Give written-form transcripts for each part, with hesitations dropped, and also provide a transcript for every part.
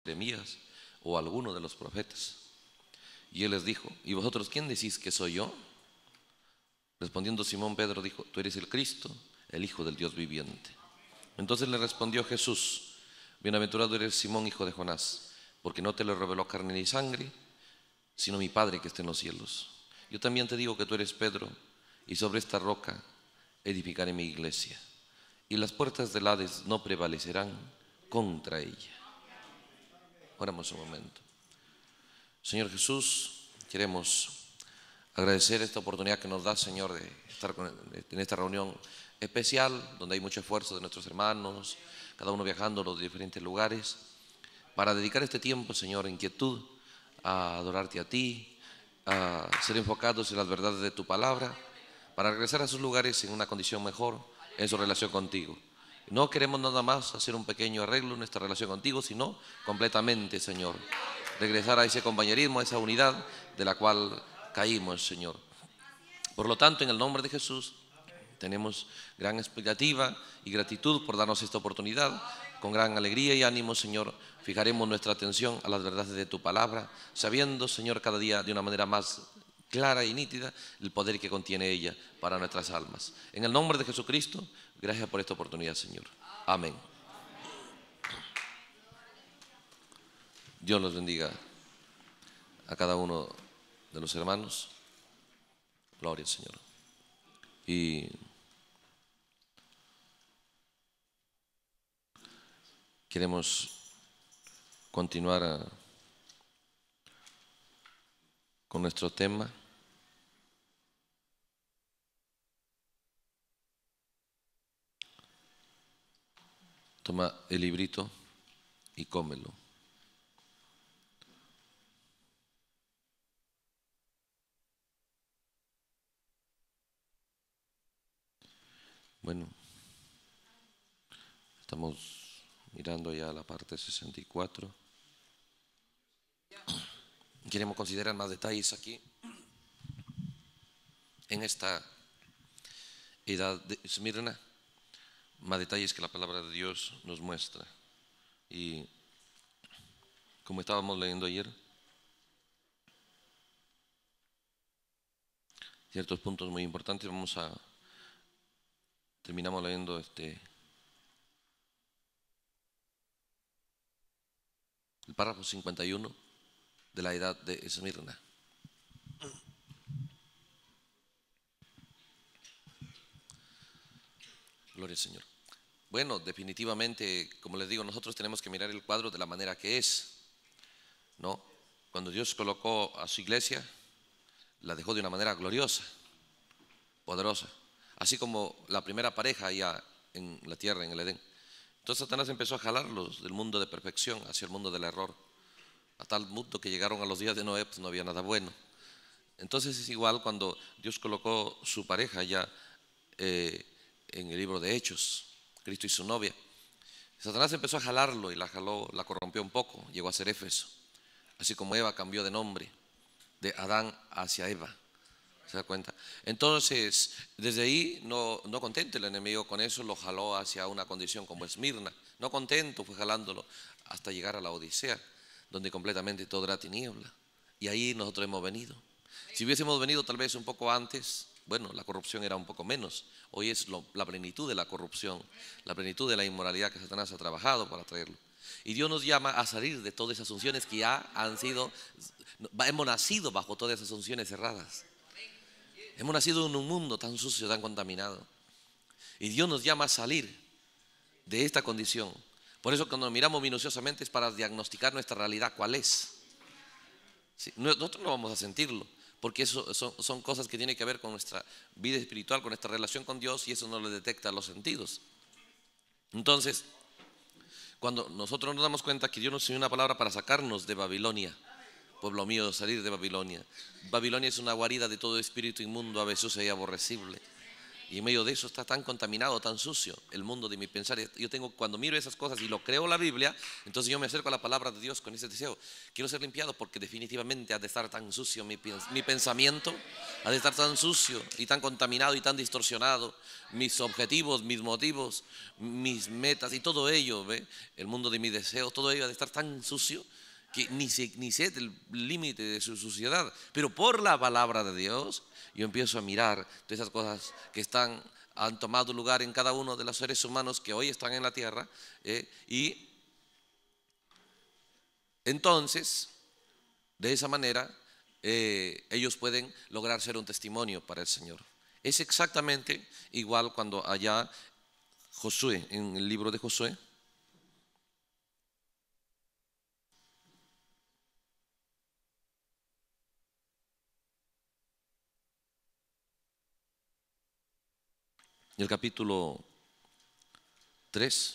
Jeremías o alguno de los profetas. Y él les dijo: ¿y vosotros quién decís que soy yo? Respondiendo Simón Pedro dijo: tú eres el Cristo, el Hijo del Dios viviente. Entonces le respondió Jesús: bienaventurado eres Simón, hijo de Jonás, porque no te lo reveló carne ni sangre, sino mi Padre que está en los cielos. Yo también te digo que tú eres Pedro, y sobre esta roca edificaré mi iglesia, y las puertas del Hades no prevalecerán contra ella. Oramos un momento. Señor Jesús, queremos agradecer esta oportunidad que nos da, Señor, de estar en esta reunión especial, donde hay mucho esfuerzo de nuestros hermanos, cada uno viajando a los diferentes lugares, para dedicar este tiempo, Señor, en quietud, a adorarte a ti, a ser enfocados en las verdades de tu palabra, para regresar a sus lugares en una condición mejor en su relación contigo. No queremos nada más hacer un pequeño arreglo en nuestra relación contigo, sino completamente, Señor, regresar a ese compañerismo, a esa unidad de la cual caímos, Señor. Por lo tanto, en el nombre de Jesús, tenemos gran expectativa y gratitud por darnos esta oportunidad. Con gran alegría y ánimo, Señor, fijaremos nuestra atención a las verdades de tu palabra, sabiendo, Señor, cada día de una manera más clara y nítida el poder que contiene ella para nuestras almas. En el nombre de Jesucristo, gracias por esta oportunidad, Señor. Amén. Dios los bendiga a cada uno de los hermanos. Gloria al Señor. Y queremos continuar con nuestro tema. Toma el librito y cómelo. Bueno, estamos mirando ya la parte 64. Queremos considerar más detalles aquí en esta edad de Esmirna, más detalles que la palabra de Dios nos muestra. Y como estábamos leyendo ayer, ciertos puntos muy importantes, terminamos leyendo el párrafo 51 de la edad de Esmirna. Gloria al Señor. Bueno, definitivamente, como les digo, nosotros tenemos que mirar el cuadro de la manera que es, ¿no? Cuando Dios colocó a su iglesia, la dejó de una manera gloriosa, poderosa, así como la primera pareja allá en la tierra, en el Edén. Entonces Satanás empezó a jalarlos del mundo de perfección hacia el mundo del error, a tal punto que llegaron a los días de Noé, pues no había nada bueno. Entonces es igual cuando Dios colocó su pareja allá en el libro de Hechos, Cristo y su novia. Satanás empezó a jalarlo y la jaló, la corrompió un poco, llegó a ser Éfeso. Así como Eva cambió de nombre, de Adán hacia Eva. ¿Se da cuenta? Entonces, desde ahí, no contento el enemigo con eso, lo jaló hacia una condición como Esmirna. No contento, fue jalándolo hasta llegar a la Odisea, donde completamente todo era tiniebla. Y ahí nosotros hemos venido. Si hubiésemos venido tal vez un poco antes, bueno, la corrupción era un poco menos. Hoy es la plenitud de la corrupción, la plenitud de la inmoralidad que Satanás ha trabajado para traerlo. Y Dios nos llama a salir de todas esas unciones que ya hemos nacido bajo todas esas unciones cerradas. Hemos nacido en un mundo tan sucio, tan contaminado. Y Dios nos llama a salir de esta condición. Por eso cuando miramos minuciosamente es para diagnosticar nuestra realidad, cuál es. Sí, nosotros no vamos a sentirlo, porque eso son cosas que tienen que ver con nuestra vida espiritual, con nuestra relación con Dios, y eso no lo detecta los sentidos. Entonces, cuando nosotros nos damos cuenta que Dios nos enseñó una palabra para sacarnos de Babilonia, pueblo mío, salir de Babilonia. Babilonia es una guarida de todo espíritu inmundo, avesusa y aborrecible. Y en medio de eso está tan contaminado, tan sucio el mundo de mi pensar. Cuando miro esas cosas y lo creo la Biblia, entonces yo me acerco a la palabra de Dios con ese deseo. Quiero ser limpiado porque definitivamente ha de estar tan sucio mi pensamiento, ha de estar tan sucio y tan contaminado y tan distorsionado. Mis objetivos, mis motivos, mis metas y todo ello, ¿ve? El mundo de mis deseos, todo ello ha de estar tan sucio que ni sé el límite de su suciedad. Pero por la palabra de Dios yo empiezo a mirar todas esas cosas que han tomado lugar en cada uno de los seres humanos que hoy están en la tierra, y entonces de esa manera ellos pueden lograr ser un testimonio para el Señor. Es exactamente igual cuando allá Josué, en el libro de Josué, en el capítulo 3,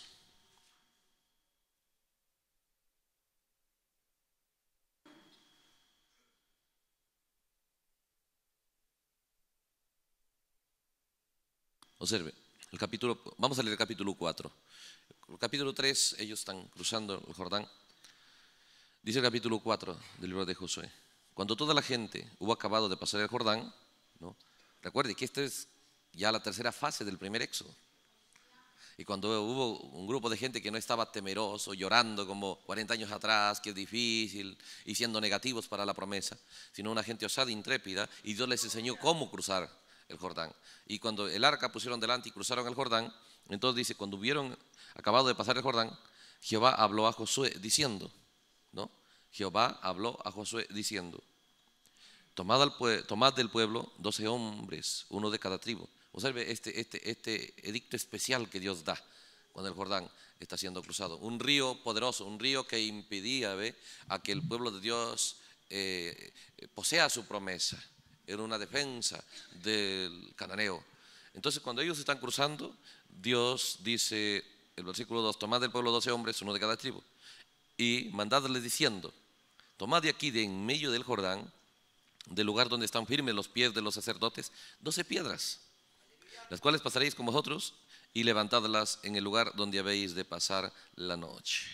observe, vamos a leer el capítulo 4. El capítulo 3, ellos están cruzando el Jordán. Dice el capítulo 4 del libro de Josué: cuando toda la gente hubo acabado de pasar el Jordán, ¿no? Recuerde que esta es ya la tercera fase del primer éxodo. Y cuando hubo un grupo de gente que no estaba temeroso, llorando como 40 años atrás, que es difícil, y siendo negativos para la promesa, sino una gente osada, intrépida, y Dios les enseñó cómo cruzar el Jordán. Y cuando el arca pusieron delante y cruzaron el Jordán, entonces dice, cuando hubieron acabado de pasar el Jordán, Jehová habló a Josué diciendo, ¿no? Jehová habló a Josué diciendo: tomad del pueblo 12 hombres, uno de cada tribu. Observe este edicto especial que Dios da cuando el Jordán está siendo cruzado. Un río poderoso, un río que impedía, a que el pueblo de Dios posea su promesa. Era una defensa del cananeo. Entonces cuando ellos están cruzando, Dios dice, el versículo 2, tomad del pueblo 12 hombres, uno de cada tribu, y mandadles diciendo: tomad de aquí, de en medio del Jordán, del lugar donde están firmes los pies de los sacerdotes, 12 piedras, las cuales pasaréis con vosotros, y levantadlas en el lugar donde habéis de pasar la noche.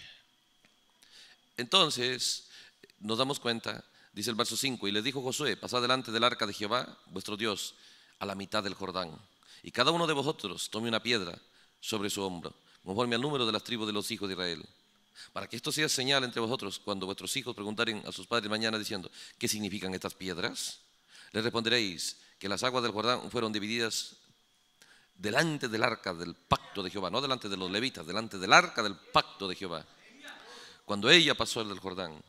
Entonces nos damos cuenta, dice el verso 5, y les dijo Josué: pasad delante del arca de Jehová vuestro Dios a la mitad del Jordán, y cada uno de vosotros tome una piedra sobre su hombro, conforme al número de las tribus de los hijos de Israel, para que esto sea señal entre vosotros cuando vuestros hijos preguntaren a sus padres mañana diciendo: ¿qué significan estas piedras? Les responderéis que las aguas del Jordán fueron divididas delante del arca del pacto de Jehová, no delante de los levitas, delante del arca del pacto de Jehová. Cuando ella pasó el Jordán,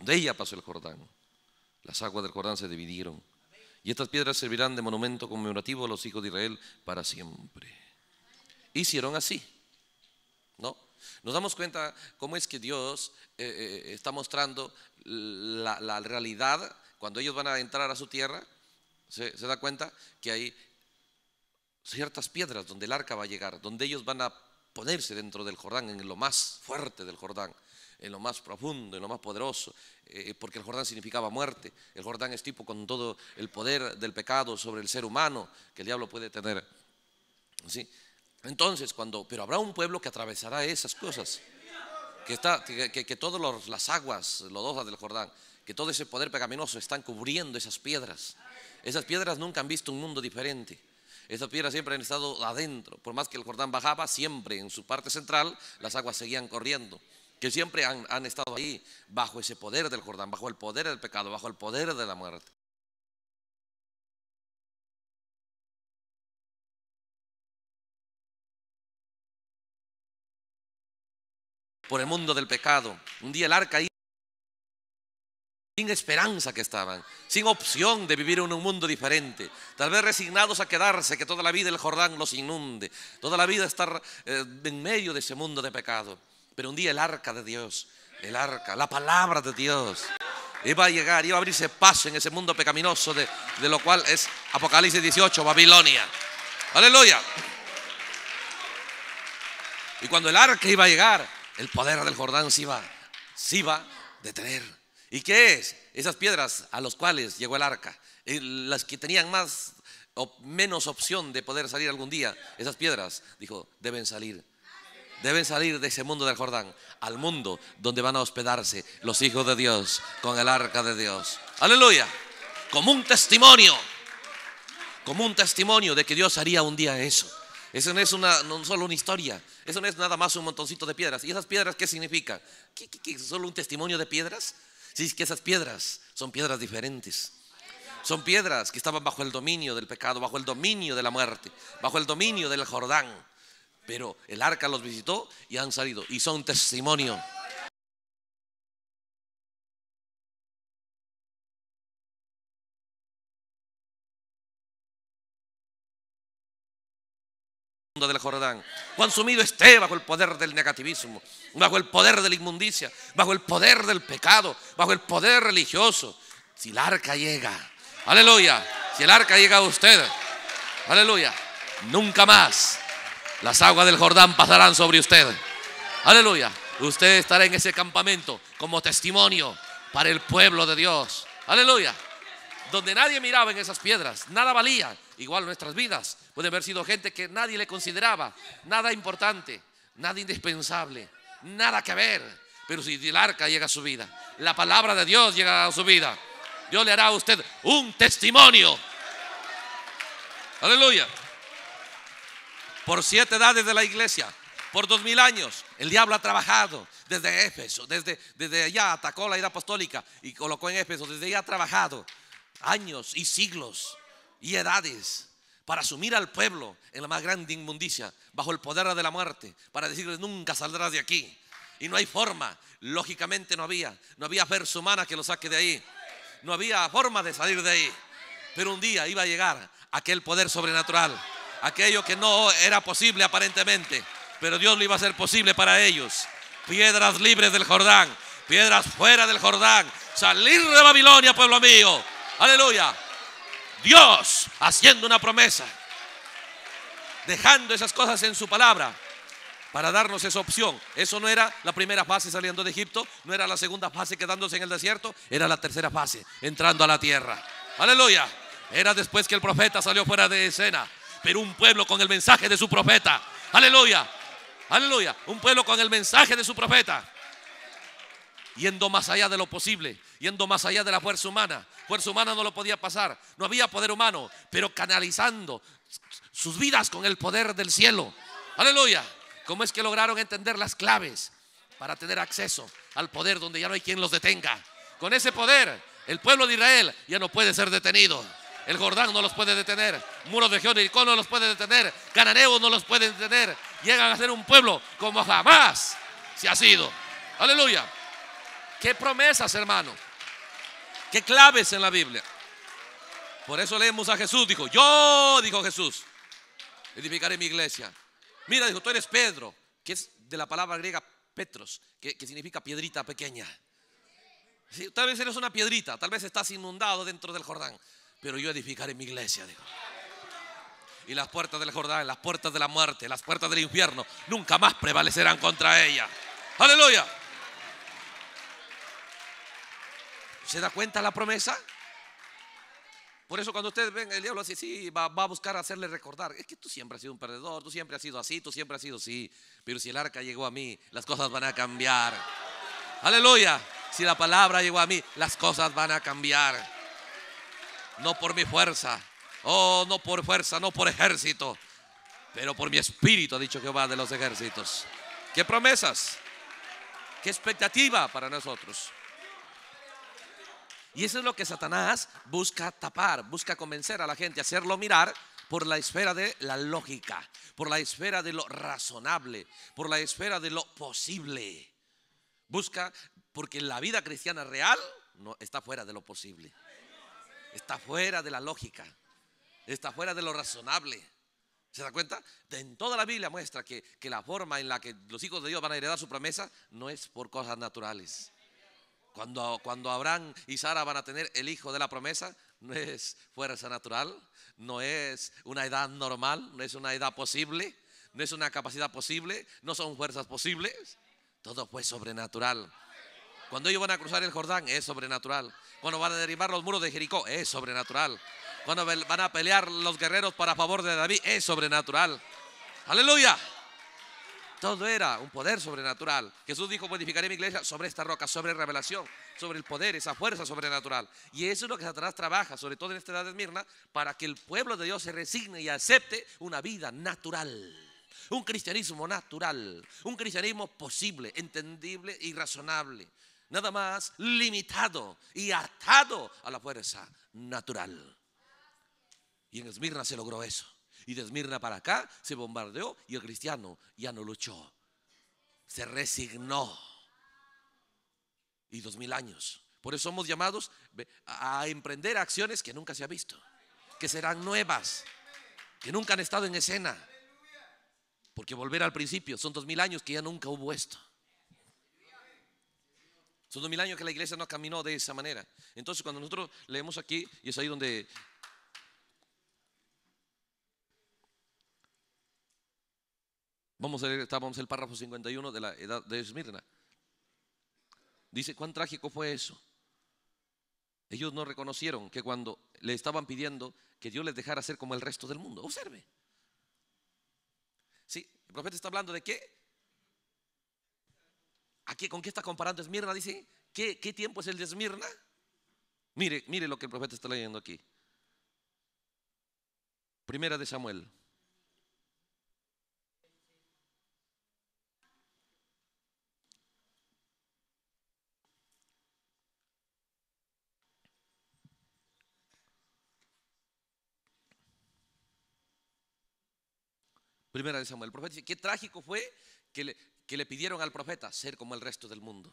las aguas del Jordán se dividieron, y estas piedras servirán de monumento conmemorativo a los hijos de Israel para siempre. Hicieron así, ¿no? Nos damos cuenta cómo es que Dios está mostrando la realidad. Cuando ellos van a entrar a su tierra, se da cuenta que hay ciertas piedras donde el arca va a llegar, donde ellos van a ponerse dentro del Jordán, en lo más fuerte del Jordán, en lo más profundo, en lo más poderoso, porque el Jordán significaba muerte. El Jordán es tipo con todo el poder del pecado sobre el ser humano que el diablo puede tener, ¿sí? Entonces, pero habrá un pueblo que atravesará esas cosas, que todas las aguas lodosas del Jordán, que todo ese poder pecaminoso están cubriendo esas piedras. Esas piedras nunca han visto un mundo diferente. Esas piedras siempre han estado adentro. Por más que el Jordán bajaba, siempre en su parte central las aguas seguían corriendo, que siempre han estado ahí, bajo ese poder del Jordán, bajo el poder del pecado, bajo el poder de la muerte. Por el mundo del pecado. Un día el arca ahí, sin esperanza que estaban, sin opción de vivir en un mundo diferente, tal vez resignados a quedarse, que toda la vida el Jordán los inunde, toda la vida estar en medio de ese mundo de pecado. Pero un día el arca de Dios, la palabra de Dios, iba a llegar, iba a abrirse paso en ese mundo pecaminoso de lo cual es Apocalipsis 18, Babilonia. Aleluya. Y cuando el arca iba a llegar, el poder del Jordán se iba a detener. ¿Y qué es? Esas piedras a las cuales llegó el arca, las que tenían más menos opción de poder salir algún día, esas piedras, dijo, deben salir. Deben salir de ese mundo del Jordán al mundo donde van a hospedarse los hijos de Dios con el arca de Dios. Aleluya. Como un testimonio de que Dios haría un día eso. Eso no es no solo una historia. Eso no es nada más un montoncito de piedras. ¿Y esas piedras qué significan? ¿Qué, solo un testimonio de piedras? Sí, es que esas piedras son piedras diferentes. Son piedras que estaban bajo el dominio del pecado, bajo el dominio de la muerte, bajo el dominio del Jordán. Pero el arca los visitó y han salido y son testimonio. Del Jordán, cuán sumido esté bajo el poder del negativismo, bajo el poder de la inmundicia, bajo el poder del pecado, bajo el poder religioso. Si el arca llega, aleluya, si el arca llega a usted, aleluya, nunca más las aguas del Jordán pasarán sobre usted. Aleluya, usted estará en ese campamento como testimonio para el pueblo de Dios. Aleluya, donde nadie miraba en esas piedras, nada valía. Igual nuestras vidas puede haber sido gente que nadie le consideraba nada importante, nada indispensable, nada que ver. Pero si el arca llega a su vida, la palabra de Dios llega a su vida, Dios le hará a usted un testimonio. Aleluya. Por 7 edades de la iglesia, por 2000 años, el diablo ha trabajado desde Éfeso, desde allá atacó la edad apostólica y colocó en Éfeso. Desde allá ha trabajado años y siglos y edades para sumir al pueblo en la más grande inmundicia, bajo el poder de la muerte, para decirles nunca saldrás de aquí. Y no hay forma, lógicamente no había fuerza humana que lo saque de ahí, no había forma de salir de ahí. Pero un día iba a llegar aquel poder sobrenatural, aquello que no era posible aparentemente, pero Dios lo iba a hacer posible para ellos. Piedras libres del Jordán, piedras fuera del Jordán, salir de Babilonia, pueblo mío. Aleluya. Dios haciendo una promesa, dejando esas cosas en su palabra para darnos esa opción. Eso no era la primera fase saliendo de Egipto, no era la segunda fase quedándose en el desierto, era la tercera fase entrando a la tierra. Aleluya. Era después que el profeta salió fuera de escena, pero un pueblo con el mensaje de su profeta. Aleluya. Aleluya. Un pueblo con el mensaje de su profeta, yendo más allá de lo posible, yendo más allá de la fuerza humana. Fuerza humana no lo podía pasar, no había poder humano, pero canalizando sus vidas con el poder del cielo. Aleluya. ¿Cómo es que lograron entender las claves para tener acceso al poder donde ya no hay quien los detenga? Con ese poder, el pueblo de Israel ya no puede ser detenido. El Jordán no los puede detener, muros de Jericó no los puede detener, cananeos no los pueden detener. Llegan a ser un pueblo como jamás se ha sido. Aleluya. Qué promesas, hermano. Qué claves en la Biblia. Por eso leemos a Jesús. Dijo Jesús, edificaré mi iglesia. Mira, dijo, tú eres Pedro, que es de la palabra griega Petros, que significa piedrita pequeña. Sí, tal vez eres una piedrita, tal vez estás inundado dentro del Jordán, pero yo edificaré mi iglesia, dijo. Y las puertas del Jordán, las puertas de la muerte, las puertas del infierno nunca más prevalecerán contra ella. Aleluya. ¿Se da cuenta la promesa? Por eso cuando ustedes ven el diablo así, sí, va a buscar hacerle recordar. Es que tú siempre has sido un perdedor, tú siempre has sido así, tú siempre has sido así. Pero si el arca llegó a mí, las cosas van a cambiar. Aleluya. Si la palabra llegó a mí, las cosas van a cambiar. No por mi fuerza, no por fuerza, no por ejército, pero por mi espíritu, ha dicho Jehová de los ejércitos. ¿Qué promesas? ¿Qué expectativa para nosotros? Y eso es lo que Satanás busca tapar, busca convencer a la gente, hacerlo mirar por la esfera de la lógica, por la esfera de lo razonable, por la esfera de lo posible. Busca, porque la vida cristiana real no está fuera de lo posible, está fuera de la lógica, está fuera de lo razonable. ¿Se da cuenta? En toda la Biblia muestra que la forma en la que los hijos de Dios van a heredar su promesa no es por cosas naturales. Cuando Abraham y Sara van a tener el hijo de la promesa, no es fuerza natural, no es una edad normal, no es una edad posible, no es una capacidad posible, no son fuerzas posibles. Todo fue sobrenatural. Cuando ellos van a cruzar el Jordán, es sobrenatural. Cuando van a derribar los muros de Jericó, es sobrenatural. Cuando van a pelear los guerreros para favor de David, es sobrenatural. Aleluya. Todo era un poder sobrenatural. Jesús dijo: edificaré mi iglesia sobre esta roca, sobre revelación, sobre el poder, esa fuerza sobrenatural. Y eso es lo que Satanás trabaja, sobre todo en esta edad de Esmirna, para que el pueblo de Dios se resigne y acepte una vida natural. Un cristianismo natural, un cristianismo posible, entendible y razonable. Nada más limitado y atado a la fuerza natural. Y en Esmirna se logró eso. Y de Esmirna para acá se bombardeó y el cristiano ya no luchó. Se resignó. Y 2000 años. Por eso somos llamados a emprender acciones que nunca se ha visto, que serán nuevas, que nunca han estado en escena. Porque volver al principio, son 2000 años que ya nunca hubo esto. Son 2000 años que la iglesia no caminó de esa manera. Entonces cuando nosotros leemos aquí, y es ahí donde vamos a leer, estábamos en el párrafo 51 de la edad de Esmirna. Dice: cuán trágico fue eso. Ellos no reconocieron que cuando le estaban pidiendo que Dios les dejara ser como el resto del mundo. Observe. Sí, el profeta está hablando de qué. Aquí, ¿con qué está comparando Esmirna? Dice: ¿qué tiempo es el de Esmirna? Mire lo que el profeta está leyendo aquí. Primera de Samuel. Primera de Samuel. El profeta dice: qué trágico fue que le pidieron al profeta ser como el resto del mundo.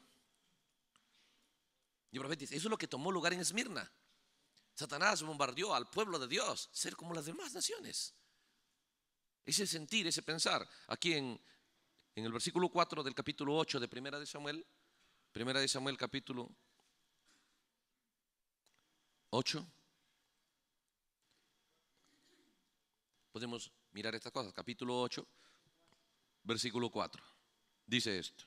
Y el profeta dice: eso es lo que tomó lugar en Esmirna. Satanás bombardeó al pueblo de Dios ser como las demás naciones. Ese sentir, ese pensar. Aquí en el versículo 4 del capítulo 8 de Primera de Samuel. Primera de Samuel capítulo 8. Podemos mirar estas cosas. Capítulo 8, versículo 4. Dice esto: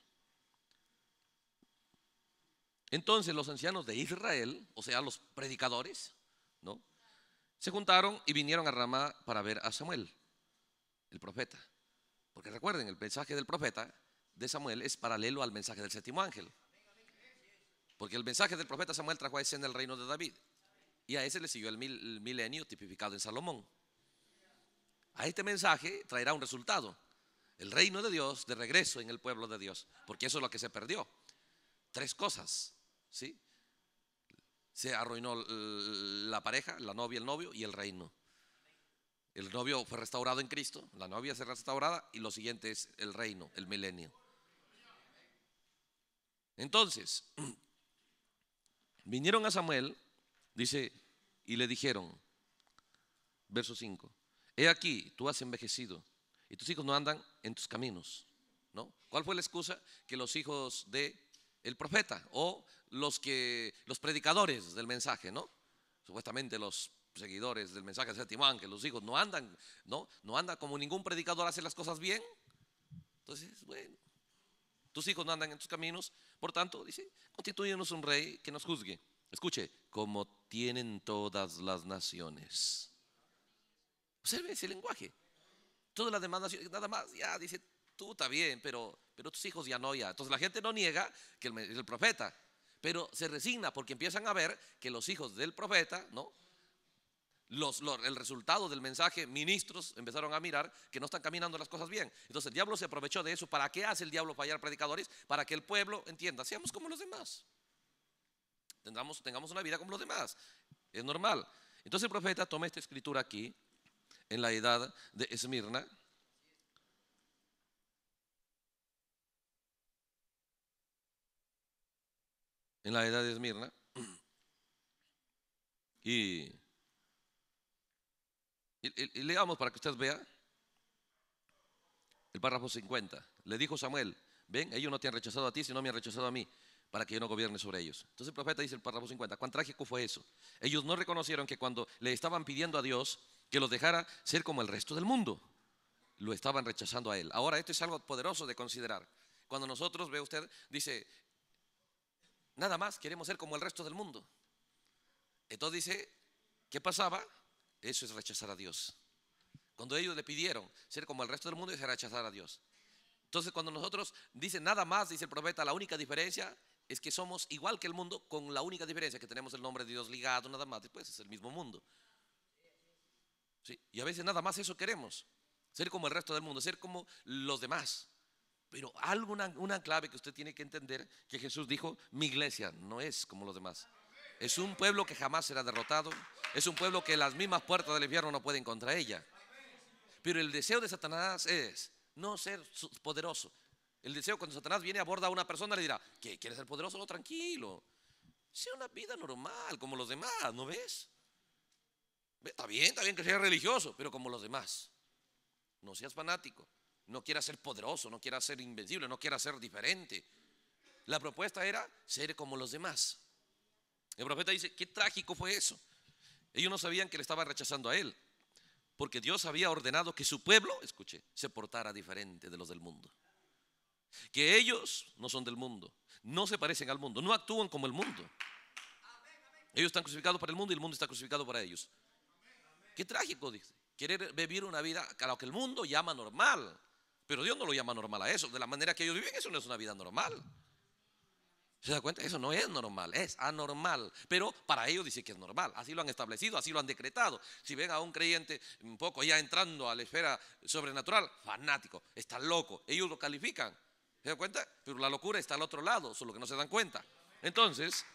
entonces los ancianos de Israel, o sea los predicadores, ¿no?, se juntaron y vinieron a Ramá para ver a Samuel, el profeta. Porque recuerden, el mensaje del profeta de Samuel es paralelo al mensaje del séptimo ángel. Porque el mensaje del profeta Samuel trajo a escena el reino de David. Y a ese le siguió el milenio tipificado en Salomón. A este mensaje traerá un resultado: el reino de Dios de regreso en el pueblo de Dios. Porque eso es lo que se perdió. 3 cosas, ¿sí? Se arruinó la pareja, la novia, el novio y el reino. El novio fue restaurado en Cristo, la novia se restaurada, y lo siguiente es el reino, el milenio. Entonces vinieron a Samuel, dice, y le dijeron, verso 5: he aquí, tú has envejecido y tus hijos no andan en tus caminos, ¿no? ¿Cuál fue la excusa? Que los hijos de el profeta, o los predicadores del mensaje, ¿no?, supuestamente los seguidores del mensaje del séptimo ángel, los hijos no andan, no andan como ningún predicador hace las cosas bien. Entonces, bueno, tus hijos no andan en tus caminos, por tanto, dice, constituyenos un rey que nos juzgue. Escuche: como tienen todas las naciones. Observe ese lenguaje. Todas las demás naciones, nada más, ya dice, tú está bien, pero tus hijos ya no, ya. Entonces la gente no niega que el profeta, pero se resigna porque empiezan a ver que los hijos del profeta, ¿no?, el resultado del mensaje, ministros empezaron a mirar que no están caminando las cosas bien. Entonces el diablo se aprovechó de eso. ¿Para qué hace el diablo fallar predicadores? Para que el pueblo entienda: seamos como los demás, tengamos una vida como los demás. Es normal. Entonces el profeta toma esta escritura aquí, en la edad de Esmirna. En la edad de Esmirna. Y leamos para que usted vea el párrafo 50. Le dijo Samuel: ven, ellos no te han rechazado a ti, sino me han rechazado a mí, para que yo no gobierne sobre ellos. Entonces el profeta dice, el párrafo 50, cuán trágico fue eso. Ellos no reconocieron que cuando le estaban pidiendo a Dios que los dejara ser como el resto del mundo, lo estaban rechazando a él. Ahora, esto es algo poderoso de considerar. Cuando nosotros, ve usted, dice, nada más queremos ser como el resto del mundo. Entonces dice, ¿qué pasaba? eso es rechazar a Dios. Cuando ellos le pidieron ser como el resto del mundo, es rechazar a Dios. Entonces cuando nosotros dicen nada más, dice el profeta, la única diferencia es que somos igual que el mundo, con la única diferencia que tenemos el nombre de Dios ligado, nada más. Después es el mismo mundo. ¿Sí? Y a veces nada más eso queremos, ser como el resto del mundo, ser como los demás. Pero una clave que usted tiene que entender, que Jesús dijo, mi iglesia no es como los demás. Es un pueblo que jamás será derrotado. Es un pueblo que las mismas puertas del infierno no pueden contra ella. Pero el deseo de Satanás es no ser poderoso. El deseo, cuando Satanás viene a aborda a una persona, le dirá, ¿qué? ¿Quieres ser poderoso? No, tranquilo. Sea una vida normal, como los demás, ¿no ves? Está bien que seas religioso, pero como los demás. No seas fanático. No quieras ser poderoso, no quieras ser invencible, no quieras ser diferente. La propuesta era ser como los demás. El profeta dice, qué trágico fue eso. Ellos no sabían que le estaban rechazando a él, porque Dios había ordenado que su pueblo, escuche, se portara diferente de los del mundo. Que ellos no son del mundo, no se parecen al mundo, no actúan como el mundo. Ellos están crucificados para el mundo y el mundo está crucificado para ellos. Qué trágico, dice, querer vivir una vida a lo que el mundo llama normal. Pero Dios no lo llama normal a eso. De la manera que ellos viven, eso no es una vida normal. ¿Se da cuenta? Eso no es normal, es anormal. Pero para ellos dice que es normal. Así lo han establecido, así lo han decretado. Si ven a un creyente un poco ya entrando a la esfera sobrenatural, fanático, está loco. Ellos lo califican. ¿Se da cuenta? Pero la locura está al otro lado, solo que no se dan cuenta. Entonces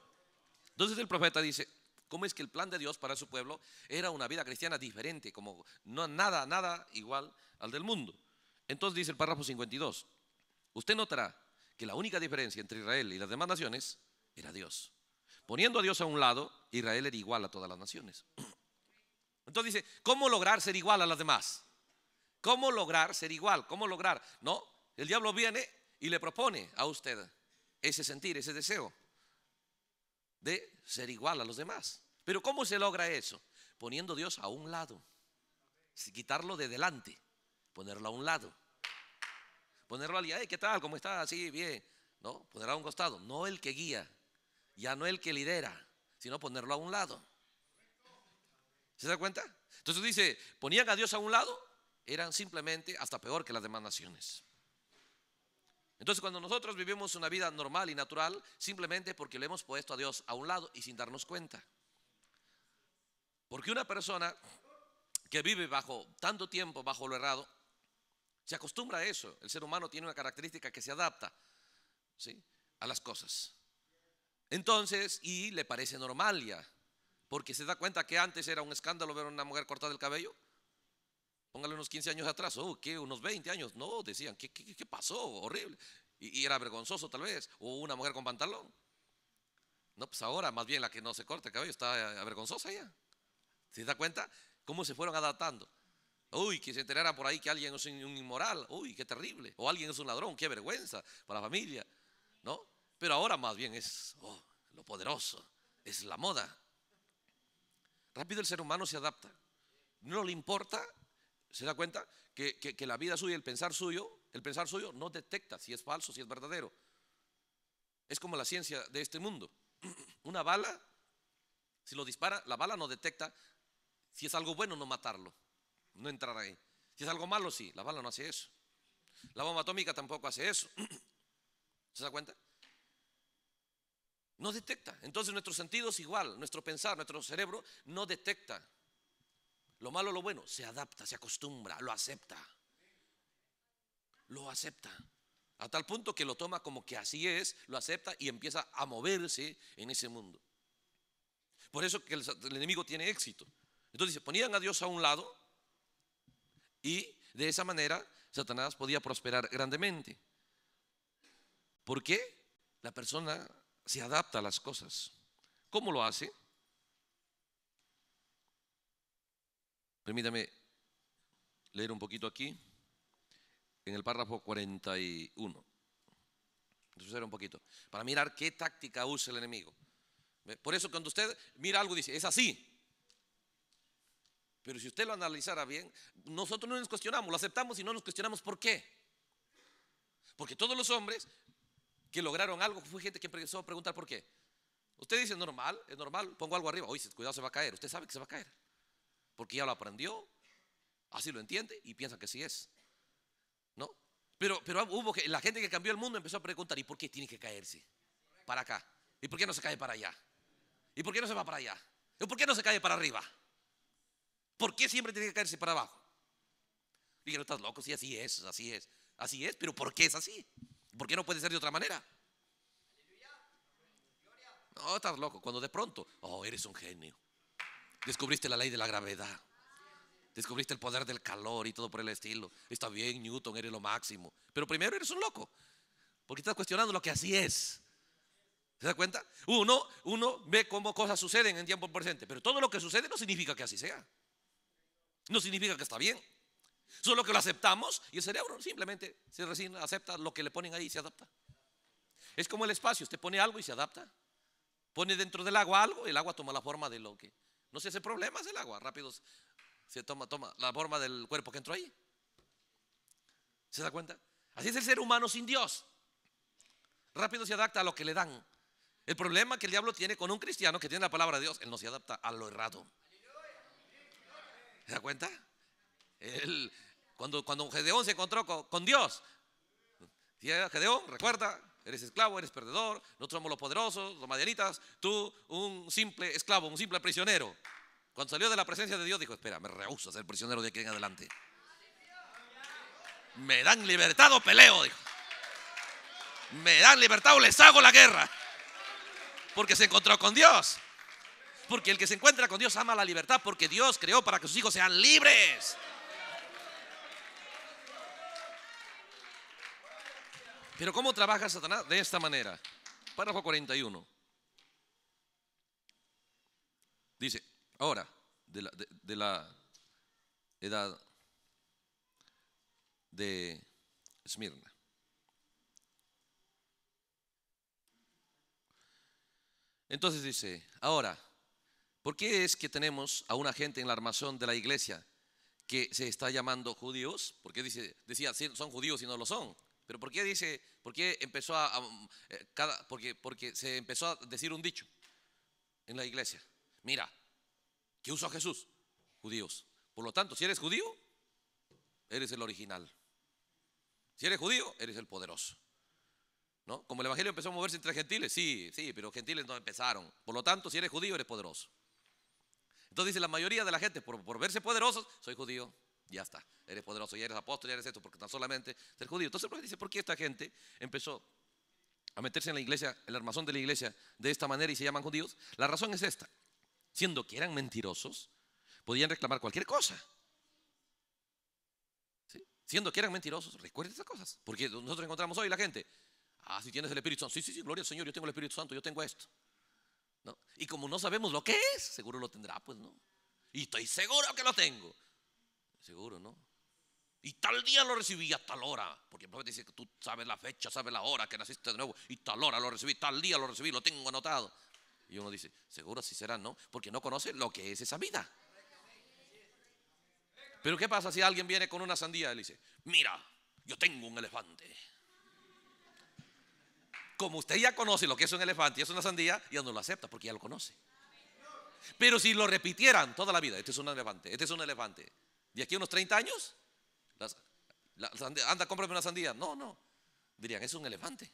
el profeta dice, ¿cómo es que el plan de Dios para su pueblo era una vida cristiana diferente? Como no, nada igual al del mundo. Entonces dice el párrafo 52, usted notará que la única diferencia entre Israel y las demás naciones era Dios. Poniendo a Dios a un lado, Israel era igual a todas las naciones. Entonces dice, ¿cómo lograr ser igual a las demás? ¿Cómo lograr ser igual? ¿Cómo lograr? No, el diablo viene y le propone a usted ese sentir, ese deseo de ser igual a los demás. Pero ¿cómo se logra eso? Poniendo a Dios a un lado, quitarlo de delante, ponerlo a un lado. Ponerlo al día, ¿qué tal? ¿Cómo está? Sí, bien. No, ponerlo a un costado. No el que guía, ya no el que lidera, sino ponerlo a un lado. ¿Se da cuenta? Entonces dice, ponían a Dios a un lado, eran simplemente hasta peor que las demás naciones. Entonces cuando nosotros vivimos una vida normal y natural, simplemente porque le hemos puesto a Dios a un lado y sin darnos cuenta. Porque una persona que vive bajo tanto tiempo bajo lo errado, se acostumbra a eso. El ser humano tiene una característica que se adapta, ¿sí?, a las cosas. Entonces, y le parece normal ya, porque se da cuenta que antes era un escándalo ver a una mujer cortada el cabello. Póngale unos 15 años atrás, ¿qué? Unos 20 años. No, decían, ¿qué pasó? Horrible. Y era vergonzoso tal vez. O una mujer con pantalón. No, pues ahora más bien la que no se corta el cabello está vergonzosa ya. ¿Se da cuenta? ¿Cómo se fueron adaptando? Uy, que se enterara por ahí que alguien es un inmoral. Uy, qué terrible. O alguien es un ladrón, qué vergüenza para la familia, ¿no? Pero ahora más bien es lo poderoso, es la moda. Rápido el ser humano se adapta. No le importa, se da cuenta que la vida suya, el pensar suyo no detecta si es falso, si es verdadero. Es como la ciencia de este mundo. Una bala, si lo dispara, la bala no detecta si es algo bueno, no matarlo, no entrar ahí. Si es algo malo, sí, la bala no hace eso. La bomba atómica tampoco hace eso. ¿Se da cuenta? No detecta. Entonces nuestros sentidos igual, nuestro pensar, nuestro cerebro no detecta lo malo o lo bueno, se adapta, se acostumbra, lo acepta. Lo acepta. A tal punto que lo toma como que así es, lo acepta y empieza a moverse en ese mundo. Por eso que el enemigo tiene éxito. Entonces dice, ponían a Dios a un lado y de esa manera Satanás podía prosperar grandemente. ¿Por qué? La persona se adapta a las cosas. ¿Cómo lo hace? Permítame leer un poquito aquí, en el párrafo 41. Retroceder un poquito, para mirar qué táctica usa el enemigo. Por eso cuando usted mira algo dice, es así. Pero si usted lo analizara bien, nosotros no nos cuestionamos, lo aceptamos y no nos cuestionamos por qué. Porque todos los hombres que lograron algo fue gente que empezó a preguntar por qué. Usted dice, es normal, pongo algo arriba, oye, cuidado, se va a caer. Usted sabe que se va a caer. porque ya lo aprendió, así lo entiende y piensa que sí es, ¿no? Pero hubo la gente que cambió el mundo empezó a preguntar: ¿y por qué tiene que caerse para acá? ¿Y por qué no se cae para allá? ¿Y por qué no se va para allá? ¿Y por qué no se cae para arriba? ¿Por qué siempre tiene que caerse para abajo? Dije: no, estás loco, sí, así es, así es, así es, pero ¿por qué es así? ¿Por qué no puede ser de otra manera? No, estás loco. Cuando de pronto, oh, eres un genio, descubriste la ley de la gravedad, descubriste el poder del calor y todo por el estilo. Está bien, Newton, eres lo máximo, pero primero eres un loco, porque estás cuestionando lo que así es. ¿Se da cuenta? Uno ve cómo cosas suceden en tiempo presente, pero todo lo que sucede no significa que así sea. No significa que está bien. Solo que lo aceptamos y el cerebro simplemente se resigna, acepta lo que le ponen ahí y se adapta. Es como el espacio, usted pone algo y se adapta. Pone dentro del agua algo, el agua toma la forma de lo que. No se hace problemas el agua, rápido se toma la forma del cuerpo que entró ahí. ¿Se da cuenta? Así es el ser humano sin Dios. Rápido se adapta a lo que le dan. El problema que el diablo tiene con un cristiano que tiene la palabra de Dios, él no se adapta a lo errado. ¿Se da cuenta? Cuando Gedeón se encontró con Dios, Gedeón, recuerda, eres esclavo, eres perdedor, nosotros somos los poderosos, los madianitas, tú un simple esclavo, un simple prisionero. Cuando salió de la presencia de Dios dijo: espera, me rehúso a ser prisionero de aquí en adelante. Me dan libertad o peleo, dijo. Me dan libertad o les hago la guerra. Porque se encontró con Dios. Porque el que se encuentra con Dios ama la libertad, porque Dios creó para que sus hijos sean libres. Pero ¿cómo trabaja Satanás? De esta manera. Párrafo 41. Dice: ahora, de la edad de Esmirna. Entonces dice: ahora, ¿por qué es que tenemos a una gente en la armazón de la iglesia que se está llamando judíos? Porque decía son judíos y no lo son. Pero ¿por qué dice? ¿Por qué empezó porque se empezó a decir un dicho en la iglesia? Mira, ¿qué usó Jesús? Judíos. Por lo tanto, si eres judío, eres el original. Si eres judío, eres el poderoso, ¿no? Como el evangelio empezó a moverse entre gentiles, sí, pero gentiles no empezaron. Por lo tanto, si eres judío, eres poderoso. Entonces dice: la mayoría de la gente, por verse poderosos, soy judío, ya está, eres poderoso, ya eres apóstol, ya eres esto, porque tan solamente ser judío. Entonces dice: ¿por qué esta gente empezó a meterse en la iglesia, el armazón de la iglesia de esta manera y se llaman judíos? La razón es esta: siendo que eran mentirosos, podían reclamar cualquier cosa. ¿Sí? Siendo que eran mentirosos, recuerden esas cosas, porque nosotros encontramos hoy la gente: si tienes el Espíritu Santo, sí, gloria al Señor, yo tengo el Espíritu Santo, yo tengo esto, ¿no? Y como no sabemos lo que es, seguro lo tendrá, pues, ¿no? Y estoy seguro que lo tengo, seguro, ¿no? Y tal día lo recibí a tal hora, porque el profeta dice que tú sabes la fecha, sabes la hora que naciste de nuevo, y tal hora lo recibí, tal día lo recibí, lo tengo anotado. Y uno dice: seguro así será, ¿no? Porque no conoce lo que es esa vida. Pero ¿qué pasa si alguien viene con una sandía y le dice: mira, yo tengo un elefante? Como usted ya conoce lo que es un elefante y es una sandía, ya no lo acepta porque ya lo conoce. Pero si lo repitieran toda la vida: este es un elefante, este es un elefante, de aquí a unos 30 años, anda, cómprame una sandía. No, dirían: es un elefante.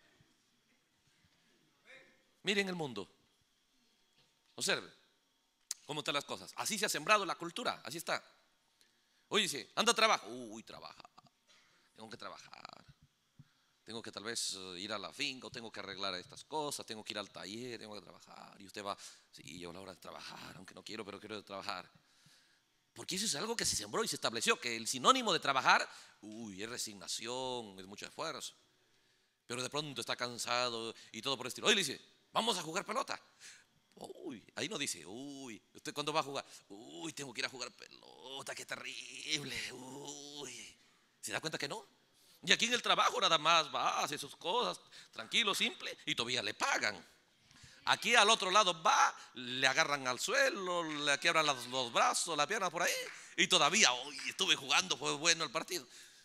Miren el mundo, observe cómo están las cosas. Así se ha sembrado la cultura, así está. Hoy dice: anda, trabaja. Trabaja, tengo que trabajar. Tengo que tal vez ir a la finca, o tengo que arreglar estas cosas, tengo que ir al taller, tengo que trabajar. Y usted va: sí, llegó la hora de trabajar, aunque no quiero, pero quiero trabajar. Porque eso es algo que se sembró y se estableció, que el sinónimo de trabajar, es resignación, es mucho esfuerzo. Pero de pronto está cansado y todo por el estilo. Hoy le dice: vamos a jugar pelota. Ahí no dice: ¿usted cuándo va a jugar? Tengo que ir a jugar pelota, qué terrible. ¿Se da cuenta que no? Y aquí en el trabajo nada más va, hace sus cosas, tranquilo, simple, y todavía le pagan. Aquí al otro lado va, le agarran al suelo, le quiebran los brazos, la pierna por ahí, y todavía: estuve jugando, fue bueno el partido.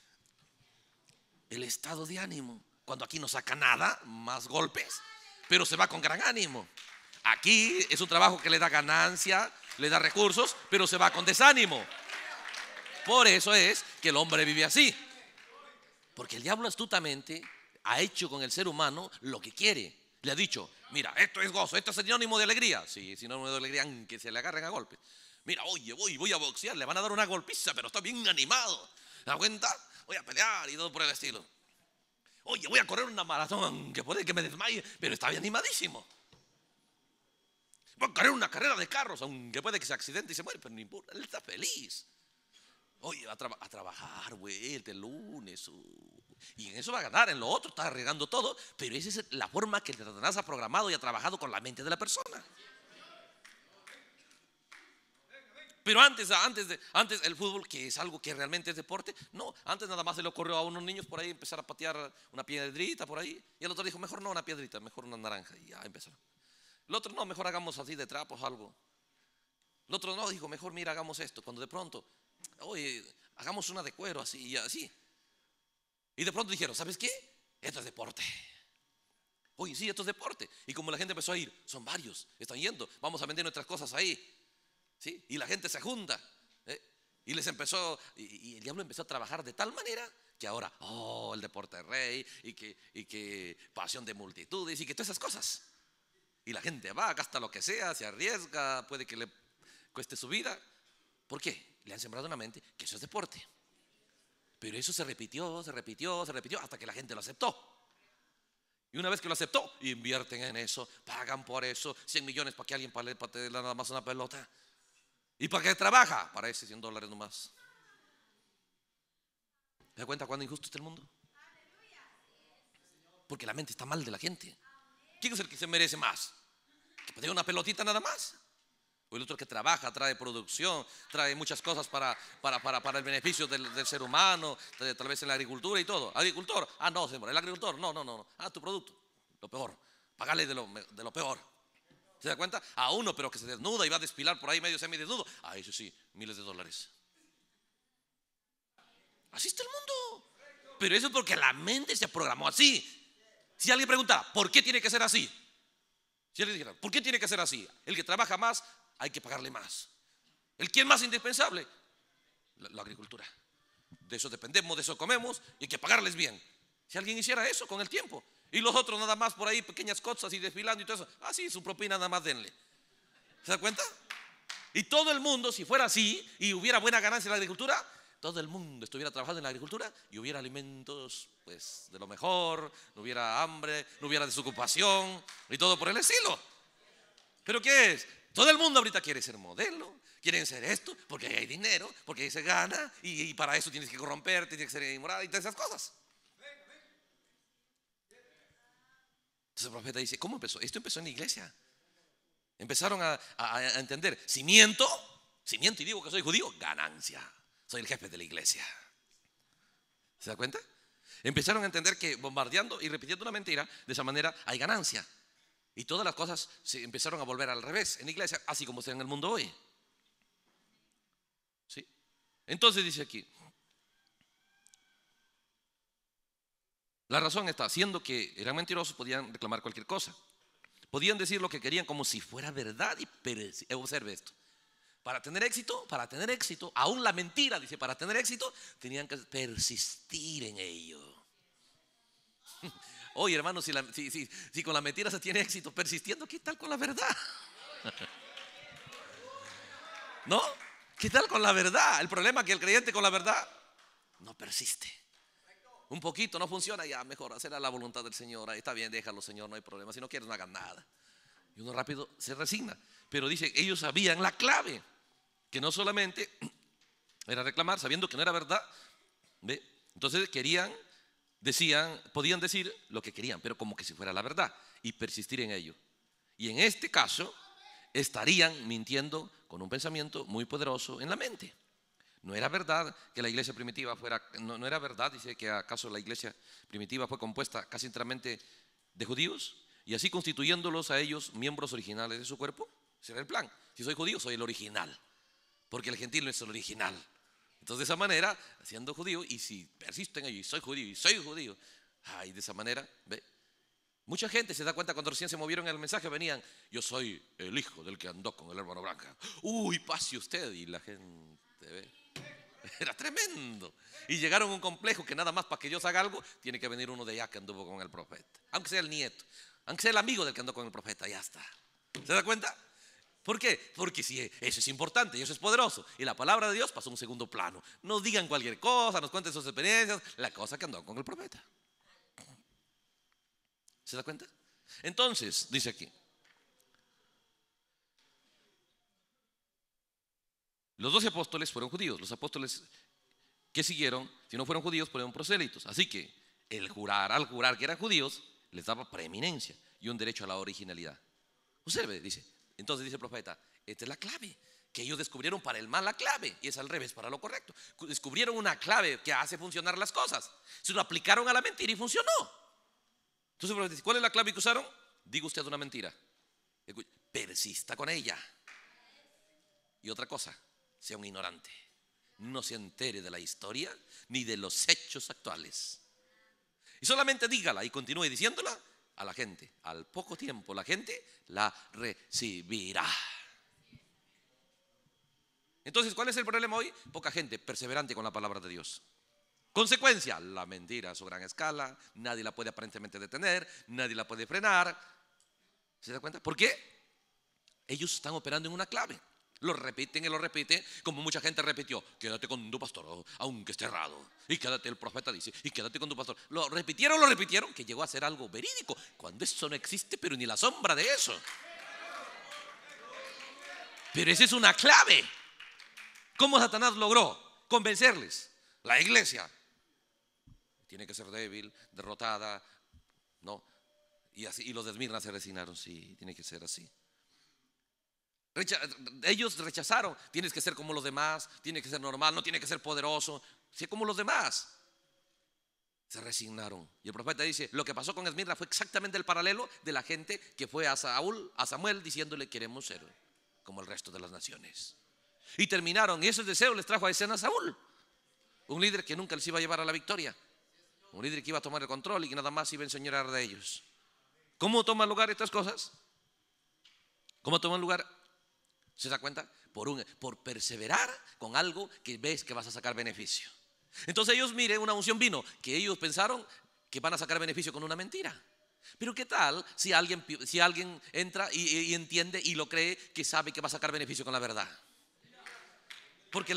El estado de ánimo, cuando aquí no saca nada, más golpes, pero se va con gran ánimo. Aquí es un trabajo que le da ganancia, le da recursos, pero se va con desánimo. Por eso es que el hombre vive así. Porque el diablo astutamente ha hecho con el ser humano lo que quiere. Le ha dicho, mira, esto es gozo, esto es sinónimo de alegría. Sí, sinónimo de alegría, aunque se le agarren a golpes. Mira, oye, voy a boxear, le van a dar una golpiza, pero está bien animado. ¿Te das cuenta? Voy a pelear y todo por el estilo. Oye, voy a correr una maratón, aunque puede que me desmaye, pero está bien animadísimo. Voy a correr una carrera de carros, aunque puede que se accidente y se muere, pero no importa, él está feliz. Oye, a trabajar, güey, el lunes. Y en eso va a ganar, en lo otro está arriesgando todo. Pero esa es la forma que Satanás ha programado y ha trabajado con la mente de la persona. Pero antes el fútbol, que es algo que realmente es deporte, no, antes nada más se le ocurrió a unos niños por ahí empezar a patear una piedrita por ahí. Y el otro dijo, mejor no una piedrita, mejor una naranja. Y ya empezaron. El otro, no, mejor hagamos así de trapos algo. El otro no, dijo, mejor mira, hagamos esto. Cuando de pronto, oye, hagamos una de cuero así y así. Y de pronto dijeron, ¿sabes qué? Esto es deporte. Oye, sí, esto es deporte. Y como la gente empezó a ir, son varios, están yendo, vamos a vender nuestras cosas ahí. ¿Sí? Y la gente se junta. Y les empezó, y el diablo empezó a trabajar de tal manera que ahora, el deporte rey, y que pasión de multitudes, y que todas esas cosas. Y la gente va, gasta lo que sea, se arriesga, puede que le cueste su vida. ¿Por qué? Le han sembrado en la mente que eso es deporte. Pero eso se repitió hasta que la gente lo aceptó. Y una vez que lo aceptó, invierten en eso, pagan por eso 100 millones para que alguien patee nada más una pelota. ¿Y para qué trabaja? Para ese $100 nomás. ¿Te das cuenta cuán injusto está el mundo? Porque la mente está mal de la gente. ¿Quién es el que se merece más? ¿Que patee una pelotita nada más? O el otro que trabaja, trae producción, trae muchas cosas para el beneficio del ser humano, tal vez en la agricultura y todo. ¿Agricultor? Ah, no, señor, el agricultor, no. Ah, tu producto, lo peor. Pagarle de lo peor. ¿Se da cuenta? A uno, pero que se desnuda y va a desfilar por ahí medio semidesnudo. Ah, eso sí, miles de dólares. Así está el mundo. Pero eso es porque la mente se programó así. Si alguien pregunta, ¿por qué tiene que ser así? Si alguien dijera, ¿por qué tiene que ser así? El que trabaja más, hay que pagarle más. ¿El quién más indispensable? La agricultura. De eso dependemos, de eso comemos y hay que pagarles bien. Si alguien hiciera eso con el tiempo. Y los otros nada más por ahí, pequeñas cosas y desfilando y todo eso. Ah, sí, su propina nada más denle. ¿Se da cuenta? Y todo el mundo, si fuera así y hubiera buena ganancia en la agricultura, todo el mundo estuviera trabajando en la agricultura y hubiera alimentos pues de lo mejor, no hubiera hambre, no hubiera desocupación y todo por el estilo. ¿Pero qué es? Todo el mundo ahorita quiere ser modelo, quieren ser esto, porque ahí hay dinero, porque ahí se gana y para eso tienes que corromperte, tienes que ser inmoral y todas esas cosas. Entonces el profeta dice, ¿cómo empezó? Esto empezó en la iglesia. Empezaron a entender, cimiento, y digo que soy judío, ganancia. Soy el jefe de la iglesia. ¿Se da cuenta? Empezaron a entender que bombardeando y repitiendo una mentira, de esa manera hay ganancia. Y todas las cosas se empezaron a volver al revés en la iglesia, así como está en el mundo hoy. ¿Sí? Entonces dice aquí, la razón está, siendo que eran mentirosos, podían reclamar cualquier cosa. Podían decir lo que querían como si fuera verdad. Y observe esto. Para tener éxito, aún la mentira, dice, para tener éxito, tenían que persistir en ello. Oye, hermano, si con la mentira se tiene éxito persistiendo, ¿qué tal con la verdad? ¿No? ¿Qué tal con la verdad? El problema es que el creyente con la verdad no persiste. Un poquito no funciona, ya mejor hacer a la voluntad del Señor. Ahí está bien, déjalo, Señor, no hay problema. Si no quieres, no hagan nada. Y uno rápido se resigna. Pero dice, ellos sabían la clave, que no solamente era reclamar, sabiendo que no era verdad. ¿Ve? Entonces podían decir lo que querían, pero como que si fuera la verdad, y persistir en ello. Y en este caso, estarían mintiendo con un pensamiento muy poderoso en la mente. No era verdad que la iglesia primitiva no era verdad, dice que acaso la iglesia primitiva fue compuesta casi enteramente de judíos y así constituyéndolos a ellos miembros originales de su cuerpo. Ese era el plan. Si soy judío, soy el original, porque el gentil no es el original. Entonces de esa manera, siendo judío, y si persisto en ello y soy judío, ay, de esa manera, ¿ve? Mucha gente se da cuenta cuando recién se movieron el mensaje, venían: yo soy el hijo del que andó con el hermano Branham. Uy, pase usted. Y la gente ve. Era tremendo. Y llegaron a un complejo que nada más para que Dios haga algo, tiene que venir uno de allá que anduvo con el profeta. Aunque sea el nieto, aunque sea el amigo del que andó con el profeta, ya está. ¿Se da cuenta? ¿Por qué? Porque si eso es importante y eso es poderoso. Y la palabra de Dios pasó a un segundo plano. Nos digan cualquier cosa, nos cuenten sus experiencias, la cosa que andó con el profeta. ¿Se da cuenta? Entonces, dice aquí: los 12 apóstoles fueron judíos. Los apóstoles que siguieron, si no fueron judíos, fueron prosélitos. Así que al jurar que eran judíos, les daba preeminencia y un derecho a la originalidad. Observe, dice. Entonces dice el profeta: esta es la clave. Que ellos descubrieron para el mal la clave, y es al revés para lo correcto. Descubrieron una clave que hace funcionar las cosas. Se lo aplicaron a la mentira y funcionó. Entonces, ¿cuál es la clave que usaron? Diga usted una mentira, persista con ella. Y otra cosa: sea un ignorante. No se entere de la historia ni de los hechos actuales. Y solamente dígala y continúe diciéndola a la gente. Al poco tiempo la gente la recibirá. Entonces, ¿cuál es el problema hoy? Poca gente perseverante con la palabra de Dios. Consecuencia: la mentira a su gran escala. Nadie la puede aparentemente detener, nadie la puede frenar. ¿Se da cuenta? ¿Por qué? Ellos están operando en una clave. Lo repiten y lo repiten, como mucha gente repitió: quédate con tu pastor, aunque esté errado. Y quédate, el profeta dice, y quédate con tu pastor. Lo repitieron, que llegó a ser algo verídico, cuando eso no existe, pero ni la sombra de eso. Pero esa es una clave. ¿Cómo Satanás logró convencerles? La iglesia tiene que ser débil, derrotada, ¿no? Y así, y los de Esmirna se resignaron: sí, tiene que ser así. Ellos rechazaron: tienes que ser como los demás, tienes que ser normal, no tienes que ser poderoso, sé como los demás. Se resignaron. Y el profeta dice: lo que pasó con Esmirna fue exactamente el paralelo de la gente que fue a Samuel diciéndole: queremos ser como el resto de las naciones. Y terminaron, y ese deseo les trajo a escena a Saúl, un líder que nunca les iba a llevar a la victoria, un líder que iba a tomar el control y que nada más iba a enseñorear de ellos. ¿Cómo toman lugar estas cosas? ¿Cómo toman lugar? ¿Se da cuenta? Por perseverar con algo que ves que vas a sacar beneficio. Entonces ellos, miren, una unción vino que ellos pensaron que van a sacar beneficio con una mentira. Pero ¿qué tal si alguien entra y entiende y lo cree, que sabe que va a sacar beneficio con la verdad? Porque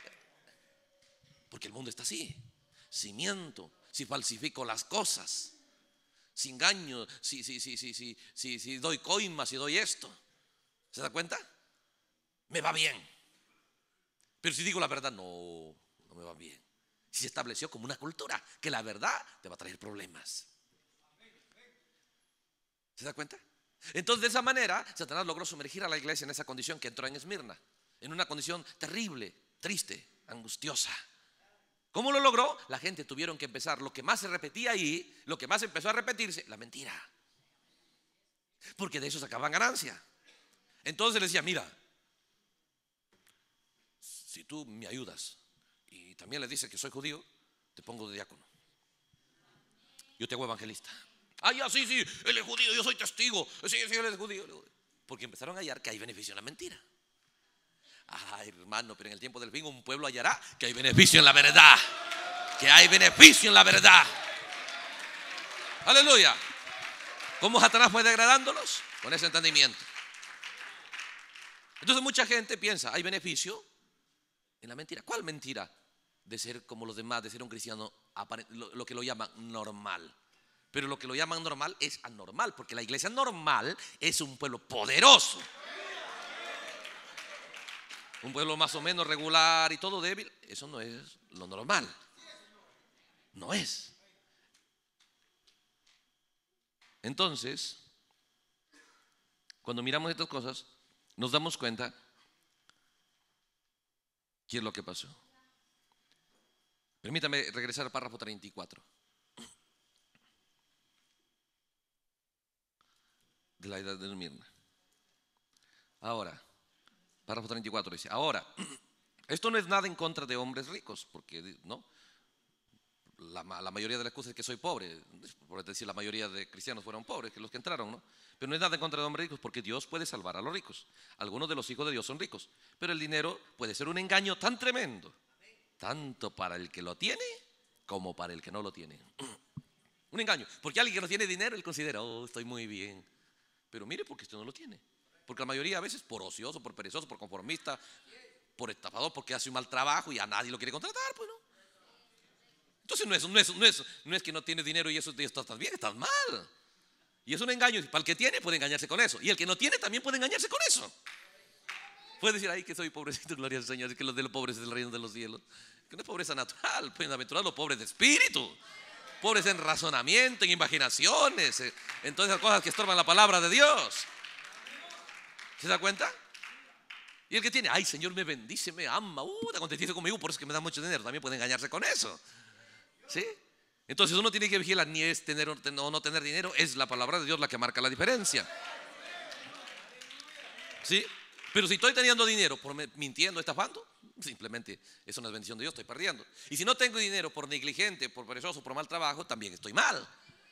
el mundo está así. Si miento, si falsifico las cosas, si engaño, si doy coimas, si doy esto, ¿se da cuenta? Me va bien. Pero si digo la verdad, no me va bien. Si se estableció como una cultura que la verdad te va a traer problemas. ¿Se da cuenta? Entonces, de esa manera Satanás logró sumergir a la iglesia en esa condición que entró en Esmirna, en una condición terrible, triste, angustiosa. ¿Cómo lo logró? La gente tuvieron que empezar. Lo que más se repetía ahí, lo que más empezó a repetirse, la mentira. Porque de eso sacaban ganancia. Entonces le decía: mira, si tú me ayudas y también le dices que soy judío, te pongo de diácono. Yo te hago evangelista. Ya, sí, él es judío, yo soy testigo. Sí, él es judío. Porque empezaron a hallar que hay beneficio en la mentira. Hermano, pero en el tiempo del fin un pueblo hallará que hay beneficio en la verdad. Que hay beneficio en la verdad. Aleluya. ¿Cómo Satanás fue degradándolos? Con ese entendimiento. Entonces mucha gente piensa: hay beneficio en la mentira. ¿Cuál mentira? De ser como los demás, de ser un cristiano, lo que lo llaman normal. Pero lo que lo llaman normal es anormal, porque la iglesia normal es un pueblo poderoso. Un pueblo más o menos regular y todo débil, eso no es lo normal. No es. Entonces, cuando miramos estas cosas, nos damos cuenta qué es lo que pasó. Permítame regresar al párrafo 34 de la edad de Esmirna. Ahora, párrafo 34 dice: ahora, esto no es nada en contra de hombres ricos, porque no, La mayoría de las cosas es que soy pobre. Por decir, la mayoría de cristianos fueron pobres, que los que entraron, ¿no? Pero no es nada en contra de hombres ricos, porque Dios puede salvar a los ricos. Algunos de los hijos de Dios son ricos, pero el dinero puede ser un engaño tan tremendo, tanto para el que lo tiene como para el que no lo tiene. Un engaño, porque alguien que no tiene dinero, él considera, oh, estoy muy bien. Pero mire, porque usted no lo tiene. Porque la mayoría a veces por ocioso, por perezoso, por conformista, por estafador, porque hace un mal trabajo y a nadie lo quiere contratar, pues no. Entonces no es que no tiene dinero y eso estás bien, estás mal. Y es un engaño. Para el que tiene puede engañarse con eso. Y el que no tiene también puede engañarse con eso. Puede decir, ay, que soy pobrecito, gloria al Señor, que los de los pobres es el reino de los cielos. Que no es pobreza natural, bienaventurado los pobres de espíritu. Pobres en razonamiento, en imaginaciones, en todas esas cosas que estorban la palabra de Dios. ¿Se da cuenta? Y el que tiene, ay, Señor me bendice, me ama, está contentito conmigo, por eso es que me da mucho dinero. También puede engañarse con eso. ¿Sí? Entonces uno tiene que vigilar, ni es tener o no tener dinero, es la palabra de Dios la que marca la diferencia. ¿Sí? Pero si estoy teniendo dinero por mintiendo, estafando, simplemente es una bendición de Dios, estoy perdiendo. Y si no tengo dinero por negligente, por perezoso, por mal trabajo, también estoy mal.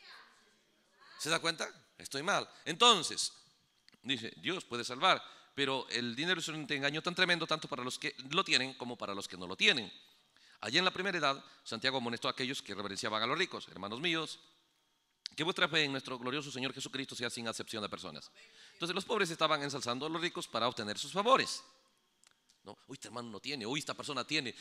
¿Se da cuenta? Estoy mal. Entonces, dice, Dios puede salvar, pero el dinero es un engaño tan tremendo, tanto para los que lo tienen como para los que no lo tienen. Allá en la primera edad, Santiago amonestó a aquellos que reverenciaban a los ricos. Hermanos míos, que vuestra fe en nuestro glorioso Señor Jesucristo sea sin acepción de personas. Entonces los pobres estaban ensalzando a los ricos para obtener sus favores. ¿No? Uy, este hermano no tiene, uy, esta persona tiene,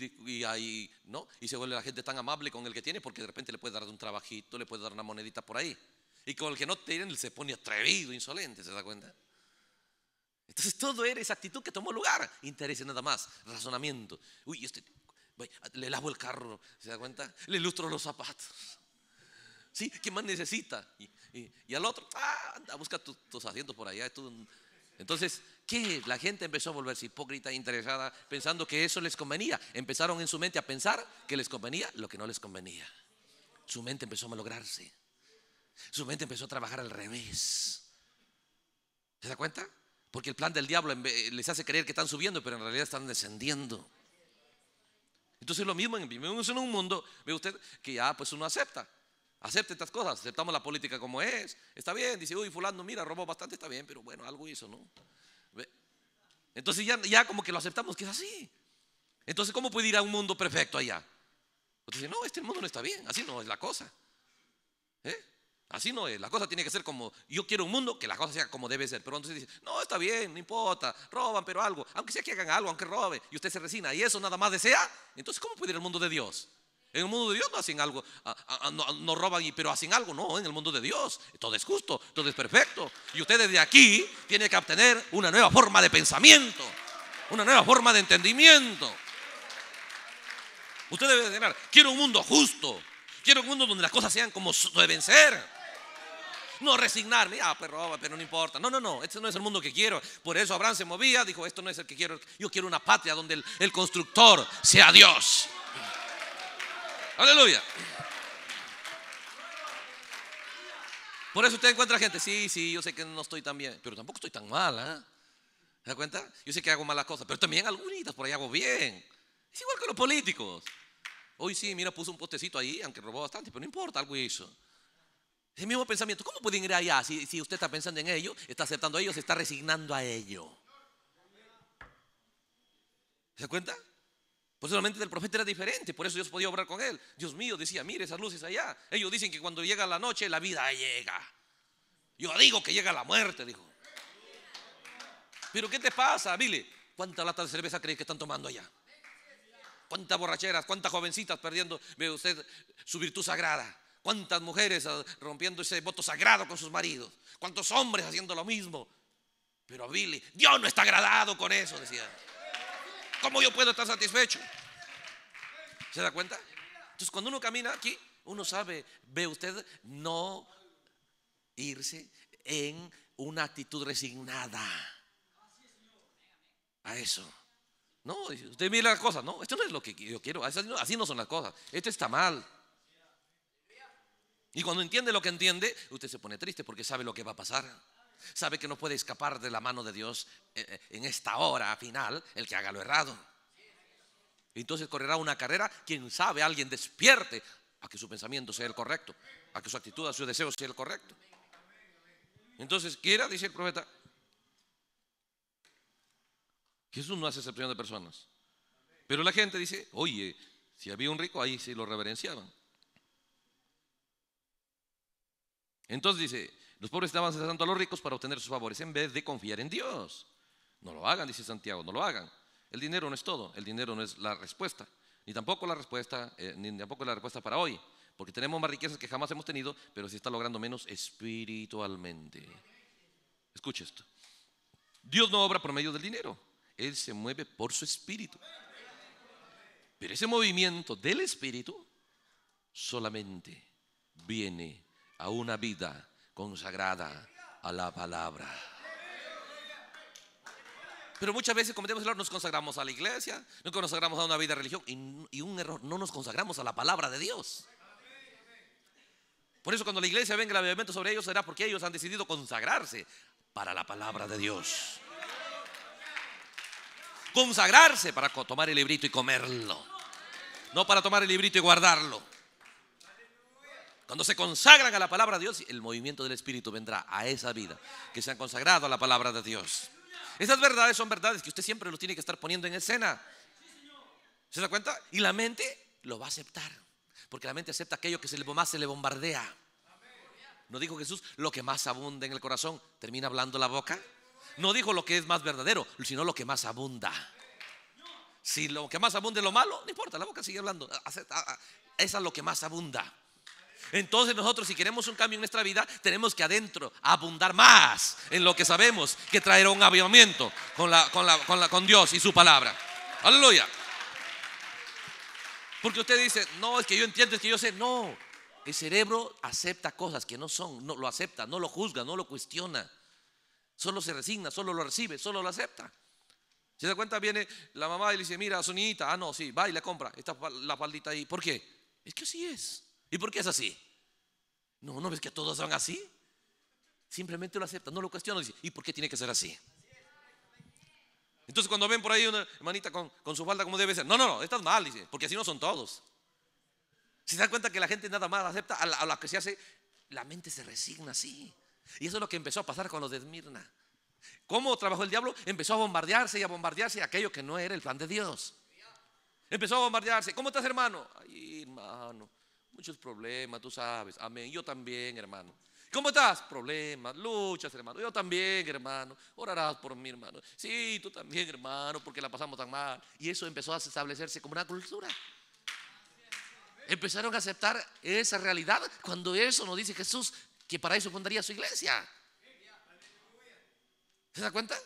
¿no? Y se vuelve la gente tan amable con el que tiene, porque de repente le puede dar un trabajito, le puede dar una monedita por ahí. Y con el que no tiene, él se pone atrevido, insolente, ¿se da cuenta? Entonces todo era esa actitud que tomó lugar. Intereses nada más, razonamiento. Uy, le lavo el carro, ¿se da cuenta? Le ilustro los zapatos. ¿Sí? ¿Qué más necesita? Y al otro, anda, busca tus asientos por allá. Entonces, ¿qué? La gente empezó a volverse hipócrita, interesada, pensando que eso les convenía. Empezaron en su mente a pensar que les convenía lo que no les convenía. Su mente empezó a malograrse. Su mente empezó a trabajar al revés. ¿Se da cuenta? Porque el plan del diablo les hace creer que están subiendo, pero en realidad están descendiendo. Entonces lo mismo, vivimos en un mundo, ve usted, que ya pues uno acepta estas cosas, aceptamos la política como es, está bien, dice, uy, fulano, mira, robó bastante, está bien, pero bueno, algo hizo, ¿no? ¿Ve? Entonces ya como que lo aceptamos que es así. Entonces, ¿cómo puede ir a un mundo perfecto allá? Entonces, no, este mundo no está bien, así no es la cosa. Así no es, la cosa tiene que ser como, yo quiero un mundo que la cosa sea como debe ser. Pero entonces dice, no, está bien, no importa, roban, pero algo, aunque sea que hagan algo, aunque robe, y usted se resigna y eso nada más desea. Entonces, ¿cómo puede ir al mundo de Dios? En el mundo de Dios no hacen algo, no roban, pero hacen algo. No, en el mundo de Dios todo es justo, todo es perfecto. Y usted desde aquí tiene que obtener una nueva forma de pensamiento, una nueva forma de entendimiento. Usted debe tener, quiero un mundo justo, quiero un mundo donde las cosas sean como deben ser. No resignarme, pero no importa. No, este no es el mundo que quiero. Por eso Abraham se movía, dijo, esto no es el que quiero. Yo quiero una patria donde el constructor sea Dios. Aleluya. Por eso usted encuentra gente, sí, yo sé que no estoy tan bien, pero tampoco estoy tan mal, ¿eh? ¿Se da cuenta? Yo sé que hago malas cosas, pero también algunas por ahí hago bien. Es igual que los políticos. Hoy sí, mira, puso un postecito ahí, aunque robó bastante, pero no importa, algo hizo. Ese mismo pensamiento, ¿cómo pueden ir allá? Si usted está pensando en ello, está aceptando a ello, se está resignando a ello. ¿Se da cuenta? Pues la mente del profeta era diferente, por eso Dios podía obrar con él. Dios mío, decía, mire esas luces allá. Ellos dicen que cuando llega la noche, la vida llega. Yo digo que llega la muerte, dijo. Pero ¿qué te pasa, Billy? ¿Cuántas latas de cerveza crees que están tomando allá? ¿Cuántas borracheras? ¿Cuántas jovencitas perdiendo, ve usted, su virtud sagrada? ¿Cuántas mujeres rompiendo ese voto sagrado con sus maridos? ¿Cuántos hombres haciendo lo mismo? Pero Billy, Dios no está agradado con eso, decía. ¿Cómo yo puedo estar satisfecho? ¿Se da cuenta? Entonces cuando uno camina aquí, uno sabe, ve usted, no irse en una actitud resignada a eso. No, usted mira las cosas, no, esto no es lo que yo quiero, así no son las cosas, esto está mal. Y cuando entiende lo que entiende, usted se pone triste porque sabe lo que va a pasar. Sabe que no puede escapar de la mano de Dios en esta hora final el que haga lo errado. Entonces correrá una carrera, quién sabe, alguien despierte a que su pensamiento sea el correcto, a que su actitud, a su deseo sea el correcto. Entonces, quiera, dice el profeta, Jesús no hace excepción de personas. Pero la gente dice, oye, si había un rico, ahí sí lo reverenciaban. Entonces dice, los pobres estaban cesando a los ricos para obtener sus favores en vez de confiar en Dios. No lo hagan, dice Santiago, no lo hagan. El dinero no es todo, el dinero no es la respuesta, ni tampoco la respuesta para hoy, porque tenemos más riquezas que jamás hemos tenido, pero se está logrando menos espiritualmente. Escuche esto. Dios no obra por medio del dinero, Él se mueve por su espíritu. Pero ese movimiento del espíritu solamente viene a una vida consagrada a la palabra. Pero muchas veces cometemos el error, nos consagramos a la iglesia, nos consagramos a una vida de religión y un error, no nos consagramos a la palabra de Dios. Por eso cuando la iglesia venga el avivamiento sobre ellos será porque ellos han decidido consagrarse para la palabra de Dios. Consagrarse para tomar el librito y comerlo, no para tomar el librito y guardarlo. Cuando se consagran a la palabra de Dios, el movimiento del Espíritu vendrá a esa vida que se han consagrado a la palabra de Dios. Esas verdades son verdades que usted siempre los tiene que estar poniendo en escena. ¿Se da cuenta? Y la mente lo va a aceptar, porque la mente acepta aquello que más se le bombardea. ¿No dijo Jesús, lo que más abunda en el corazón termina hablando la boca? No dijo lo que es más verdadero, sino lo que más abunda. Si lo que más abunda es lo malo, no importa, la boca sigue hablando. Esa es lo que más abunda. Entonces nosotros, si queremos un cambio en nuestra vida, tenemos que adentro abundar más en lo que sabemos que traerá un avivamiento con Dios y su palabra. Aleluya. Porque usted dice, no, es que yo entiendo, es que yo sé. No, el cerebro acepta cosas que no son, no lo acepta, no lo juzga, no lo cuestiona. Solo se resigna, solo lo recibe, solo lo acepta. ¿Se da cuenta? Viene la mamá y le dice, mira, su niñita, no, sí, va y la compra, está la faldita ahí. ¿Por qué? Es que así es. ¿Y por qué es así? ¿No ves que todos son así? Simplemente lo aceptan, no lo cuestionan. Dice, ¿y por qué tiene que ser así? Entonces cuando ven por ahí una hermanita con su falda como debe ser, no, estás mal, dice, porque así no son todos. ¿Se dan cuenta que la gente nada más acepta a lo que se hace? La mente se resigna así. Y eso es lo que empezó a pasar con los de Esmirna. ¿Cómo trabajó el diablo? Empezó a bombardearse aquello que no era el plan de Dios. Empezó a bombardearse. ¿Cómo estás, hermano? Ay, hermano, muchos problemas, tú sabes. Amén. Yo también, hermano. ¿Cómo estás? Problemas, luchas, hermano. Yo también, hermano. Orarás por mí, hermano. Sí, tú también, hermano, porque la pasamos tan mal. Y eso empezó a establecerse como una cultura. Empezaron a aceptar esa realidad cuando eso nos dice Jesús que para eso fundaría su iglesia. ¿Se da cuenta?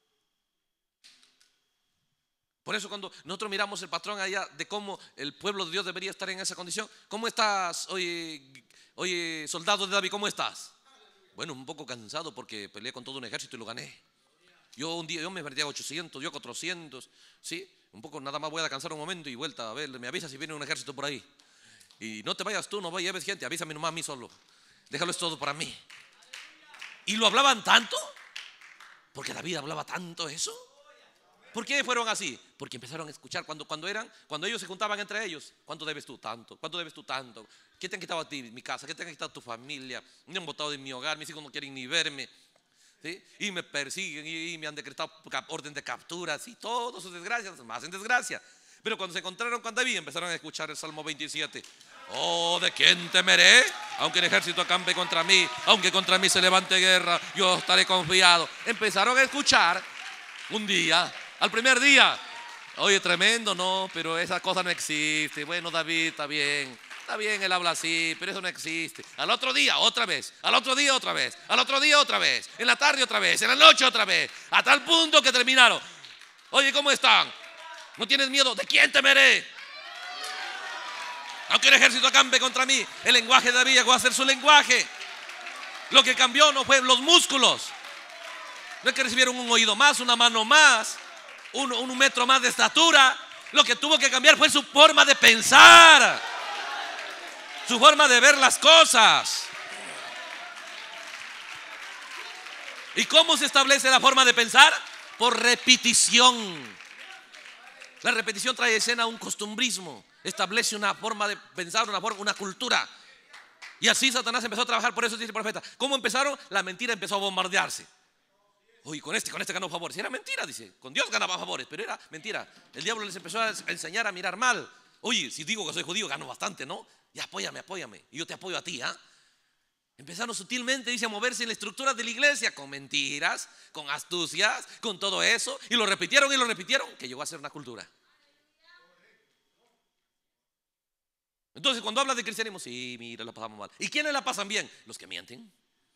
Por eso cuando nosotros miramos el patrón allá de cómo el pueblo de Dios debería estar en esa condición. ¿Cómo estás, oye, soldado de David? ¿Cómo estás? Bueno, un poco cansado porque peleé con todo un ejército y lo gané. Yo me perdí a 800, yo 400. ¿Sí? Un poco, nada más voy a descansar un momento y vuelta a ver, me avisa si viene un ejército por ahí. Y no te vayas tú, no lleves gente, avísame nomás a mí solo. Déjalo, es todo para mí. Y lo hablaban tanto, porque David hablaba tanto eso. ¿Por qué fueron así? Porque empezaron a escuchar cuando ellos se juntaban entre ellos. ¿Cuánto debes tú? Tanto. ¿Cuánto debes tú? Tanto. ¿Qué te han quitado a ti? Mi casa. ¿Qué te han quitado tu familia? Me han botado de mi hogar. Mis hijos no quieren ni verme. ¿Sí? Y me persiguen y me han decretado orden de captura. Sí, todas sus desgracias, más en desgracia. Pero cuando se encontraron con David, empezaron a escuchar el Salmo 27. Oh, ¿de quién temeré? Aunque el ejército acampe contra mí, aunque contra mí se levante guerra, yo estaré confiado. Empezaron a escuchar un día, al primer día. Oye, tremendo, no, pero esa cosa no existe. Bueno, David, está bien, él habla así, pero eso no existe. Al otro día, otra vez. Al otro día, otra vez. Al otro día, otra vez. En la tarde, otra vez. En la noche, otra vez. A tal punto que terminaron. Oye, ¿cómo están? ¿No tienes miedo? ¿De quién temeré? Aunque el ejército acampe contra mí. El lenguaje de David llegó a ser su lenguaje. Lo que cambió no fue los músculos. No es que recibieron un oído más, una mano más, un metro más de estatura. Lo que tuvo que cambiar fue su forma de pensar, su forma de ver las cosas. ¿Y cómo se establece la forma de pensar? Por repetición. La repetición trae escena un costumbrismo, establece una forma de pensar, una cultura. Y así Satanás empezó a trabajar. Por eso dice el profeta, ¿cómo empezaron? La mentira empezó a bombardearse. Uy, con este ganó favores. Era mentira, dice. Con Dios ganaba favores, pero era mentira. El diablo les empezó a enseñar a mirar mal. Oye, si digo que soy judío, gano bastante, ¿no? Ya apóyame. Y yo te apoyo a ti, ¿ah? Empezaron sutilmente, dice, a moverse en la estructura de la iglesia, con mentiras, con astucias, con todo eso. Y lo repitieron, que llegó a ser una cultura. Entonces, cuando habla de cristianismo, sí, mira, la pasamos mal. ¿Y quiénes la pasan bien? Los que mienten.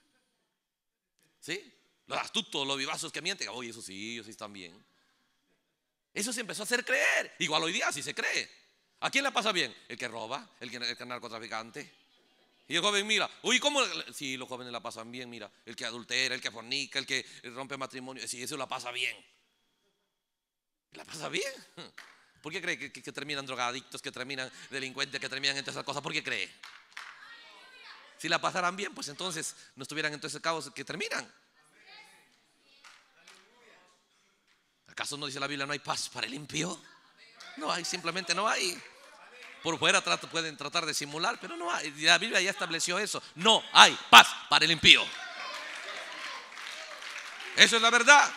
¿Sí? Los astutos, los vivazos que mienten. Oye, eso sí, ellos sí están bien. Eso se empezó a hacer creer. Igual hoy día sí se cree. ¿A quién la pasa bien? El que roba, el que es narcotraficante. Y el joven mira, uy, ¿cómo? Sí, los jóvenes la pasan bien, mira. El que adultera, el que fornica, el que rompe matrimonio. Sí, eso la pasa bien. ¿La pasa bien? ¿Por qué cree que terminan drogadictos, que terminan delincuentes, que terminan en todas esas cosas? ¿Por qué cree? Si la pasaran bien, pues entonces no estuvieran en todos esos cabos que terminan. ¿Acaso no dice la Biblia no hay paz para el impío? No hay, simplemente no hay. Por fuera pueden tratar de simular, pero no hay. La Biblia ya estableció eso. No hay paz para el impío. Eso es la verdad.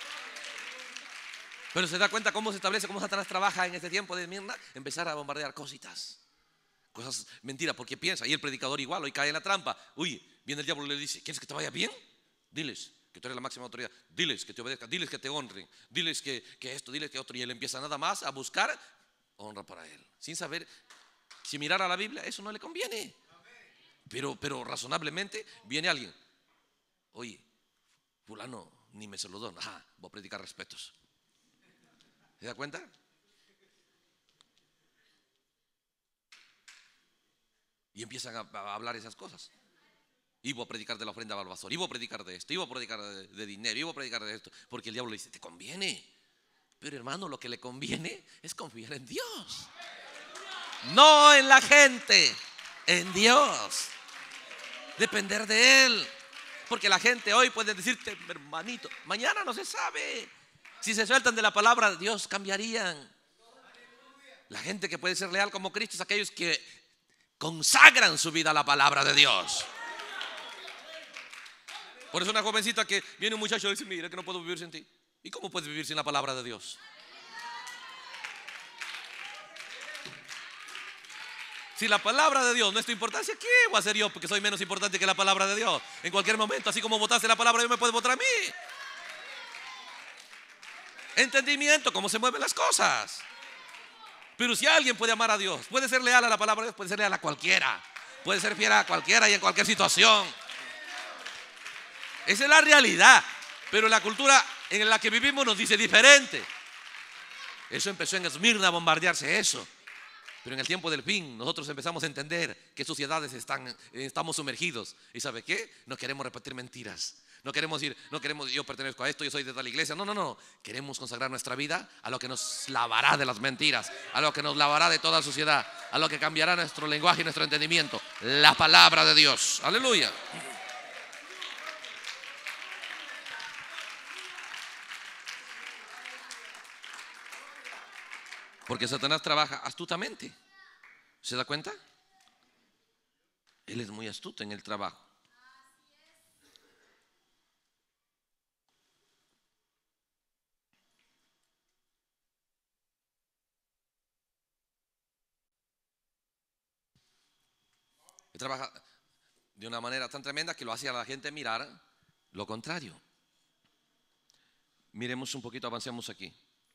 Pero se da cuenta cómo se establece, cómo Satanás trabaja en este tiempo de Esmirna. Empezar a bombardear cositas, cosas mentiras, porque piensa. Y el predicador igual, hoy cae en la trampa. Uy, viene el diablo y le dice, ¿quieres que te vaya bien? Diles que tú eres la máxima autoridad. Diles que te obedezcan, diles que te honren. Diles que esto, diles que otro. Y él empieza nada más a buscar honra para él, sin saber. Si mirara la Biblia, eso no le conviene. Pero razonablemente viene alguien. Oye, fulano ni me saludó. Ajá, voy a predicar respetos. ¿Se da cuenta? Y empiezan a hablar esas cosas. Y voy a predicar de la ofrenda al vasor, y voy a predicar de esto, y voy a predicar de dinero, y voy a predicar de esto. Porque el diablo le dice, te conviene. Pero hermano, lo que le conviene es confiar en Dios. No en la gente, en Dios. Depender de Él. Porque la gente hoy puede decirte, hermanito, mañana no se sabe. Si se sueltan de la palabra de Dios, cambiarían. La gente que puede ser leal como Cristo es aquellos que consagran su vida a la palabra de Dios. Por eso una jovencita que viene un muchacho y dice, mira que no puedo vivir sin ti. ¿Y cómo puedes vivir sin la palabra de Dios? Si la palabra de Dios no es tu importancia, ¿qué voy a hacer yo? Porque soy menos importante que la palabra de Dios. En cualquier momento, así como votaste la palabra de Dios, me puedes votar a mí. Entendimiento, cómo se mueven las cosas. Pero si alguien puede amar a Dios, puede ser leal a la palabra de Dios, puede ser leal a cualquiera, puede ser fiel a cualquiera y en cualquier situación. Esa es la realidad. Pero la cultura en la que vivimos nos dice diferente. Eso empezó en Esmirna a bombardearse eso. Pero en el tiempo del fin nosotros empezamos a entender que sociedades estamos sumergidos. ¿Y sabe qué? No queremos repetir mentiras. No queremos yo pertenezco a esto, yo soy de tal iglesia. No. Queremos consagrar nuestra vida a lo que nos lavará de las mentiras, a lo que nos lavará de toda suciedad, a lo que cambiará nuestro lenguaje y nuestro entendimiento. La palabra de Dios. Aleluya. Porque Satanás trabaja astutamente. ¿Se da cuenta? Él es muy astuto en el trabajo. Él trabaja de una manera tan tremenda que lo hace a la gente mirar lo contrario. Miremos un poquito, avancemos aquí.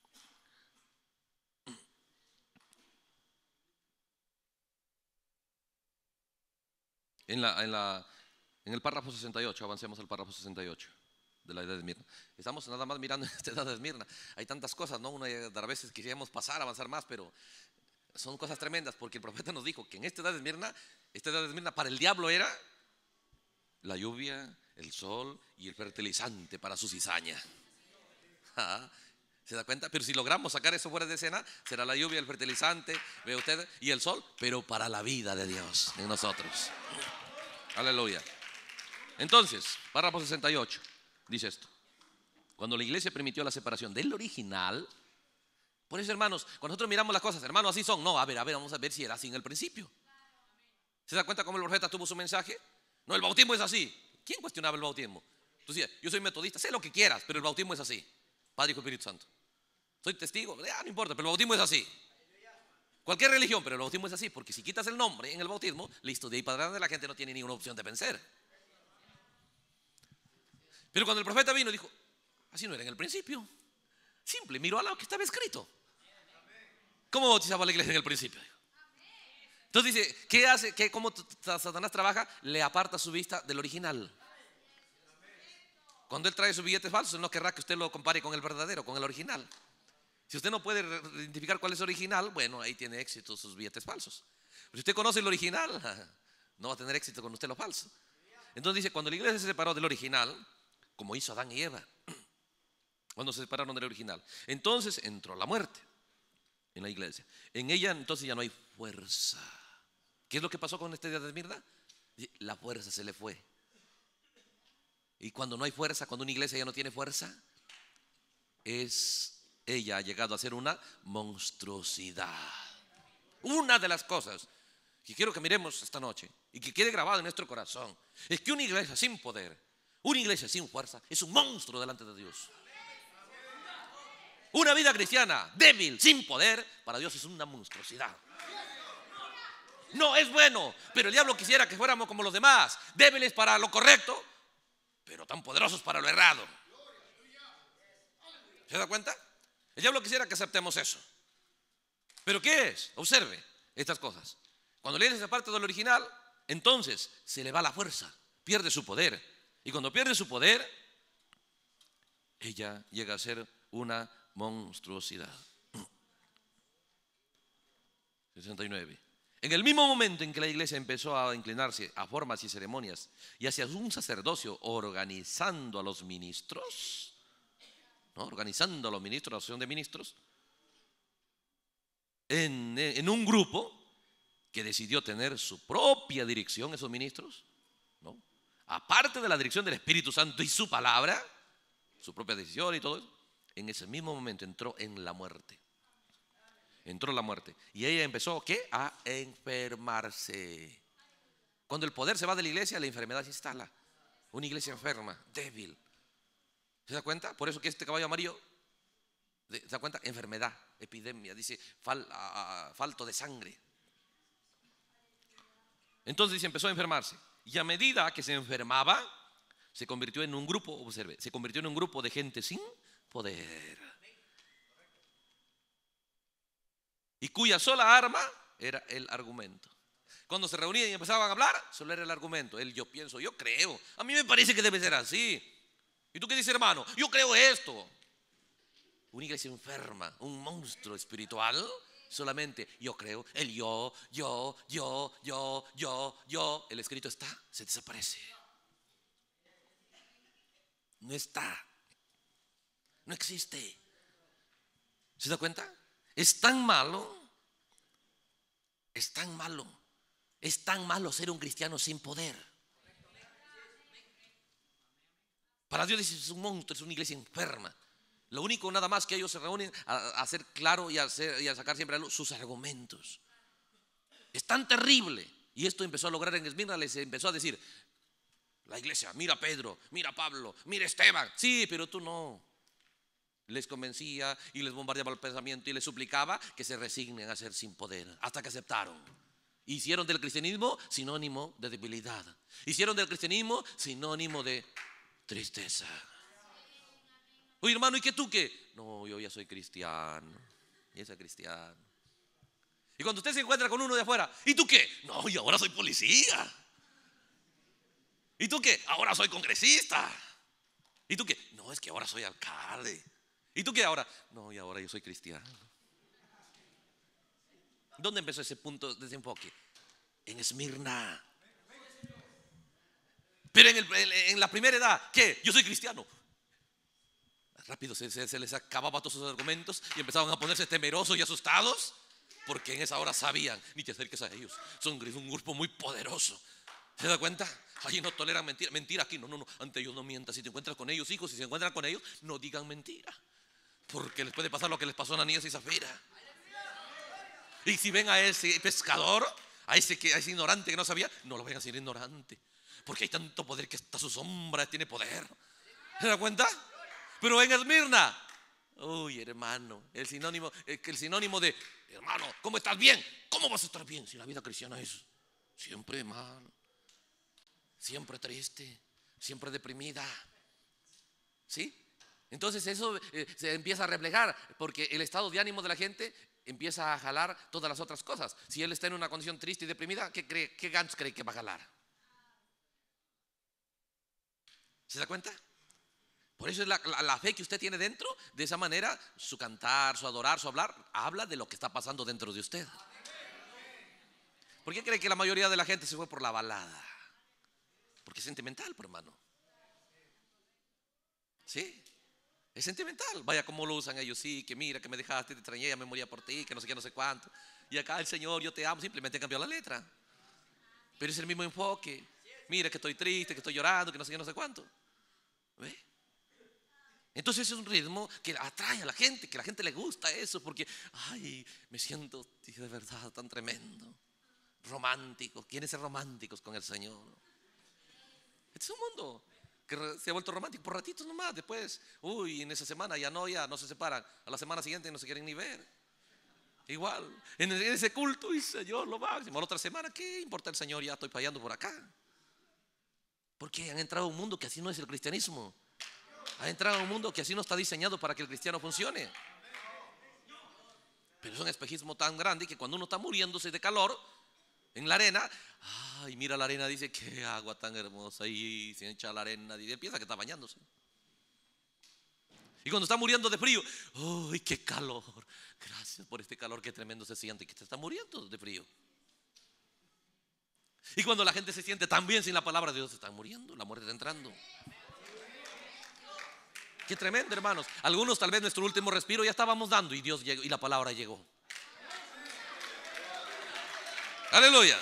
En el párrafo 68, avancemos al párrafo 68 de la edad de Esmirna. Estamos nada más mirando esta edad de Esmirna. Hay tantas cosas, ¿no? A veces queríamos avanzar más, pero son cosas tremendas, porque el profeta nos dijo que en esta edad de Esmirna para el diablo era la lluvia, el sol y el fertilizante para su cizaña. ¿Se da cuenta? Pero si logramos sacar eso fuera de escena, será la lluvia, el fertilizante, ve usted, y el sol, pero para la vida de Dios en nosotros. Aleluya. Entonces, párrafo 68 dice esto: cuando la iglesia permitió la separación del original, Por eso, hermanos, cuando nosotros miramos las cosas, hermanos, así son. No, a ver, vamos a ver si era así en el principio. ¿Se da cuenta cómo el profeta tuvo su mensaje? No, el bautismo es así. ¿Quién cuestionaba el bautismo? Tú decías, yo soy metodista, sé lo que quieras, pero el bautismo es así. Padre, Hijo, Espíritu Santo. Soy testigo, no importa, pero el bautismo es así. Cualquier religión, pero el bautismo es así, porque si quitas el nombre en el bautismo, listo, de ahí para adelante la gente no tiene ninguna opción de vencer. Pero cuando el profeta vino, dijo, así no era en el principio. Simple, miró a lo que estaba escrito. ¿Cómo bautizaba la iglesia en el principio? Entonces dice, ¿qué hace? ¿Cómo Satanás trabaja? Le aparta su vista del original. Cuando él trae sus billetes falsos, él no querrá que usted lo compare con el verdadero, con el original. Si usted no puede identificar cuál es original, bueno, ahí tiene éxito sus billetes falsos. Pero si usted conoce el original, no va a tener éxito con usted lo falso. Entonces dice, cuando la iglesia se separó del original, como hizo Adán y Eva, cuando se separaron del original, entonces entró la muerte en la iglesia. En ella entonces ya no hay fuerza. ¿Qué es lo que pasó con este día de Esmirna? La fuerza se le fue. Y cuando no hay fuerza, cuando una iglesia ya no tiene fuerza, ella ha llegado a ser una monstruosidad. Una de las cosas que quiero que miremos esta noche y que quede grabado en nuestro corazón es que una iglesia sin poder, una iglesia sin fuerza, es un monstruo delante de Dios. Una vida cristiana débil, sin poder, para Dios es una monstruosidad. No es bueno, pero el diablo quisiera que fuéramos como los demás, débiles para lo correcto, pero tan poderosos para lo errado. ¿Se da cuenta? El diablo quisiera que aceptemos eso. ¿Pero qué es? Observe estas cosas. Cuando la iglesia se aparta del original, entonces se le va la fuerza, pierde su poder. Y cuando pierde su poder, ella llega a ser una monstruosidad. 69. En el mismo momento en que la iglesia empezó a inclinarse a formas y ceremonias y hacia un sacerdocio organizando a los ministros, ¿no? Organizando a los ministros, la asociación de ministros, en un grupo que decidió tener su propia dirección, esos ministros, ¿no? Aparte de la dirección del Espíritu Santo y su palabra, su propia decisión y todo eso, en ese mismo momento entró en la muerte. Entró la muerte. Y ella empezó, ¿qué? A enfermarse. Cuando el poder se va de la iglesia, la enfermedad se instala. Una iglesia enferma, débil. ¿Se da cuenta? Por eso que este caballo amarillo, ¿se da cuenta? Enfermedad, epidemia, dice falto de sangre. Entonces dice, empezó a enfermarse. Y a medida que se enfermaba, se convirtió en un grupo, observe, se convirtió en un grupo de gente sin poder. Y cuya sola arma era el argumento. Cuando se reunían y empezaban a hablar, solo era el argumento. Yo pienso, yo creo. A mí me parece que debe ser así. ¿Y tú qué dices, hermano? Yo creo esto. Una iglesia enferma, un monstruo espiritual. Solamente yo creo, el yo. El escrito está, se desaparece. No está. No existe. ¿Se da cuenta? Es tan malo, es tan malo, es tan malo ser un cristiano sin poder. Para Dios es un monstruo, es una iglesia enferma. Lo único nada más que ellos se reúnen a hacer claro y a sacar siempre a luz sus argumentos. Es tan terrible. Y esto empezó a lograr en Esmirna, les empezó a decir, la iglesia, mira a Pedro, mira a Pablo, mira a Esteban. Sí, pero tú no. Les convencía y les bombardeaba el pensamiento y les suplicaba que se resignen a ser sin poder, hasta que aceptaron. Hicieron del cristianismo sinónimo de debilidad. Hicieron del cristianismo sinónimo de tristeza. Oye, hermano, ¿y qué tú qué? No, yo ya soy cristiano. Ya soy cristiano. Y cuando usted se encuentra con uno de afuera, ¿y tú qué? No, y ahora soy policía. ¿Y tú qué? Ahora soy congresista. ¿Y tú qué? No, es que ahora soy alcalde. ¿Y tú qué ahora? No, y ahora yo soy cristiano. ¿Dónde empezó ese punto de desenfoque? En Esmirna. Pero en la primera edad, ¿qué? Yo soy cristiano. Rápido se les acababa todos sus argumentos y empezaban a ponerse temerosos y asustados, porque en esa hora sabían, ni te acerques a ellos, son un grupo muy poderoso. ¿Se da cuenta? Allí no toleran mentira. Mentira aquí, no, ante ellos no mientas. Si te encuentras con ellos, hijos, si se encuentran con ellos, no digan mentira. porque les puede pasar lo que les pasó a Ananías y Zafira. Y si ven a ese pescador, a ese ignorante que no sabía, no lo ven a ser ignorante, porque hay tanto poder que hasta su sombra tiene poder. ¿Se da cuenta? Pero en Esmirna, uy, hermano, el sinónimo de hermano, ¿cómo estás bien? ¿Cómo vas a estar bien si la vida cristiana es siempre mal, siempre triste, siempre deprimida? ¿Sí? Entonces eso se empieza a reflejar, porque el estado de ánimo de la gente empieza a jalar todas las otras cosas. Si él está en una condición triste y deprimida, ¿qué Gantz cree que va a jalar? ¿Se da cuenta? Por eso es la fe que usted tiene dentro. De esa manera, su cantar, su adorar, su hablar, habla de lo que está pasando dentro de usted. ¿Por qué cree que la mayoría de la gente se fue por la balada? Porque es sentimental, por hermano. ¿Sí? Es sentimental. Vaya como lo usan ellos. Sí, que mira, que me dejaste, te extrañé, ya me moría por ti, que no sé qué, no sé cuánto. Y acá el Señor, yo te amo, simplemente cambió la letra. Pero es el mismo enfoque. Mira que estoy triste, que estoy llorando, que no sé qué, no sé cuánto. ¿Ve? Entonces es un ritmo que atrae a la gente, que a la gente le gusta eso, porque, ay, me siento de verdad tan tremendo, romántico. ¿Quieren ser románticos con el Señor? Este es un mundo que se ha vuelto romántico por ratitos nomás. Después, uy, en esa semana ya no se separan. A la semana siguiente no se quieren ni ver. Igual, en ese culto, y Señor, lo máximo. La otra semana, ¿qué importa el Señor? Ya estoy fallando por acá. Porque han entrado a un mundo que así no es el cristianismo. Ha entrado a un mundo que así no está diseñado para que el cristiano funcione. Pero es un espejismo tan grande que cuando uno está muriéndose de calor en la arena, ay, mira la arena, dice, qué agua tan hermosa, y se echa la arena y piensa que está bañándose. Y cuando está muriendo de frío, ay, qué calor, gracias por este calor, qué tremendo se siente, que te está muriendo de frío. Y cuando la gente se siente tan bien sin la palabra de Dios, se están muriendo, la muerte está entrando. Qué tremendo, hermanos. Algunos tal vez nuestro último respiro ya estábamos dando y Dios llegó y la palabra llegó. Aleluya.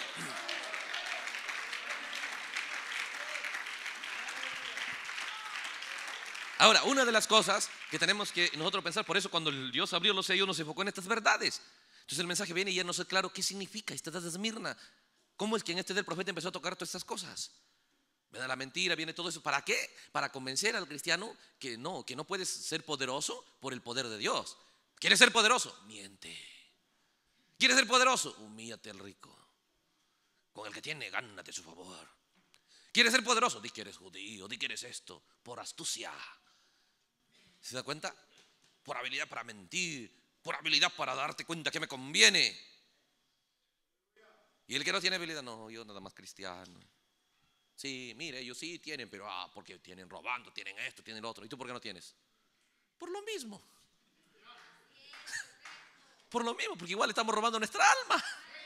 Ahora, una de las cosas que tenemos que nosotros pensar, por eso cuando Dios abrió los sellos nos enfocó en estas verdades. Entonces el mensaje viene y ya nos es claro qué significa esta edad de Esmirna. ¿Cómo es que en este día el profeta empezó a tocar todas estas cosas? Viene la mentira, viene todo eso. ¿Para qué? Para convencer al cristiano que no puedes ser poderoso por el poder de Dios. ¿Quieres ser poderoso? Miente. ¿Quieres ser poderoso? Humíllate al rico. Con el que tiene, gánate su favor. ¿Quieres ser poderoso? Di que eres judío, di que eres esto. Por astucia. ¿Se da cuenta? Por habilidad para mentir, por habilidad para darte cuenta que me conviene. Y el que no tiene habilidad, no, yo nada más cristiano. Sí, mire, ellos sí tienen, pero porque tienen robando, tienen esto, tienen lo otro. ¿Y tú por qué no tienes? Por lo mismo. Por lo mismo, porque igual estamos robando nuestra alma.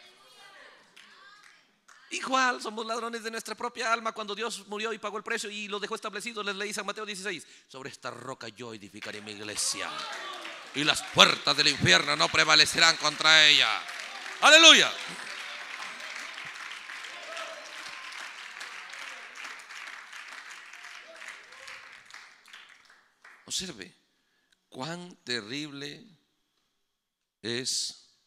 Igual somos ladrones de nuestra propia alma. Cuando Dios murió y pagó el precio y lo dejó establecido, les leí San Mateo 16: sobre esta roca yo edificaré mi iglesia y las puertas del infierno no prevalecerán contra ella. Aleluya. Observe cuán terrible es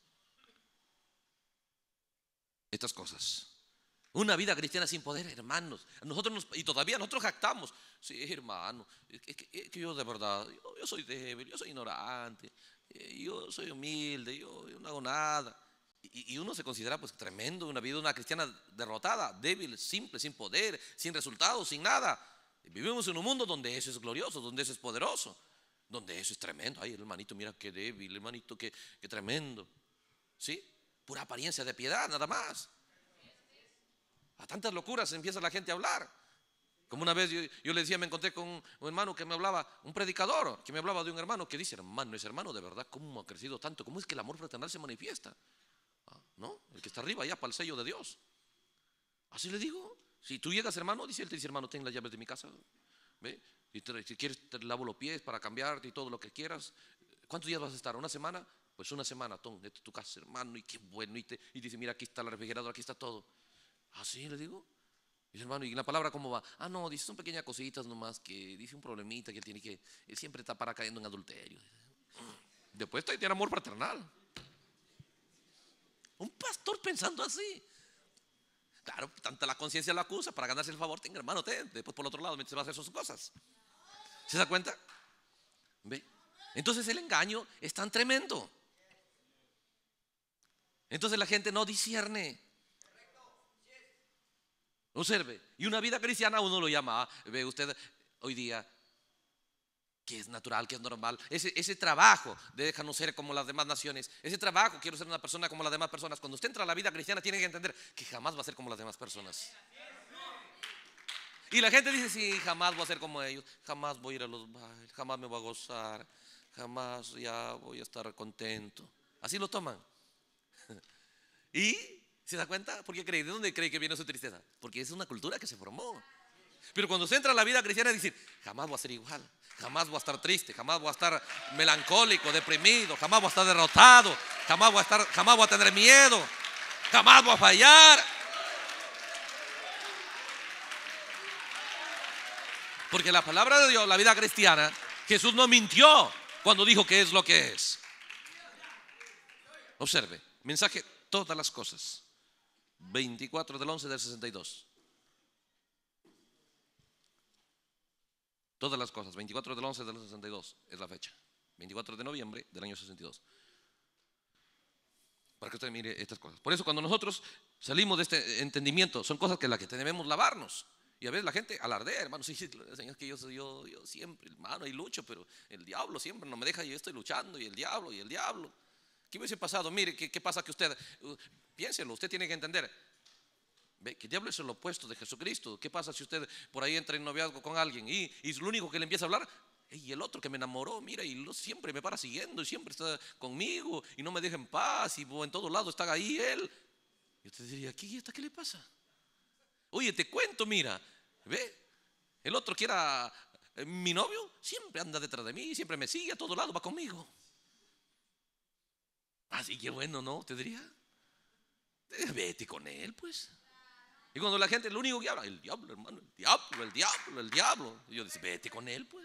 estas cosas. Una vida cristiana sin poder, hermanos. Y todavía nosotros jactamos. Sí, hermano, es que yo de verdad, yo soy débil, yo soy ignorante, yo soy humilde, yo no hago nada. Y uno se considera pues tremendo, una vida, una cristiana derrotada, débil, simple, sin poder, sin resultados, sin nada. Vivimos en un mundo donde eso es glorioso, donde eso es poderoso, donde eso es tremendo. Ay, hermanito, mira qué débil, hermanito, qué tremendo. ¿Sí? Pura apariencia de piedad, nada más. A tantas locuras empieza la gente a hablar. Como una vez yo le decía, me encontré con un hermano que me hablaba, un predicador, que me hablaba de un hermano que dice, hermano, ese hermano de verdad, ¿cómo ha crecido tanto? ¿Cómo es que el amor fraternal se manifiesta? ¿No? El que está arriba ya para el sello de Dios. Así le digo. Si tú llegas, hermano, dice él, te dice, hermano, ten las llaves de mi casa. ¿Ve? Si quieres, te lavo los pies para cambiarte y todo lo que quieras. ¿Cuántos días vas a estar? ¿Una semana? Pues una semana, Tom, de tu casa, hermano, y qué bueno. Y dice, mira, aquí está la refrigeradora, aquí está todo. Así le digo. Dice, hermano, ¿y la palabra cómo va? No, dice, son pequeñas cositas nomás, que dice un problemita que él tiene, que él siempre está para cayendo en adulterio. Después tiene amor fraternal. Un pastor pensando así. Claro, tanta la conciencia lo acusa para ganarse el favor. Tenga, hermano, después por el otro lado se va a hacer sus cosas. ¿Se da cuenta? ¿Ve? Entonces el engaño es tan tremendo. Entonces la gente no discierne. Observe. Y una vida cristiana uno lo llama, ve usted hoy día, que es natural, que es normal. Ese trabajo de déjanos ser como las demás naciones. Ese trabajo, quiero ser una persona como las demás personas. Cuando usted entra a la vida cristiana tiene que entender que jamás va a ser como las demás personas. Y la gente dice, sí, jamás voy a ser como ellos. Jamás voy a ir a los bailes, jamás me voy a gozar, jamás ya voy a estar contento. Así lo toman. ¿Y se da cuenta? ¿Por qué cree? ¿De dónde cree que viene su tristeza? Porque es una cultura que se formó. Pero cuando se entra a la vida cristiana dice, jamás voy a ser igual, jamás voy a estar triste, jamás voy a estar melancólico, deprimido, jamás voy a estar derrotado, jamás voy a tener miedo, jamás voy a fallar. Porque la palabra de Dios, la vida cristiana, Jesús no mintió cuando dijo que es lo que es. Observe, mensaje, todas las cosas. 24 del 11 del 62. Todas las cosas, 24 del 11 del 62 es la fecha. 24 de noviembre del año 62. Para que usted mire estas cosas. Por eso cuando nosotros salimos de este entendimiento, son cosas que las que debemos lavarnos. Y a veces la gente alardea, hermano, sí, Señor, que yo siempre, hermano, y lucho, pero el diablo siempre no me deja, yo estoy luchando, y el diablo. ¿Qué hubiese pasado? Mire, ¿qué pasa que usted, piénselo, usted tiene que entender, ve, que el diablo es el opuesto de Jesucristo. ¿Qué pasa si usted por ahí entra en noviazgo con alguien y es lo único que le empieza a hablar? Y el otro que me enamoró, mira, y siempre me para siguiendo, y siempre está conmigo, y no me deja en paz, y en todos lados está ahí él. Y usted diría, ¿qué le pasa? Oye, te cuento, mira, ve, el otro que era mi novio, siempre anda detrás de mí, siempre me sigue a todos lados, va conmigo. Así que bueno, ¿no? Te diría, vete con él, pues. Y cuando la gente, lo único que habla, el diablo, hermano, el diablo. Y yo dice, vete con él, pues.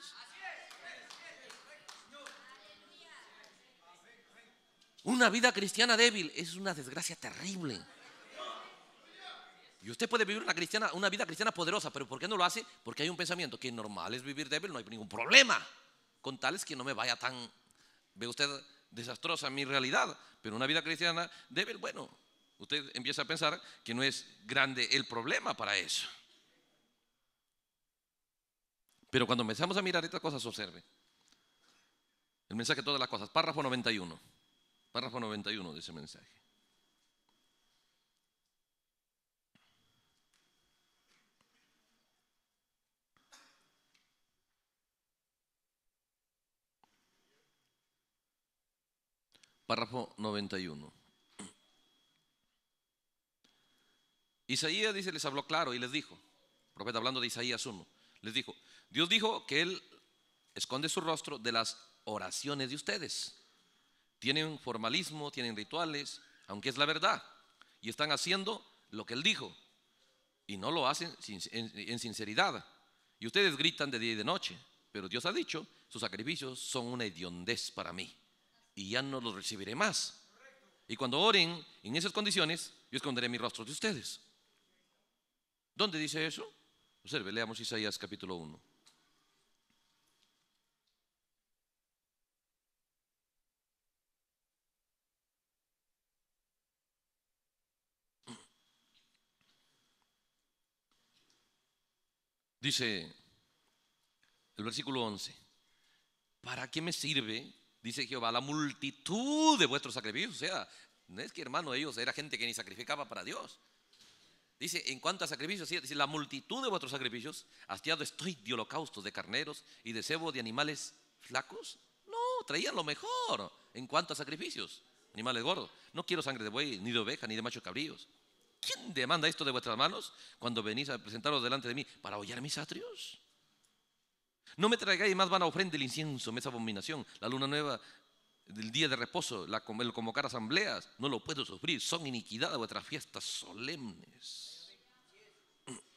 Una vida cristiana débil es una desgracia terrible. Y usted puede vivir una vida cristiana poderosa, pero ¿por qué no lo hace? Porque hay un pensamiento que normal es vivir débil, no hay ningún problema. Con tales que no me vaya tan, ve usted, desastrosa mi realidad. Pero una vida cristiana débil, bueno, usted empieza a pensar que no es grande el problema para eso. Pero cuando empezamos a mirar estas cosas, observe el mensaje de todas las cosas, párrafo 91. Párrafo 91 de ese mensaje. Párrafo 91. Isaías dice, les habló claro y les dijo, profeta hablando de Isaías 1, les dijo, Dios dijo que Él esconde su rostro de las oraciones de ustedes. Tienen formalismo, tienen rituales, aunque es la verdad, y están haciendo lo que Él dijo, y no lo hacen en sinceridad. Y ustedes gritan de día y de noche, pero Dios ha dicho, sus sacrificios son una hediondez para mí, y ya no los recibiré más. Y cuando oren en esas condiciones, yo esconderé mi rostro de ustedes. ¿Dónde dice eso? Observe, leamos Isaías capítulo 1. Dice el versículo 11, ¿para qué me sirve, dice Jehová, la multitud de vuestros sacrificios? O sea, no es que, hermano, ellos era gente que ni sacrificaba para Dios. Dice, en cuanto a sacrificios, dice, la multitud de vuestros sacrificios, hastiado estoy de holocaustos de carneros y de cebo de animales flacos. No, traían lo mejor en cuanto a sacrificios, animales gordos. No quiero sangre de buey, ni de oveja, ni de machos cabríos. ¿Quién demanda esto de vuestras manos cuando venís a presentaros delante de mí para hollar mis atrios? No me traigáis más vana ofrenda el incienso, me es abominación. La luna nueva del día de reposo, el convocar asambleas, no lo puedo sufrir. Son iniquidad de vuestras fiestas solemnes.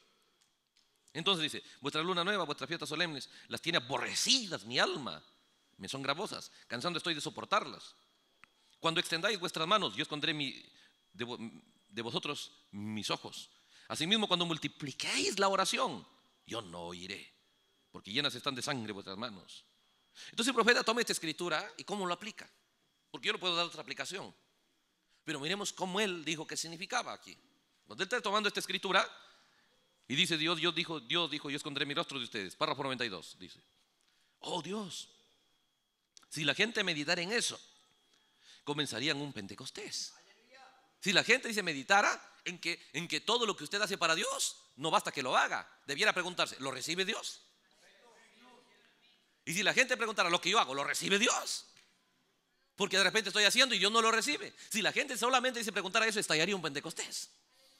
Entonces dice, vuestra luna nueva, vuestras fiestas solemnes, las tiene aborrecidas mi alma. me son gravosas, cansando estoy de soportarlas. Cuando extendáis vuestras manos, yo esconderé de vosotros mis ojos. Asimismo, cuando multipliquéis la oración, yo no oiré, porque llenas están de sangre vuestras manos. Entonces el profeta toma esta escritura y cómo lo aplica, porque yo no puedo dar otra aplicación. Pero miremos cómo él dijo que significaba aquí. Cuando él está tomando esta escritura y dice, Dios dijo, yo esconderé mi rostro de ustedes. Párrafo 92 dice, oh Dios, si la gente meditara en eso, comenzarían un Pentecostés. Si la gente dice meditara en que todo lo que usted hace para Dios, no basta que lo haga. Debiera preguntarse, ¿lo recibe Dios? Y si la gente preguntara, lo que yo hago, ¿lo recibe Dios? Porque de repente estoy haciendo y Dios no lo recibe. Si la gente solamente dice preguntara eso, estallaría un Pentecostés.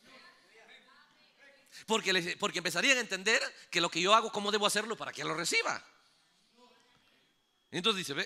Porque empezarían a entender que lo que yo hago, ¿cómo debo hacerlo para que lo reciba? Entonces dice, ve,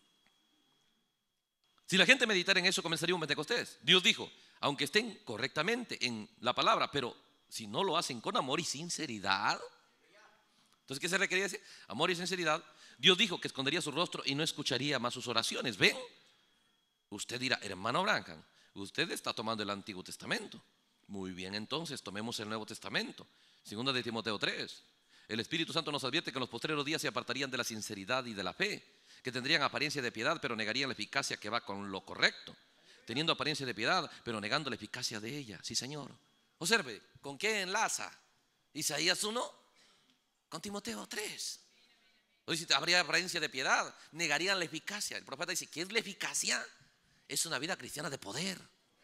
si la gente meditara en eso, comenzaría un Pentecostés. Dios dijo, aunque estén correctamente en la palabra, pero si no lo hacen con amor y sinceridad. Entonces, ¿qué se requería decir? Amor y sinceridad. Dios dijo que escondería su rostro y no escucharía más sus oraciones. ¿Ven? Usted dirá, hermano Branham, usted está tomando el Antiguo Testamento. Muy bien, entonces tomemos el Nuevo Testamento. Segunda de Timoteo 3. El Espíritu Santo nos advierte que en los postreros días se apartarían de la sinceridad y de la fe, que tendrían apariencia de piedad, pero negarían la eficacia que va con lo correcto. Teniendo apariencia de piedad, pero negando la eficacia de ella. Sí, Señor. Observe, ¿con qué enlaza Isaías 1? Con Timoteo 3. Dice, habría apariencia de piedad, negarían la eficacia. El profeta dice, ¿qué es la eficacia? Es una vida cristiana de poder.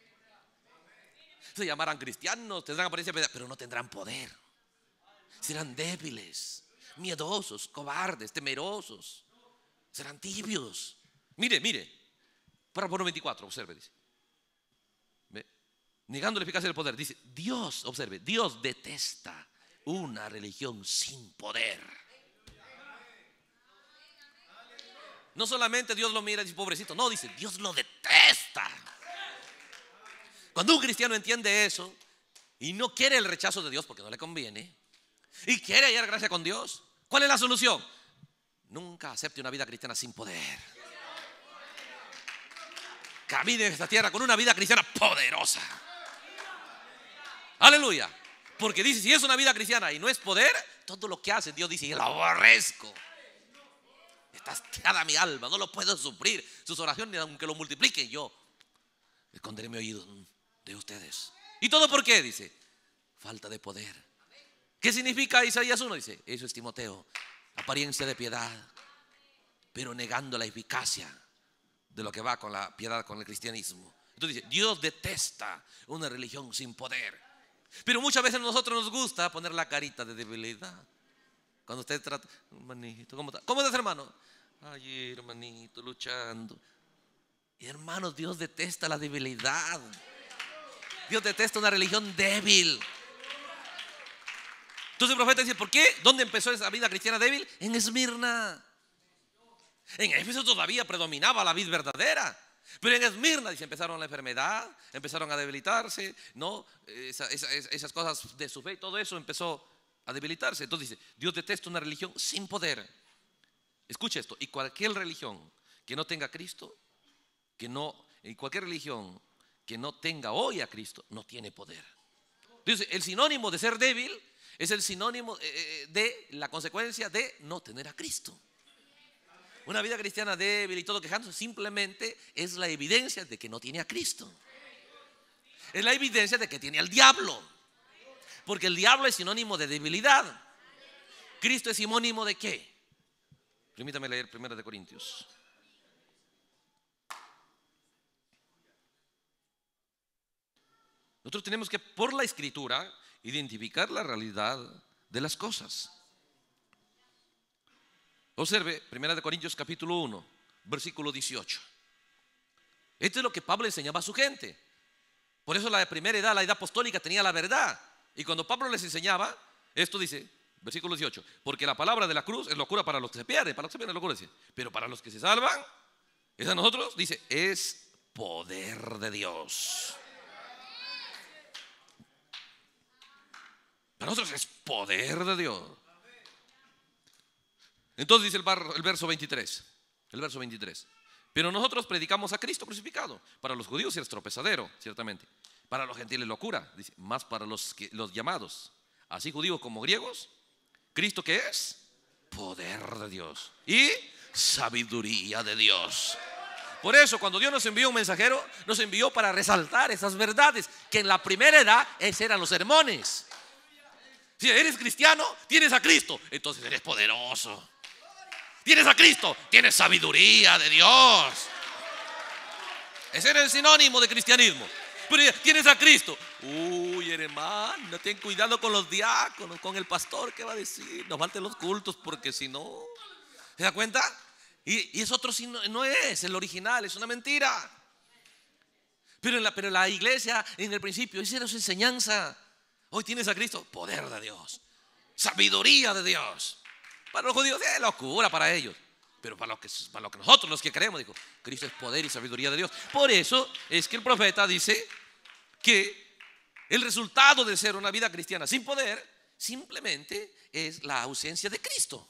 Se llamarán cristianos, tendrán apariencia de piedad, pero no tendrán poder. Serán débiles, miedosos, cobardes, temerosos. Serán tibios. Mire, párrafo 24, observe, dice. ¿Ve? Negando la eficacia del poder, dice, Dios, observe, Dios detesta una religión sin poder. No solamente Dios lo mira y dice, pobrecito, no, dice, Dios lo detesta. Cuando un cristiano entiende eso y no quiere el rechazo de Dios porque no le conviene y quiere hallar gracia con Dios, ¿cuál es la solución? Nunca acepte una vida cristiana sin poder. Camine en esta tierra con una vida cristiana poderosa. Aleluya. Porque dice, si es una vida cristiana y no es poder, todo lo que hace Dios dice, yo lo aborrezco. Está hastiada mi alma, no lo puedo sufrir. Sus oraciones, aunque lo multipliquen, yo esconderé mi oído de ustedes. ¿Y todo por qué? Dice, falta de poder. ¿Qué significa Isaías 1? Dice, eso es Timoteo, apariencia de piedad, pero negando la eficacia de lo que va con la piedad, con el cristianismo. Entonces dice, Dios detesta una religión sin poder. Pero muchas veces a nosotros nos gusta poner la carita de debilidad. Cuando usted trata, hermanito, ¿cómo estás, hermano? Ay, hermanito, luchando. Y hermanos, Dios detesta la debilidad. Dios detesta una religión débil. Entonces el profeta dice, ¿por qué? ¿Dónde empezó esa vida cristiana débil? En Esmirna. En Éfeso todavía predominaba la vida verdadera, pero en Esmirna dice, empezaron la enfermedad, empezaron a debilitarse, ¿no? Esas cosas de su fe y todo eso empezó a debilitarse. Entonces dice, Dios detesta una religión sin poder. Escucha esto, y cualquier religión que no tenga a Cristo, y cualquier religión que no tenga hoy a Cristo, no tiene poder. Entonces el sinónimo de ser débil es el sinónimo de la consecuencia de no tener a Cristo. Una vida cristiana débil y todo quejándose simplemente es la evidencia de que no tiene a Cristo. Es la evidencia de que tiene al diablo. Porque el diablo es sinónimo de debilidad. ¿Cristo es sinónimo de qué? Permítame leer 1 Corintios. Nosotros tenemos que, por la Escritura, identificar la realidad de las cosas. Observe 1 Corintios capítulo 1, versículo 18. Esto es lo que Pablo enseñaba a su gente. Por eso la primera edad, la edad apostólica, tenía la verdad. Y cuando Pablo les enseñaba, esto dice, versículo 18, porque la palabra de la cruz es locura para los que se pierden. Para los que se pierden es locura, dice. Pero para los que se salvan, es a nosotros, dice, es poder de Dios. Para nosotros es poder de Dios. Entonces dice el verso 23, El verso 23. Pero nosotros predicamos a Cristo crucificado. Para los judíos es tropezadero, ciertamente. Para los gentiles locura, dice, más para los llamados, así judíos como griegos, Cristo, ¿qué es? Poder de Dios y sabiduría de Dios. Por eso cuando Dios nos envió un mensajero, nos envió para resaltar esas verdades que en la primera edad eran los sermones. Si eres cristiano, tienes a Cristo, entonces eres poderoso. Tienes a Cristo, tienes sabiduría de Dios. Ese era el sinónimo de cristianismo. Pero tienes a Cristo. Uy, hermano, ten cuidado con los diáconos, con el pastor, ¿qué va a decir? Nos falten los cultos porque si no, ¿se da cuenta? Y es otro, no es el original, es una mentira. Pero la iglesia en el principio, esa era su enseñanza. Hoy tienes a Cristo, poder de Dios, sabiduría de Dios. Para los judíos es locura para ellos. Pero para lo que nosotros, los que creemos, digo, Cristo es poder y sabiduría de Dios. Por eso es que el profeta dice que el resultado de ser una vida cristiana sin poder simplemente es la ausencia de Cristo.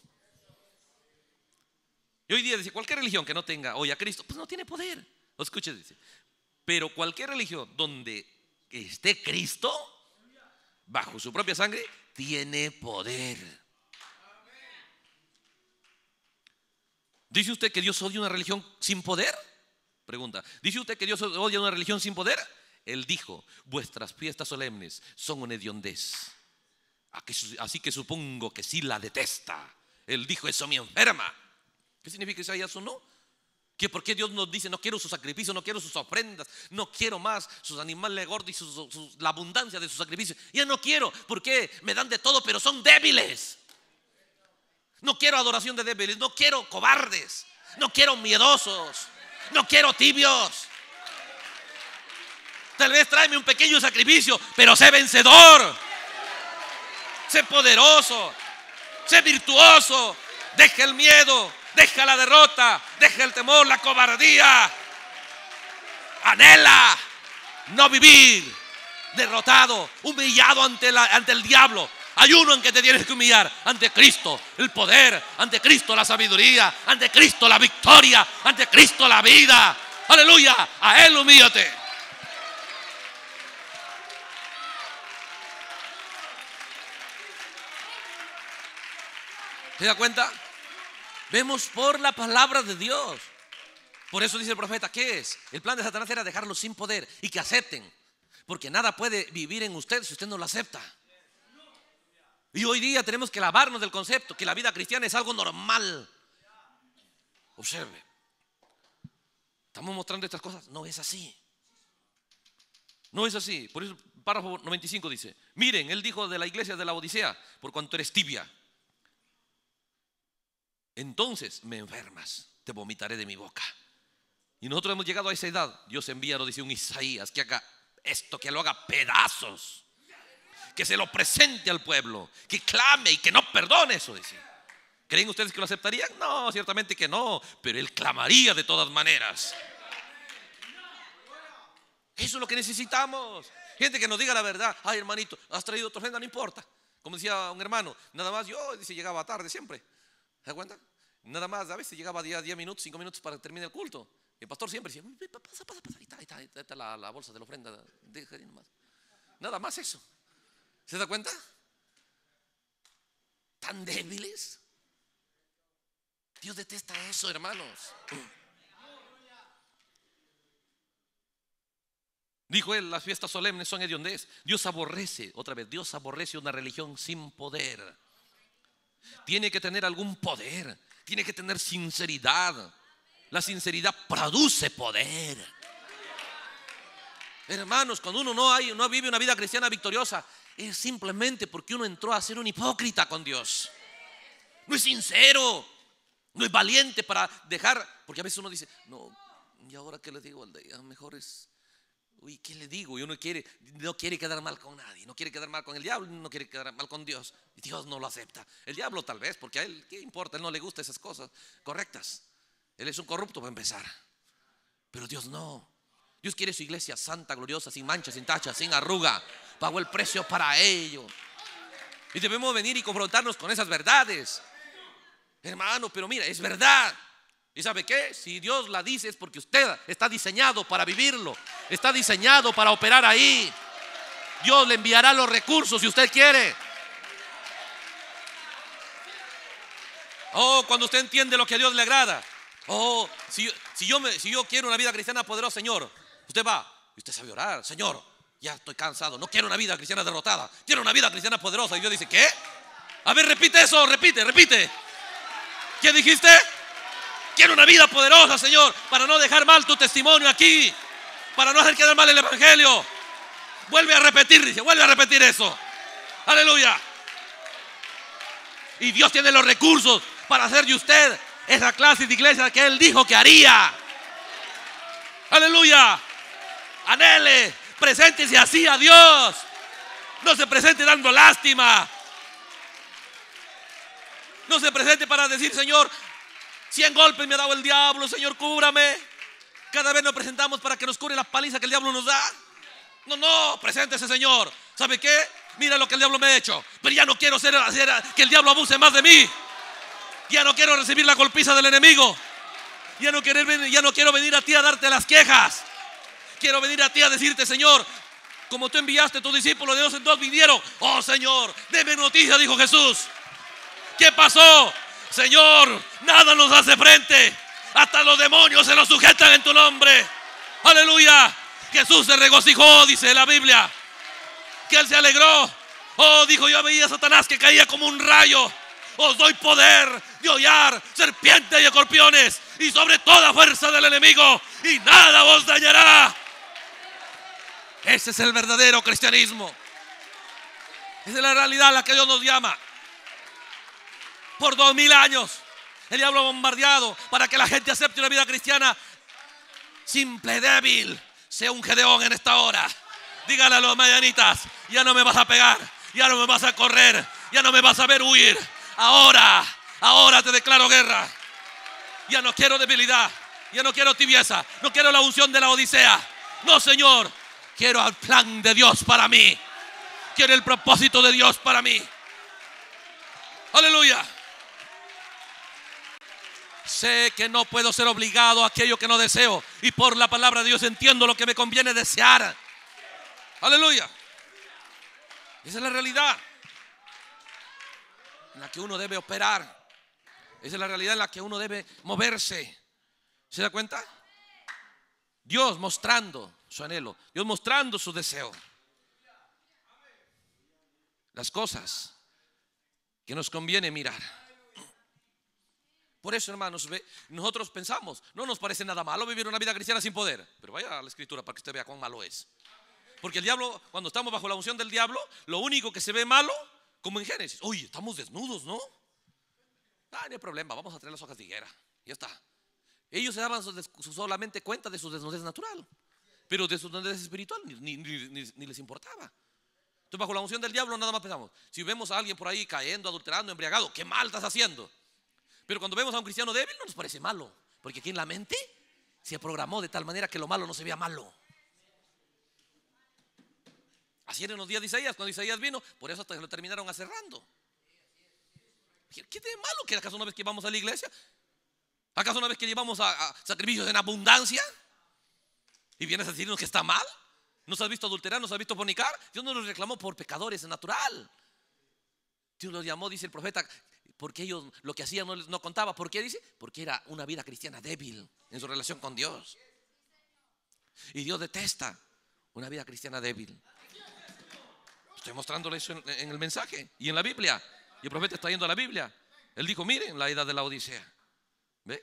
Y hoy día dice, cualquier religión que no tenga hoy a Cristo, pues no tiene poder. O escuche, dice, pero cualquier religión donde esté Cristo bajo su propia sangre tiene poder. ¿Dice usted que Dios odia una religión sin poder? Pregunta, ¿dice usted que Dios odia una religión sin poder? Él dijo, vuestras fiestas solemnes son una hediondez. Así que supongo que sí la detesta. Él dijo, eso me enferma. ¿Qué significa Isaías 1? Que por qué Dios nos dice, no quiero sus sacrificios, no quiero sus ofrendas, no quiero más sus animales gordos y la abundancia de sus sacrificios. Ya no quiero, porque me dan de todo, pero son débiles. No quiero adoración de débiles, no quiero cobardes, no quiero miedosos, no quiero tibios. Tal vez tráeme un pequeño sacrificio, pero sé vencedor, sé poderoso, sé virtuoso. Deja el miedo, deja la derrota, deja el temor, la cobardía. Anhela no vivir derrotado, humillado ante el diablo. Hay uno en que te tienes que humillar, ante Cristo el poder, ante Cristo la sabiduría, ante Cristo la victoria, ante Cristo la vida. Aleluya, a Él humíllate. ¿Se da cuenta? Vemos por la palabra de Dios. Por eso dice el profeta, ¿qué es? El plan de Satanás era dejarlos sin poder y que acepten, porque nada puede vivir en usted si usted no lo acepta. Y hoy día tenemos que lavarnos del concepto que la vida cristiana es algo normal. Observe, estamos mostrando estas cosas, no es así. No es así. Por eso el párrafo 95 dice, miren, él dijo de la iglesia de la Odisea, por cuanto eres tibia, entonces me enfermas, te vomitaré de mi boca. Y nosotros hemos llegado a esa edad. Dios envía, nos dice un Isaías, que haga esto, que lo haga pedazos, que se lo presente al pueblo, que clame y que no perdone. Eso dice. ¿Creen ustedes que lo aceptarían? No, ciertamente que no, pero él clamaría de todas maneras. Eso es lo que necesitamos. Gente que nos diga la verdad. Ay, hermanito, has traído tu ofrenda, no importa. Como decía un hermano, nada más yo, dice, llegaba tarde siempre. ¿Se da cuenta? Nada más, a veces llegaba 10 minutos, 5 minutos para terminar el culto. Y el pastor siempre decía, pasa, ahí está la bolsa de la ofrenda. Deja ahí nomás. Nada más eso. ¿Se da cuenta? Tan débiles. Dios detesta eso, hermanos. Dijo él, las fiestas solemnes son hediondez. Dios aborrece, otra vez, Dios aborrece una religión sin poder. Tiene que tener algún poder, tiene que tener sinceridad. La sinceridad produce poder. Hermanos, cuando uno no vive una vida cristiana victoriosa, es simplemente porque uno entró a ser un hipócrita con Dios. No es sincero, no es valiente para dejar. Porque a veces uno dice, no, ¿y ahora qué le digo al día? Mejor es, uy, ¿qué le digo? Y uno no quiere quedar mal con nadie, no quiere quedar mal con el diablo, no quiere quedar mal con Dios. Y Dios no lo acepta. El diablo tal vez, porque a él, ¿qué importa? A él no le gustan esas cosas correctas. Él es un corrupto para empezar. Pero Dios no. Dios quiere su iglesia santa, gloriosa, sin mancha, sin tacha, sin arruga. Pagó el precio para ello. Y debemos venir y confrontarnos con esas verdades. Hermano, pero mira, es verdad. ¿Y sabe qué? Si Dios la dice es porque usted está diseñado para vivirlo. Está diseñado para operar ahí. Dios le enviará los recursos si usted quiere. Oh, cuando usted entiende lo que a Dios le agrada. Oh, si yo quiero una vida cristiana poderosa, Señor, usted va y usted sabe orar. Señor, ya estoy cansado, no quiero una vida cristiana derrotada, quiero una vida cristiana poderosa. Y Dios dice, ¿qué? A ver, repite eso, repite. ¿Qué dijiste? Quiero una vida poderosa, Señor, para no dejar mal tu testimonio aquí, para no hacer quedar mal el evangelio. Vuelve a repetir, dice, vuelve a repetir eso. Aleluya. Y Dios tiene los recursos para hacer de usted esa clase de iglesia que Él dijo que haría. Aleluya. Anhele, preséntese así a Dios. No se presente dando lástima. No se presente para decir, Señor, 100 golpes me ha dado el diablo, Señor, cúbrame. Cada vez nos presentamos para que nos cure la paliza que el diablo nos da. No, preséntese, Señor. ¿Sabe qué? Mira lo que el diablo me ha hecho. Pero ya no quiero hacer que el diablo abuse más de mí. Ya no quiero recibir la golpiza del enemigo. Ya no quiero venir a ti a darte las quejas. Quiero venir a ti a decirte, Señor, como tú enviaste a tus discípulos de 2 en 2 vinieron. Oh, Señor, deme noticia, dijo Jesús. ¿Qué pasó? Señor, nada nos hace frente. Hasta los demonios se los sujetan en tu nombre. Aleluya. Jesús se regocijó, dice la Biblia, que Él se alegró. Oh, dijo, yo veía a Satanás que caía como un rayo. Os doy poder de hollar serpientes y escorpiones y sobre toda fuerza del enemigo, y nada os dañará. Ese es el verdadero cristianismo. Esa es la realidad a la que Dios nos llama. Por 2000 años el diablo ha bombardeado para que la gente acepte una vida cristiana simple, débil. Sea un Gedeón en esta hora. Dígale a los madianitas, ya no me vas a pegar, ya no me vas a correr, ya no me vas a ver huir. Ahora te declaro guerra. Ya no quiero debilidad, ya no quiero tibieza, no quiero la unción de la Odisea. No, Señor, quiero el plan de Dios para mí. Quiero el propósito de Dios para mí. Aleluya. Sé que no puedo ser obligado a aquello que no deseo, y por la palabra de Dios entiendo lo que me conviene desear. Aleluya. Esa es la realidad en la que uno debe operar. Esa es la realidad en la que uno debe moverse. ¿Se da cuenta? Dios mostrando su anhelo, Dios mostrando su deseo. Las cosas que nos conviene mirar. Por eso, hermanos, nosotros pensamos, no nos parece nada malo vivir una vida cristiana sin poder. Pero vaya a la escritura para que usted vea cuán malo es. Porque el diablo, cuando estamos bajo la unción del diablo, lo único que se ve malo, como en Génesis, oye, estamos desnudos, ¿no? No hay problema, vamos a traer las hojas de higuera. Ya está. Ellos se daban solamente cuenta de su desnudez natural, pero de su desnudez espiritual ni les importaba. Entonces, bajo la unción del diablo, nada más pensamos, si vemos a alguien por ahí cayendo, adulterando, embriagado, ¿qué mal estás haciendo? Pero cuando vemos a un cristiano débil, no nos parece malo, porque aquí en la mente se programó de tal manera que lo malo no se vea malo. Así era en los días de Isaías, cuando Isaías vino, por eso hasta lo terminaron aserrando. ¿Qué de malo que acaso una vez que vamos a la iglesia? ¿Acaso una vez que llevamos a sacrificios en abundancia? ¿Y vienes a decirnos que está mal? ¿Nos has visto adulterar? ¿Nos has visto fornicar? Dios no los reclamó por pecadores, es natural. Dios los llamó, dice el profeta, porque ellos lo que hacían no contaba. ¿Por qué dice? Porque era una vida cristiana débil en su relación con Dios. Y Dios detesta una vida cristiana débil. Estoy mostrándole eso en el mensaje y en la Biblia. Y el profeta está yendo a la Biblia. Él dijo, miren la edad de la Odisea. ¿Ve?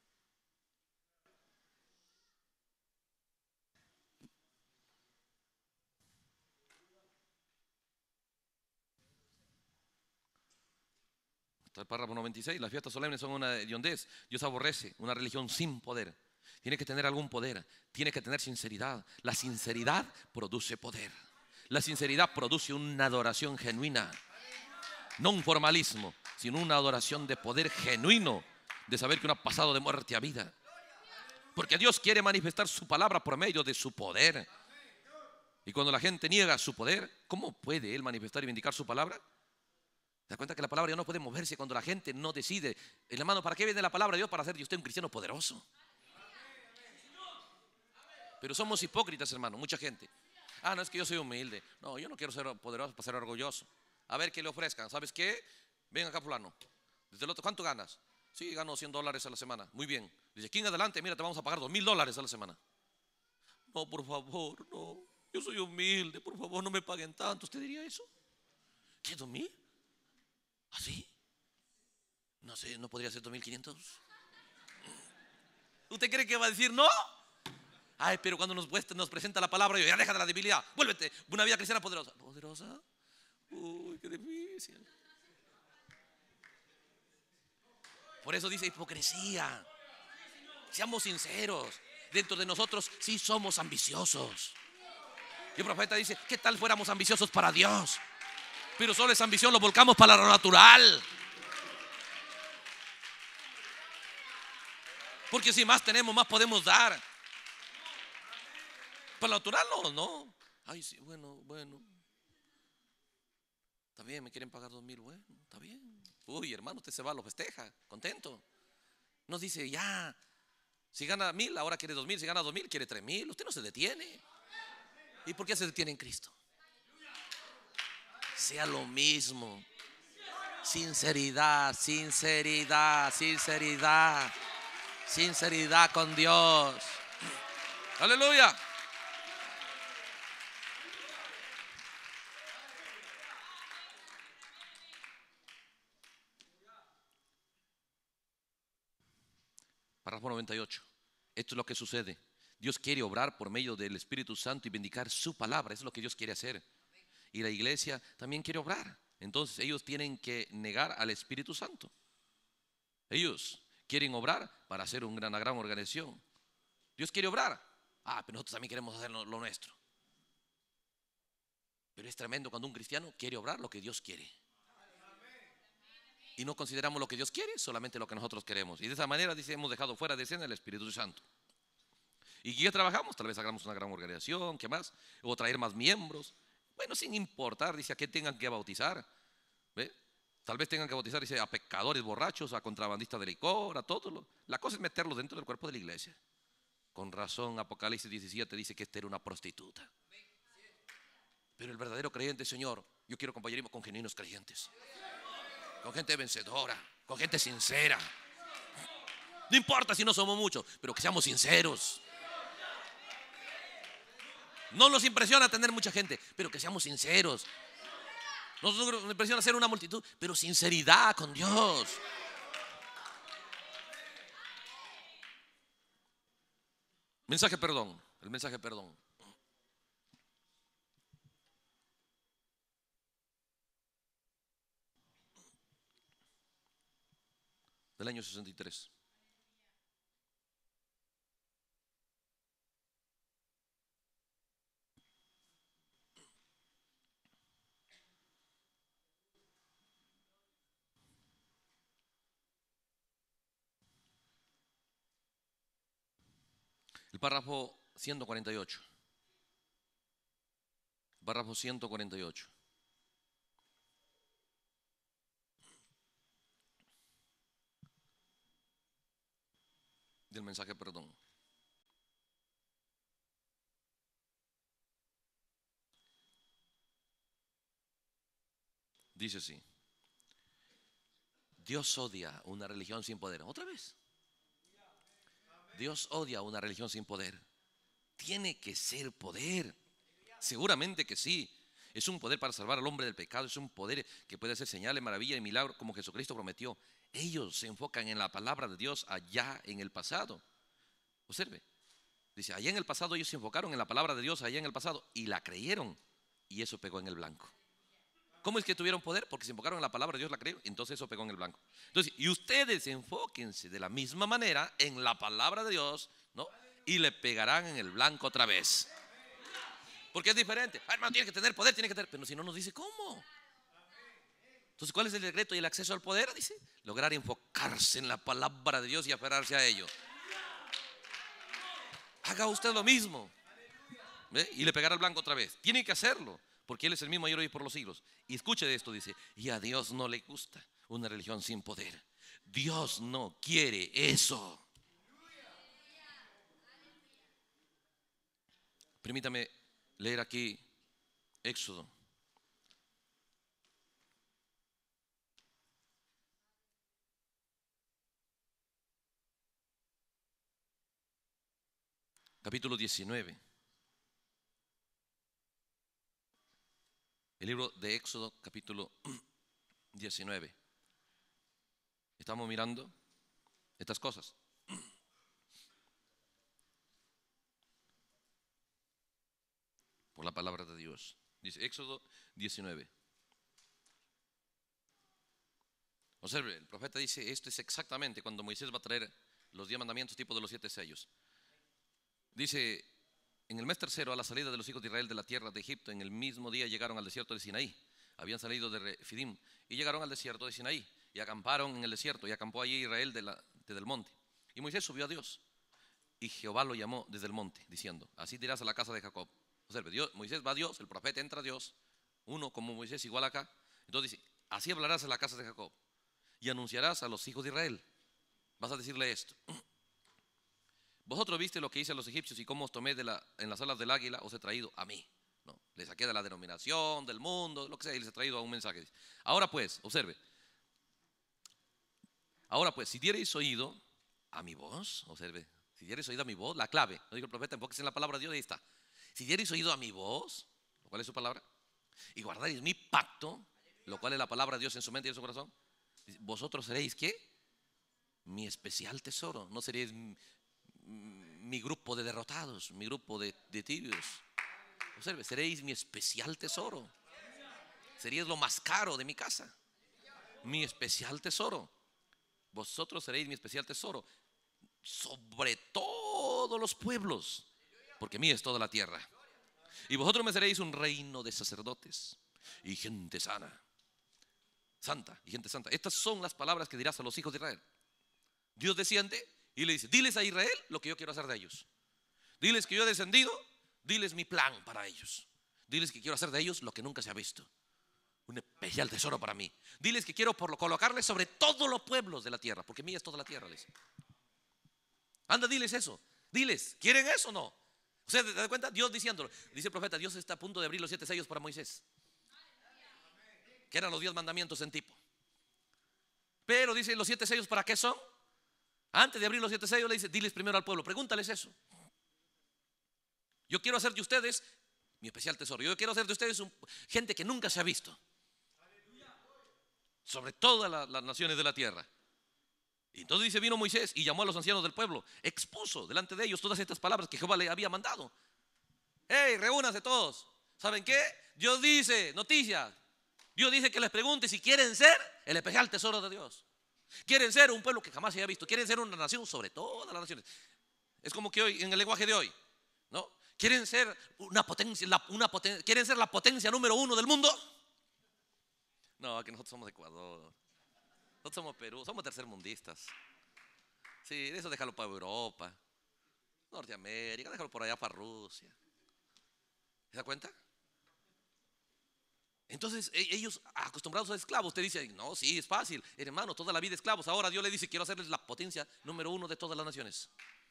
Está el párrafo 96. Las fiestas solemnes son una hediondez. Dios aborrece una religión sin poder. Tiene que tener algún poder. Tiene que tener sinceridad. La sinceridad produce poder. La sinceridad produce una adoración genuina. No un formalismo, sino una adoración de poder genuino, de saber que uno ha pasado de muerte a vida. Porque Dios quiere manifestar su palabra por medio de su poder. Y cuando la gente niega su poder, ¿cómo puede Él manifestar y vindicar su palabra? ¿Se da cuenta que la palabra de Dios no puede moverse cuando la gente no decide? El hermano, ¿para qué viene la palabra de Dios? Para hacer de usted un cristiano poderoso. Pero somos hipócritas, hermano, mucha gente. No, es que yo soy humilde. No, yo no quiero ser poderoso para ser orgulloso. A ver qué le ofrezcan. ¿Sabes qué? Ven acá, fulano. Desde el otro, ¿cuánto ganas? Sí, gano $100 a la semana. Muy bien. Dice, aquí en adelante, mira, te vamos a pagar $2,000 a la semana. No, por favor, no. Yo soy humilde, por favor, no me paguen tanto. ¿Usted diría eso? ¿Qué, 2,000? ¿Así? No sé, ¿no podría ser 2,500? ¿Usted cree que va a decir no? Ay, pero cuando nos presenta la palabra, ya deja de la debilidad, vuélvete una vida cristiana poderosa. ¿Poderosa? Uy, qué difícil. Por eso dice hipocresía. Seamos sinceros. Dentro de nosotros sí somos ambiciosos. Y el profeta dice, ¿qué tal fuéramos ambiciosos para Dios? Pero solo esa ambición lo volcamos para lo natural. Porque si más tenemos, más podemos dar. Para lo natural no. Ay, sí, bueno. Está bien, me quieren pagar 2,000, bueno, está bien. Uy, hermano, usted se va, lo festeja, contento. Nos dice, ya, si gana 1,000, ahora quiere 2,000. Si gana 2,000, quiere 3,000. Usted no se detiene. ¿Y por qué se detiene en Cristo? Sea lo mismo. Sinceridad con Dios. Aleluya. Párrafo 98. Esto es lo que sucede. Dios quiere obrar por medio del Espíritu Santo y vindicar su palabra. Eso es lo que Dios quiere hacer. Y la iglesia también quiere obrar. Entonces ellos tienen que negar al Espíritu Santo. Ellos quieren obrar para hacer una gran organización. Dios quiere obrar. Pero nosotros también queremos hacer lo nuestro. Pero es tremendo cuando un cristiano quiere obrar lo que Dios quiere. Y no consideramos lo que Dios quiere, solamente lo que nosotros queremos. Y de esa manera, dice, hemos dejado fuera de escena el Espíritu Santo. ¿Y qué trabajamos? Tal vez hagamos una gran organización, ¿qué más? O traer más miembros. Bueno, sin importar, dice, a qué tengan que bautizar. ¿Ve? Tal vez tengan que bautizar, dice, a pecadores borrachos, a contrabandistas de licor, a todos. La cosa es meterlos dentro del cuerpo de la iglesia. Con razón, Apocalipsis 17 dice que esta era una prostituta. Pero el verdadero creyente, Señor, yo quiero compañerismo con genuinos creyentes. Con gente vencedora, con gente sincera. No importa si no somos muchos, pero que seamos sinceros. No nos impresiona tener mucha gente, pero que seamos sinceros. No nos impresiona ser una multitud, pero sinceridad con Dios. Mensaje perdón. El mensaje perdón. Del año 63. El párrafo 148. Párrafo 148. Del mensaje perdón. Dice así: Dios odia una religión sin poder. Otra vez. Dios odia una religión sin poder. Tiene que ser poder. Seguramente que sí. Es un poder para salvar al hombre del pecado. Es un poder que puede hacer señales, maravillas y milagros como Jesucristo prometió. Ellos se enfocan en la palabra de Dios allá en el pasado. Observe. Dice, allá en el pasado ellos se enfocaron en la palabra de Dios allá en el pasado y la creyeron. Y eso pegó en el blanco. ¿Cómo es que tuvieron poder? Porque se enfocaron en la palabra de Dios, la creyeron, entonces eso pegó en el blanco. Entonces, y ustedes enfóquense de la misma manera en la palabra de Dios, ¿no? Y le pegarán en el blanco otra vez. Porque es diferente. Hermano, tiene que tener poder, tiene que tener. Pero si no nos dice cómo. Entonces, ¿cuál es el secreto y el acceso al poder? Dice, lograr enfocarse en la palabra de Dios y aferrarse a ello. Haga usted lo mismo. ¿Ve? Y le pegará al blanco otra vez. Tiene que hacerlo. porque Él es el mismo ayer, hoy y por los siglos. Y escuche de esto, dice, y a Dios no le gusta una religión sin poder. Dios no quiere eso. Permítame leer aquí Éxodo. Capítulo 19. El libro de Éxodo, capítulo 19. Estamos mirando estas cosas. Por la palabra de Dios. Dice Éxodo 19. Observe, el profeta dice, esto es exactamente cuando Moisés va a traer los 10 mandamientos tipo de los 7 sellos. Dice, en el mes tercero, a la salida de los hijos de Israel de la tierra de Egipto, en el mismo día llegaron al desierto de Sinaí. Habían salido de Refidim y llegaron al desierto de Sinaí y acamparon en el desierto, y acampó allí Israel desde el monte. Y Moisés subió a Dios, y Jehová lo llamó desde el monte, diciendo, así dirás a la casa de Jacob. Observe, Moisés va a Dios, el profeta entra a Dios, uno como Moisés igual acá. Entonces dice, así hablarás a la casa de Jacob y anunciarás a los hijos de Israel. Vas a decirle esto: vosotros viste lo que hice a los egipcios y cómo os tomé en las alas del águila, os he traído a mí. No, les saqué de la denominación, del mundo, lo que sea, y les he traído a un mensaje. Ahora pues, observe. Ahora pues, si diereis oído a mi voz, observe, si diereis oído a mi voz, la clave, no dijo el profeta, enfóquese en la palabra de Dios, ahí está. Si diereis oído a mi voz, ¿cuál es su palabra? Y guardaréis mi pacto, lo cual es la palabra de Dios en su mente y en su corazón, vosotros seréis, ¿qué? Mi especial tesoro, no seréis mi grupo de derrotados, mi grupo de tibios. Observe, seréis mi especial tesoro. Seríais lo más caro de mi casa. Mi especial tesoro. Vosotros seréis mi especial tesoro sobre todos los pueblos, porque mía es toda la tierra. Y vosotros me seréis un reino de sacerdotes y gente santa y gente santa. Estas son las palabras que dirás a los hijos de Israel. Dios desciende y le dice, diles a Israel lo que yo quiero hacer de ellos. Diles que yo he descendido, diles mi plan para ellos. Diles que quiero hacer de ellos lo que nunca se ha visto, un especial tesoro para mí. Diles que quiero colocarles sobre todos los pueblos de la tierra, porque mía es toda la tierra, les. Anda, diles eso. Diles, ¿quieren eso o no? ¿Ustedes se dan cuenta? Dios diciéndolo. Dice el profeta, Dios está a punto de abrir los 7 sellos para Moisés, que eran los 10 mandamientos en tipo. Pero dice, ¿los 7 sellos para qué son? Antes de abrir los 7 sellos le dice, diles primero al pueblo, pregúntales eso. Yo quiero hacer de ustedes mi especial tesoro. Yo quiero hacer de ustedes gente que nunca se ha visto sobre todas las naciones de la tierra. Y entonces dice, vino Moisés y llamó a los ancianos del pueblo, expuso delante de ellos todas estas palabras que Jehová le había mandado. Hey, reúnanse todos. ¿Saben qué? Dios dice, noticias, Dios dice que les pregunte si quieren ser el especial tesoro de Dios. Quieren ser un pueblo que jamás se haya visto. Quieren ser una nación sobre todas las naciones. Es como que hoy, en el lenguaje de hoy, ¿no? Quieren ser una potencia, quieren ser la potencia número 1 del mundo. No, que nosotros somos Ecuador, nosotros somos Perú, somos tercermundistas. Sí, eso déjalo para Europa, Norteamérica, déjalo por allá para Rusia. ¿Se da cuenta? Entonces ellos acostumbrados a esclavos, usted dice, no, sí, es fácil, hermano, toda la vida esclavos. Ahora Dios le dice, quiero hacerles la potencia número 1 de todas las naciones.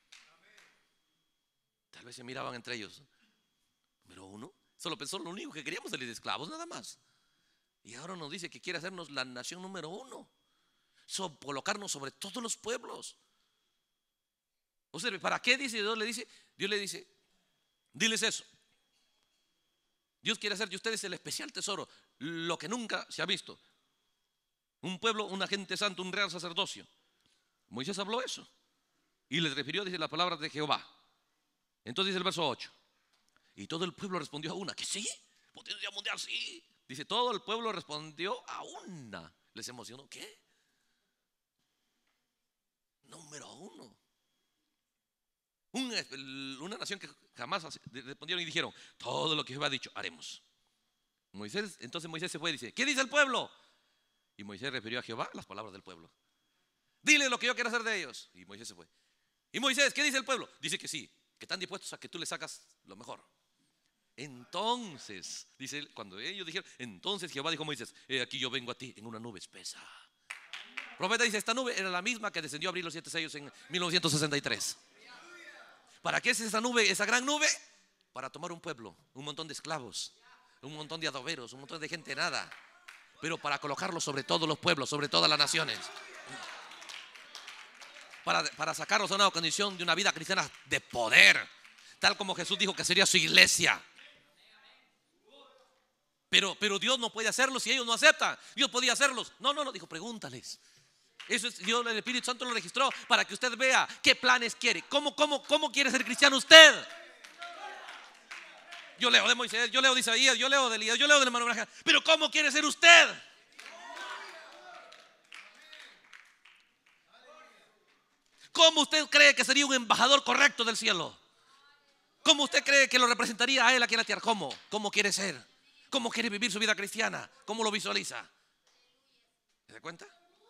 Tal vez se miraban entre ellos, número 1, solo pensó lo único que queríamos salir de esclavos, nada más. Y ahora nos dice que quiere hacernos la nación número 1, colocarnos sobre todos los pueblos. Observe, ¿para qué dice Dios? Dios le dice, diles eso. Dios quiere hacer de ustedes el especial tesoro, lo que nunca se ha visto. Un pueblo, una gente santa, un real sacerdocio. Moisés habló eso y les refirió, dice, las palabras de Jehová. Entonces dice el verso 8, y todo el pueblo respondió a una, que sí, potencia mundial, sí. Dice, todo el pueblo respondió a una. ¿Les emocionó? ¿Qué? Número 1. Una nación que jamás respondieron y dijeron, todo lo que Jehová ha dicho, haremos. Entonces Moisés se fue y dice, ¿qué dice el pueblo? Y Moisés refirió a Jehová las palabras del pueblo. Dile lo que yo quiero hacer de ellos. Y Moisés se fue. Y Moisés, ¿qué dice el pueblo? Dice que sí, que están dispuestos a que tú les sacas lo mejor. Entonces, dice, cuando ellos dijeron, entonces Jehová dijo a Moisés: he aquí yo vengo a ti en una nube espesa. El profeta dice: esta nube era la misma que descendió a abrir los 7 sellos en 1963. ¿Para qué es esa nube, esa gran nube? Para tomar un pueblo, un montón de esclavos, un montón de adoberos, un montón de gente nada, pero para colocarlos sobre todos los pueblos, sobre todas las naciones, para sacarlos a una condición de una vida cristiana de poder, tal como Jesús dijo que sería su iglesia. Pero Dios no puede hacerlo si ellos no aceptan. Dios podía hacerlos. No, dijo: pregúntales. Eso es, Dios, el Espíritu Santo lo registró para que usted vea qué planes quiere. ¿Cómo quiere ser cristiano usted? Yo leo de Moisés, yo leo de Isaías, yo leo de Elías, yo leo del hermano Abraham. Pero ¿cómo quiere ser usted? ¿Cómo usted cree que sería un embajador correcto del cielo? ¿Cómo usted cree que lo representaría a él aquí en la tierra? ¿Cómo quiere ser? ¿Cómo quiere vivir su vida cristiana? ¿Cómo lo visualiza? ¿Se da cuenta?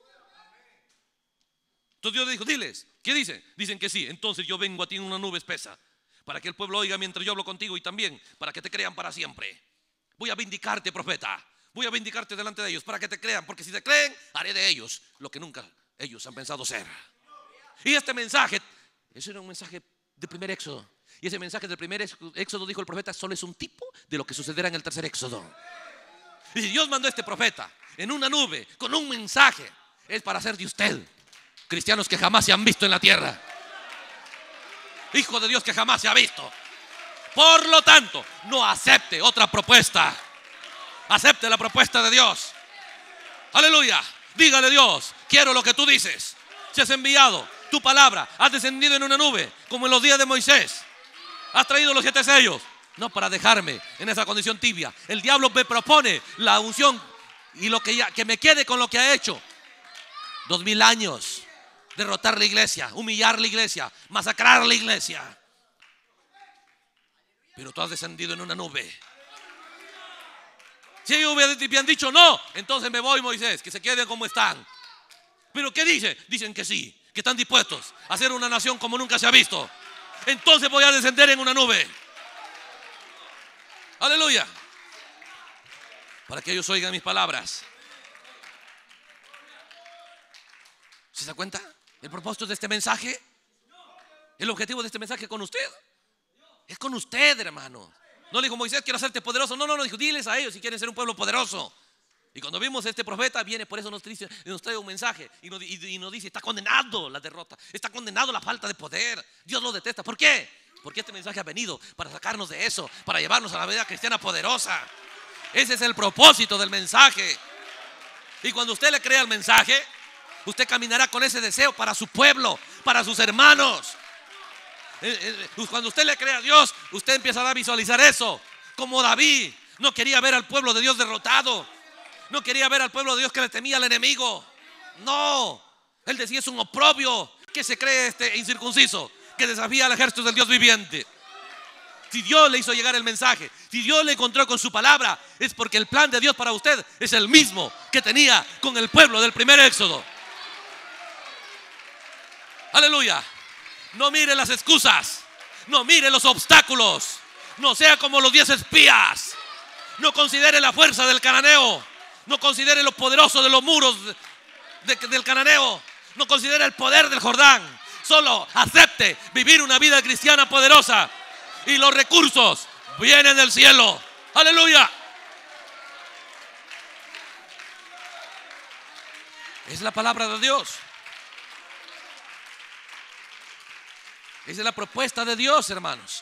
Entonces Dios le dijo: diles, ¿qué dicen? Dicen que sí. Entonces yo vengo a ti en una nube espesa, para que el pueblo oiga mientras yo hablo contigo, y también para que te crean para siempre. Voy a vindicarte, profeta. Voy a vindicarte delante de ellos para que te crean, porque si te creen, haré de ellos lo que nunca ellos han pensado ser. Y este mensaje, ese era un mensaje del primer éxodo. Y ese mensaje del primer éxodo, dijo el profeta, solo es un tipo de lo que sucederá en el tercer éxodo. Y si Dios mandó a este profeta en una nube con un mensaje, es para hacer de usted cristianos que jamás se han visto en la tierra, hijo de Dios que jamás se ha visto. Por lo tanto, no acepte otra propuesta. Acepte la propuesta de Dios. Aleluya. Dígale: Dios, quiero lo que tú dices. Si has enviado tu palabra, has descendido en una nube como en los días de Moisés, has traído los 7 sellos, no para dejarme en esa condición tibia. El diablo me propone la unción y lo que me quede con lo que ha hecho. 2000 años, derrotar la iglesia, humillar la iglesia, masacrar la iglesia. Pero tú has descendido en una nube. Si ellos hubieran dicho no, entonces me voy, Moisés, que se queden como están. Pero ¿qué dice? Dicen que sí, que están dispuestos a hacer una nación como nunca se ha visto. Entonces voy a descender en una nube. Aleluya. Para que ellos oigan mis palabras. ¿Se da cuenta? El propósito de este mensaje, el objetivo de este mensaje con usted, es con usted, hermano. No le dijo: Moisés, quiero hacerte poderoso. No, dijo: diles a ellos si quieren ser un pueblo poderoso. Y cuando vimos a este profeta, viene, por eso nos trae un mensaje y nos dice: está condenado la derrota, está condenado la falta de poder. Dios lo detesta. ¿Por qué? Porque este mensaje ha venido para sacarnos de eso, para llevarnos a la vida cristiana poderosa. Ese es el propósito del mensaje. Y cuando usted le crea el mensaje, usted caminará con ese deseo para su pueblo, para sus hermanos. Cuando usted le crea a Dios, usted empezará a visualizar eso. Como David no quería ver al pueblo de Dios derrotado, no quería ver al pueblo de Dios que le temía al enemigo. No, él decía: es un oprobio que se cree este incircunciso, que desafía al ejército del Dios viviente. Si Dios le hizo llegar el mensaje, si Dios le encontró con su palabra, es porque el plan de Dios para usted es el mismo que tenía con el pueblo del primer éxodo. Aleluya. No mire las excusas, no mire los obstáculos, no sea como los 10 espías. No considere la fuerza del cananeo, no considere lo poderoso de los muros del cananeo, no considere el poder del Jordán. Solo acepte vivir una vida cristiana poderosa y los recursos vienen del cielo. Aleluya. Es la palabra de Dios. Esa es la propuesta de Dios, hermanos.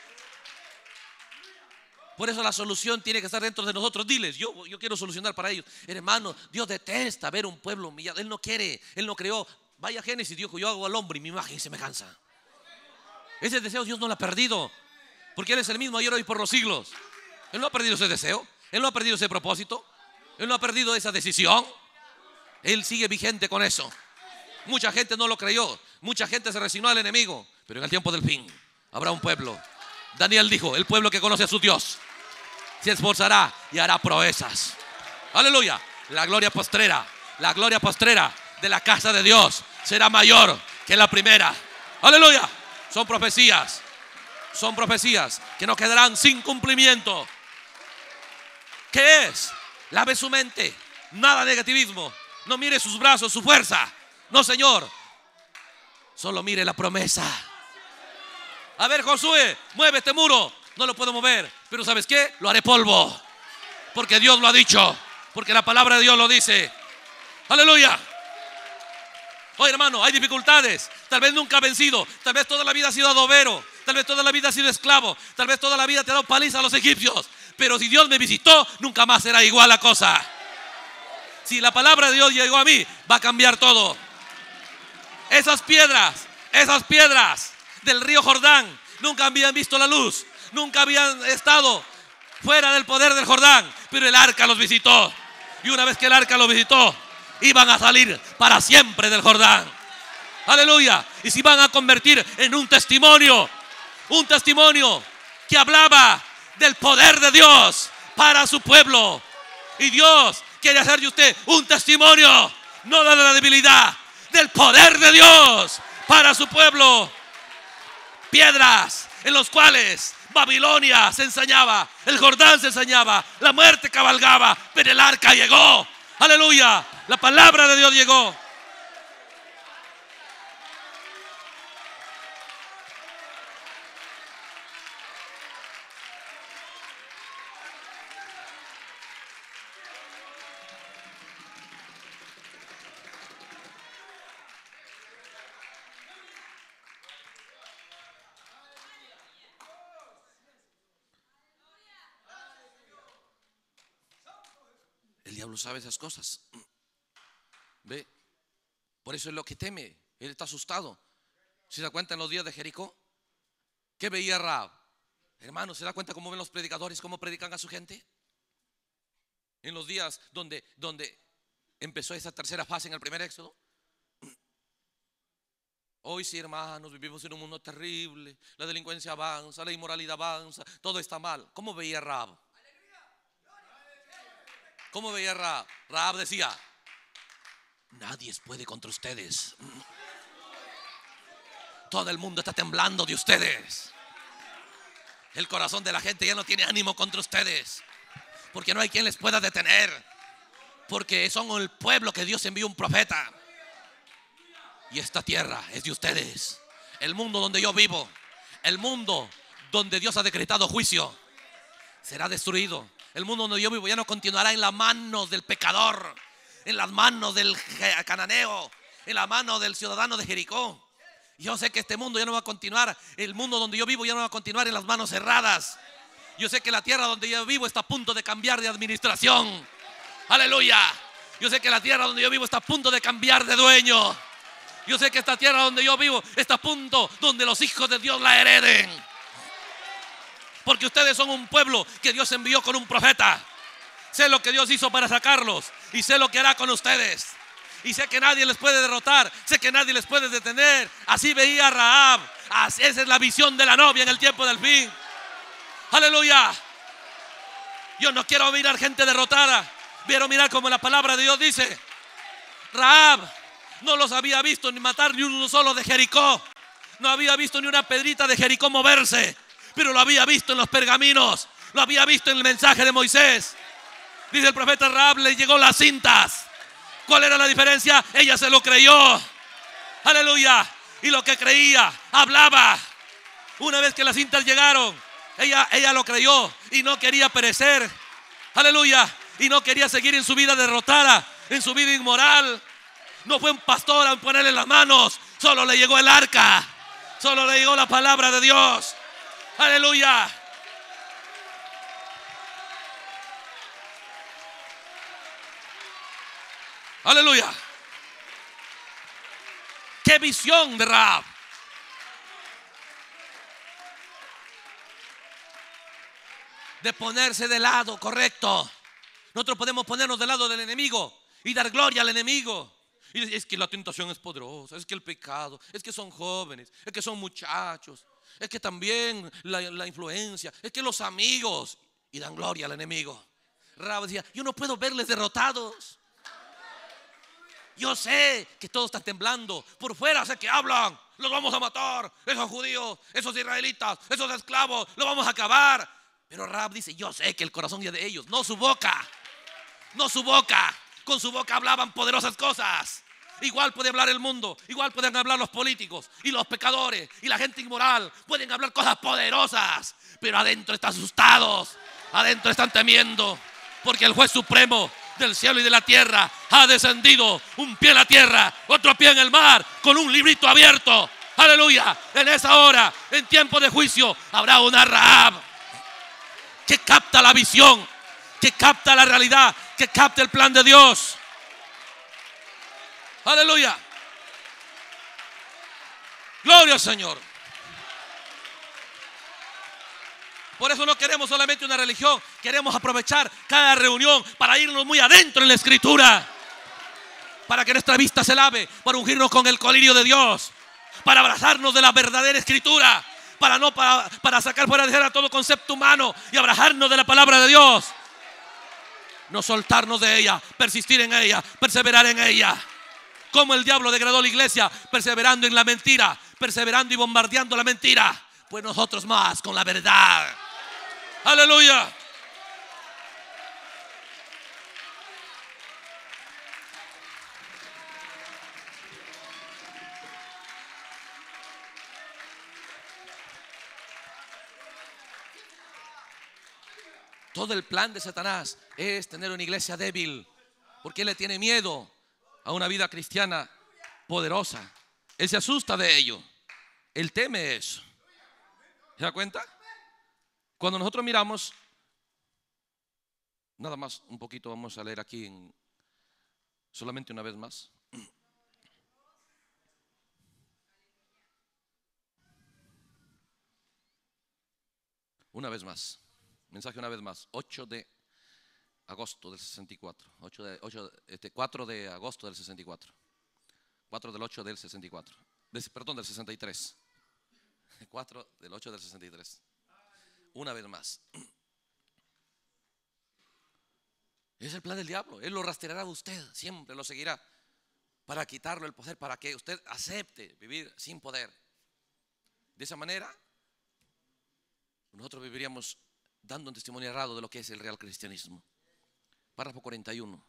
Por eso la solución tiene que estar dentro de nosotros. Diles: yo quiero solucionar para ellos. Hermano, Dios detesta ver un pueblo humillado. Él no quiere, Él no creó. Vaya Génesis, Dios: yo hago al hombre y mi imagen y semejanza. Ese deseo Dios no lo ha perdido, porque Él es el mismo ayer, hoy, por los siglos. Él no ha perdido ese deseo, Él no ha perdido ese propósito, Él no ha perdido esa decisión. Él sigue vigente con eso. Mucha gente no lo creyó, mucha gente se resignó al enemigo, pero en el tiempo del fin habrá un pueblo. Daniel dijo: el pueblo que conoce a su Dios se esforzará y hará proezas. Aleluya. La gloria postrera de la casa de Dios será mayor que la primera. Aleluya. Son profecías. Son profecías que no quedarán sin cumplimiento. ¿Qué es? Lave su mente. Nada de negativismo. No mire sus brazos, su fuerza. No, Señor. Solo mire la promesa. A ver, Josué, mueve este muro. No lo puedo mover, pero ¿sabes qué? Lo haré polvo. Porque Dios lo ha dicho. Porque la palabra de Dios lo dice. Aleluya. Oye, hermano, hay dificultades. Tal vez nunca ha vencido. Tal vez toda la vida ha sido adobero. Tal vez toda la vida ha sido esclavo. Tal vez toda la vida te ha dado paliza a los egipcios. Pero si Dios me visitó, nunca más será igual la cosa. Si la palabra de Dios llegó a mí, va a cambiar todo. Esas piedras del río Jordán nunca habían visto la luz. Nunca habían estado fuera del poder del Jordán. Pero el arca los visitó. Y una vez que el arca los visitó, iban a salir para siempre del Jordán. Aleluya. Y se iban a convertir en un testimonio que hablaba del poder de Dios para su pueblo. Y Dios quiere hacer de usted un testimonio, no de la debilidad, del poder de Dios para su pueblo. Piedras en los cuales Babilonia se ensañaba, el Jordán se ensañaba, la muerte cabalgaba, pero el arca llegó. Aleluya, la palabra de Dios llegó. El diablo sabe esas cosas. ¿Ve? Por eso es lo que teme. Él está asustado. ¿Se da cuenta en los días de Jericó? ¿Qué veía Rahab? Hermano, ¿se da cuenta cómo ven los predicadores, cómo predican a su gente? En los días donde empezó esa tercera fase en el primer éxodo. Hoy sí, hermanos, vivimos en un mundo terrible. La delincuencia avanza, la inmoralidad avanza, todo está mal. ¿Cómo veía Rahab? ¿Cómo veía Rahab? Rahab decía: nadie puede contra ustedes. Todo el mundo está temblando de ustedes. El corazón de la gente ya no tiene ánimo contra ustedes, porque no hay quien les pueda detener, porque son el pueblo que Dios envió un profeta. Y esta tierra es de ustedes. El mundo donde yo vivo, el mundo donde Dios ha decretado juicio, será destruido. El mundo donde yo vivo ya no continuará en las manos del pecador, en las manos del cananeo, en las manos del ciudadano de Jericó. Yo sé que este mundo ya no va a continuar. El mundo donde yo vivo ya no va a continuar en las manos cerradas. Yo sé que la tierra donde yo vivo está a punto de cambiar de administración. Aleluya. Yo sé que la tierra donde yo vivo está a punto de cambiar de dueño. Yo sé que esta tierra donde yo vivo está a punto donde los hijos de Dios la hereden. Porque ustedes son un pueblo que Dios envió con un profeta. Sé lo que Dios hizo para sacarlos y sé lo que hará con ustedes. Y sé que nadie les puede derrotar, sé que nadie les puede detener. Así veía Rahab. Esa es la visión de la novia en el tiempo del fin. Aleluya. Yo no quiero mirar gente derrotada. Quiero mirar como la palabra de Dios dice. Rahab no los había visto ni matar ni uno solo de Jericó. No había visto ni una pedrita de Jericó moverse, pero lo había visto en los pergaminos. Lo había visto en el mensaje de Moisés. Dice el profeta: Rahab le llegó las cintas. ¿Cuál era la diferencia? Ella se lo creyó. Aleluya. Y lo que creía, hablaba. Una vez que las cintas llegaron, ella lo creyó y no quería perecer. Aleluya. Y no quería seguir en su vida derrotada, en su vida inmoral. No fue un pastor a ponerle las manos. Solo le llegó el arca. Solo le llegó la palabra de Dios. Aleluya. Aleluya. Qué visión de Rahab. De ponerse del lado correcto. Nosotros podemos ponernos del lado del enemigo y dar gloria al enemigo. Y decir: es que la tentación es poderosa, es que el pecado, es que son jóvenes, es que son muchachos, es que también la influencia, es que los amigos. Y dan gloria al enemigo. Rahab decía: yo no puedo verles derrotados. Yo sé que todos están temblando. Por fuera sé que hablan, los vamos a matar, esos judíos, esos israelitas, esos esclavos, los vamos a acabar. Pero Rahab dice, yo sé que el corazón es de ellos, no su boca. No su boca. Con su boca hablaban poderosas cosas. Igual puede hablar el mundo, igual pueden hablar los políticos y los pecadores y la gente inmoral. Pueden hablar cosas poderosas, pero adentro están asustados, adentro están temiendo, porque el juez supremo del cielo y de la tierra ha descendido, un pie en la tierra, otro pie en el mar, con un librito abierto. Aleluya. En esa hora, en tiempo de juicio, habrá una Rahab que capta la visión, que capta la realidad, que capta el plan de Dios. Aleluya. Gloria al Señor. Por eso no queremos solamente una religión, queremos aprovechar cada reunión para irnos muy adentro en la Escritura, para que nuestra vista se lave, para ungirnos con el colirio de Dios, para abrazarnos de la verdadera Escritura, para sacar fuera de escena todo concepto humano y abrazarnos de la palabra de Dios. No soltarnos de ella, persistir en ella, perseverar en ella. Como el diablo degradó la iglesia, perseverando en la mentira, perseverando y bombardeando la mentira. Pues nosotros más con la verdad. Aleluya. Todo el plan de Satanás es tener una iglesia débil, porque él le tiene miedo a una vida cristiana poderosa. Él se asusta de ello. Él teme eso. ¿Se da cuenta? Cuando nosotros miramos, nada más un poquito, vamos a leer aquí solamente una vez más. Una vez más. Mensaje una vez más. 8 de agosto del 64. 4 de agosto del 64. 4 del 8 del 64. Perdón, del 63. 4 del 8 del 63. Una vez más. Es el plan del diablo. Él lo rastreará a usted. Siempre lo seguirá para quitarle el poder, para que usted acepte vivir sin poder. De esa manera nosotros viviríamos dando un testimonio errado de lo que es el real cristianismo. Párrafo 41.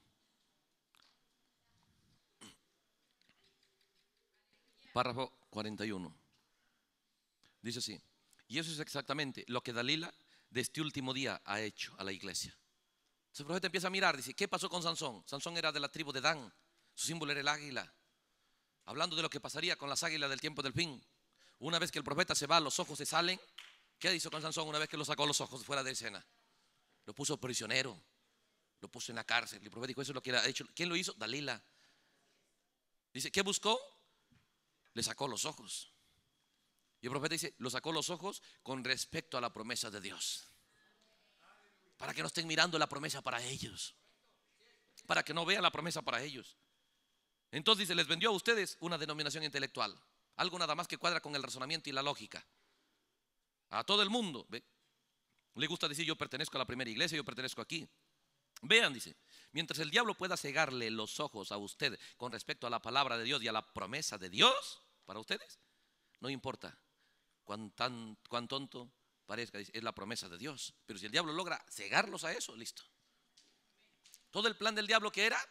Párrafo 41. Dice así: y eso es exactamente lo que Dalila de este último día ha hecho a la iglesia. Entonces el profeta empieza a mirar, dice, ¿qué pasó con Sansón? Sansón era de la tribu de Dan, su símbolo era el águila. Hablando de lo que pasaría con las águilas del tiempo del fin. Una vez que el profeta se va, los ojos se salen. ¿Qué hizo con Sansón una vez que lo sacó los ojos fuera de escena? Lo puso prisionero, lo puso en la cárcel. El profeta dijo, eso es lo que ha hecho. ¿Quién lo hizo? Dalila. Dice, ¿qué buscó? Le sacó los ojos. Y el profeta dice, lo sacó los ojos con respecto a la promesa de Dios. Para que no estén mirando la promesa para ellos. Para que no vean la promesa para ellos. Entonces dice, les vendió a ustedes una denominación intelectual. Algo nada más que cuadra con el razonamiento y la lógica. A todo el mundo, ¿ve? Le gusta decir, yo pertenezco a la primera iglesia, yo pertenezco aquí. Vean, dice, mientras el diablo pueda cegarle los ojos a usted con respecto a la palabra de Dios y a la promesa de Dios para ustedes, no importa cuán tonto parezca, es la promesa de Dios. Pero si el diablo logra cegarlos a eso, listo. Todo el plan del diablo que era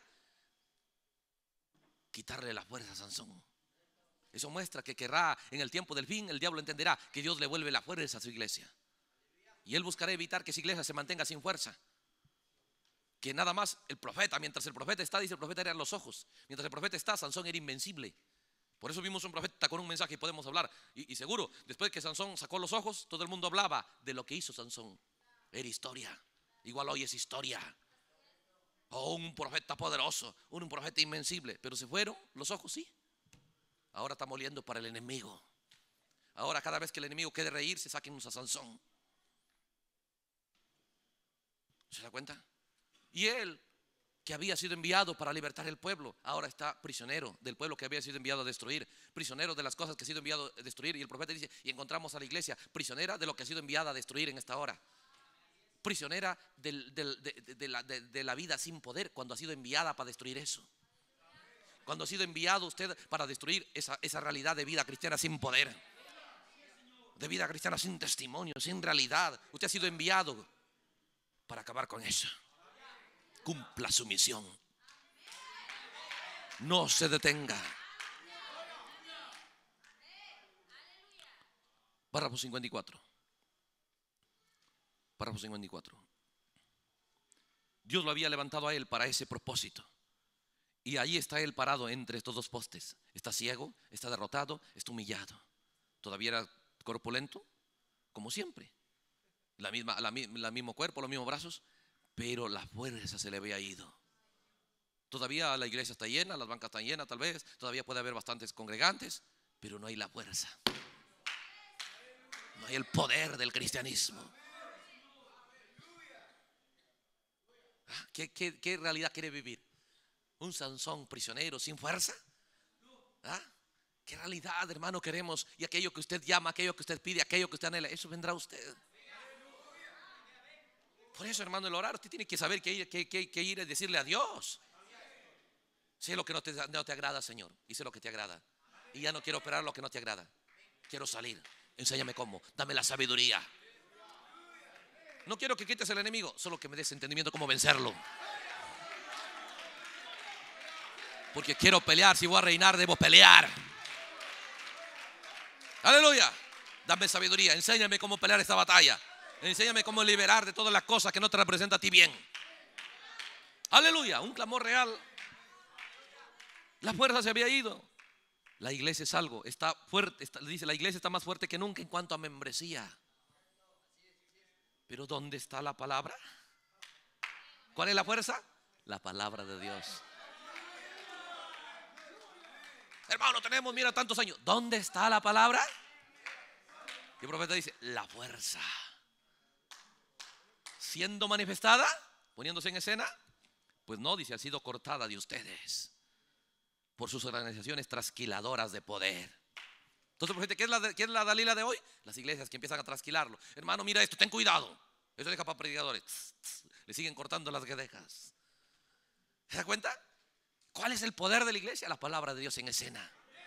quitarle la fuerza a Sansón. Eso muestra que querrá en el tiempo del fin, el diablo entenderá que Dios le vuelve la fuerza a su iglesia. Y él buscará evitar que su iglesia se mantenga sin fuerza. Que nada más el profeta, mientras el profeta está, dice el profeta, eran los ojos. Mientras el profeta está, Sansón era invencible. Por eso vimos un profeta con un mensaje y podemos hablar. Y seguro, después que Sansón sacó los ojos, todo el mundo hablaba de lo que hizo Sansón. Era historia. Igual hoy es historia. Oh, un profeta poderoso, un profeta invencible. Pero se fueron los ojos, sí. Ahora está moliendo para el enemigo. Ahora cada vez que el enemigo quiere reírse, sáquenos a Sansón. ¿Se da cuenta? Y él, que había sido enviado para libertar el pueblo, ahora está prisionero del pueblo que había sido enviado a destruir, prisionero de las cosas que ha sido enviado a destruir. Y el profeta dice, y encontramos a la iglesia prisionera de lo que ha sido enviada a destruir en esta hora. Prisionera de la vida sin poder cuando ha sido enviada para destruir eso. Cuando ha sido enviado usted para destruir esa realidad de vida cristiana sin poder, de vida cristiana sin testimonio, sin realidad. Usted ha sido enviado para acabar con eso. Cumpla su misión. No se detenga. Párrafo 54. Párrafo 54. Dios lo había levantado a él para ese propósito. Y ahí está él parado entre estos dos postes. Está ciego, está derrotado, está humillado. Todavía era corpulento, como siempre. El mismo cuerpo, los mismos brazos, pero la fuerza se le había ido. Todavía la iglesia está llena, las bancas están llenas tal vez, todavía puede haber bastantes congregantes, pero no hay la fuerza. No hay el poder del cristianismo. ¿Qué realidad quiere vivir? ¿Un Sansón prisionero sin fuerza? ¿Qué realidad, hermano, queremos? Y aquello que usted llama, aquello que usted pide, aquello que usted anhela, eso vendrá a usted. Por eso, hermano, el orar, usted tiene que saber que ir a decirle a Dios: sé lo que no te agrada, Señor, y sé lo que te agrada. Y ya no quiero operar lo que no te agrada. Quiero salir. Enséñame cómo. Dame la sabiduría. No quiero que quites el enemigo, solo que me des entendimiento cómo vencerlo. Porque quiero pelear. Si voy a reinar, debo pelear. Aleluya. Dame sabiduría. Enséñame cómo pelear esta batalla. Enséñame cómo liberar de todas las cosas que no te representan a ti bien. Aleluya. Un clamor real. La fuerza se había ido. La iglesia es algo. Está fuerte. Dice, la iglesia está más fuerte que nunca en cuanto a membresía. Pero ¿dónde está la palabra? ¿Cuál es la fuerza? La palabra de Dios. Hermano, tenemos, mira, tantos años. ¿Dónde está la palabra? Y el profeta dice, la fuerza siendo manifestada, poniéndose en escena, pues no, dice, ha sido cortada de ustedes por sus organizaciones trasquiladoras de poder. Entonces, profeta, ¿qué es la Dalila de hoy? Las iglesias que empiezan a trasquilarlo. Hermano, mira esto, ten cuidado. Eso deja para predicadores. Le siguen cortando las guedejas. ¿Se da cuenta? ¿Cuál es el poder de la iglesia? La palabra de Dios en escena.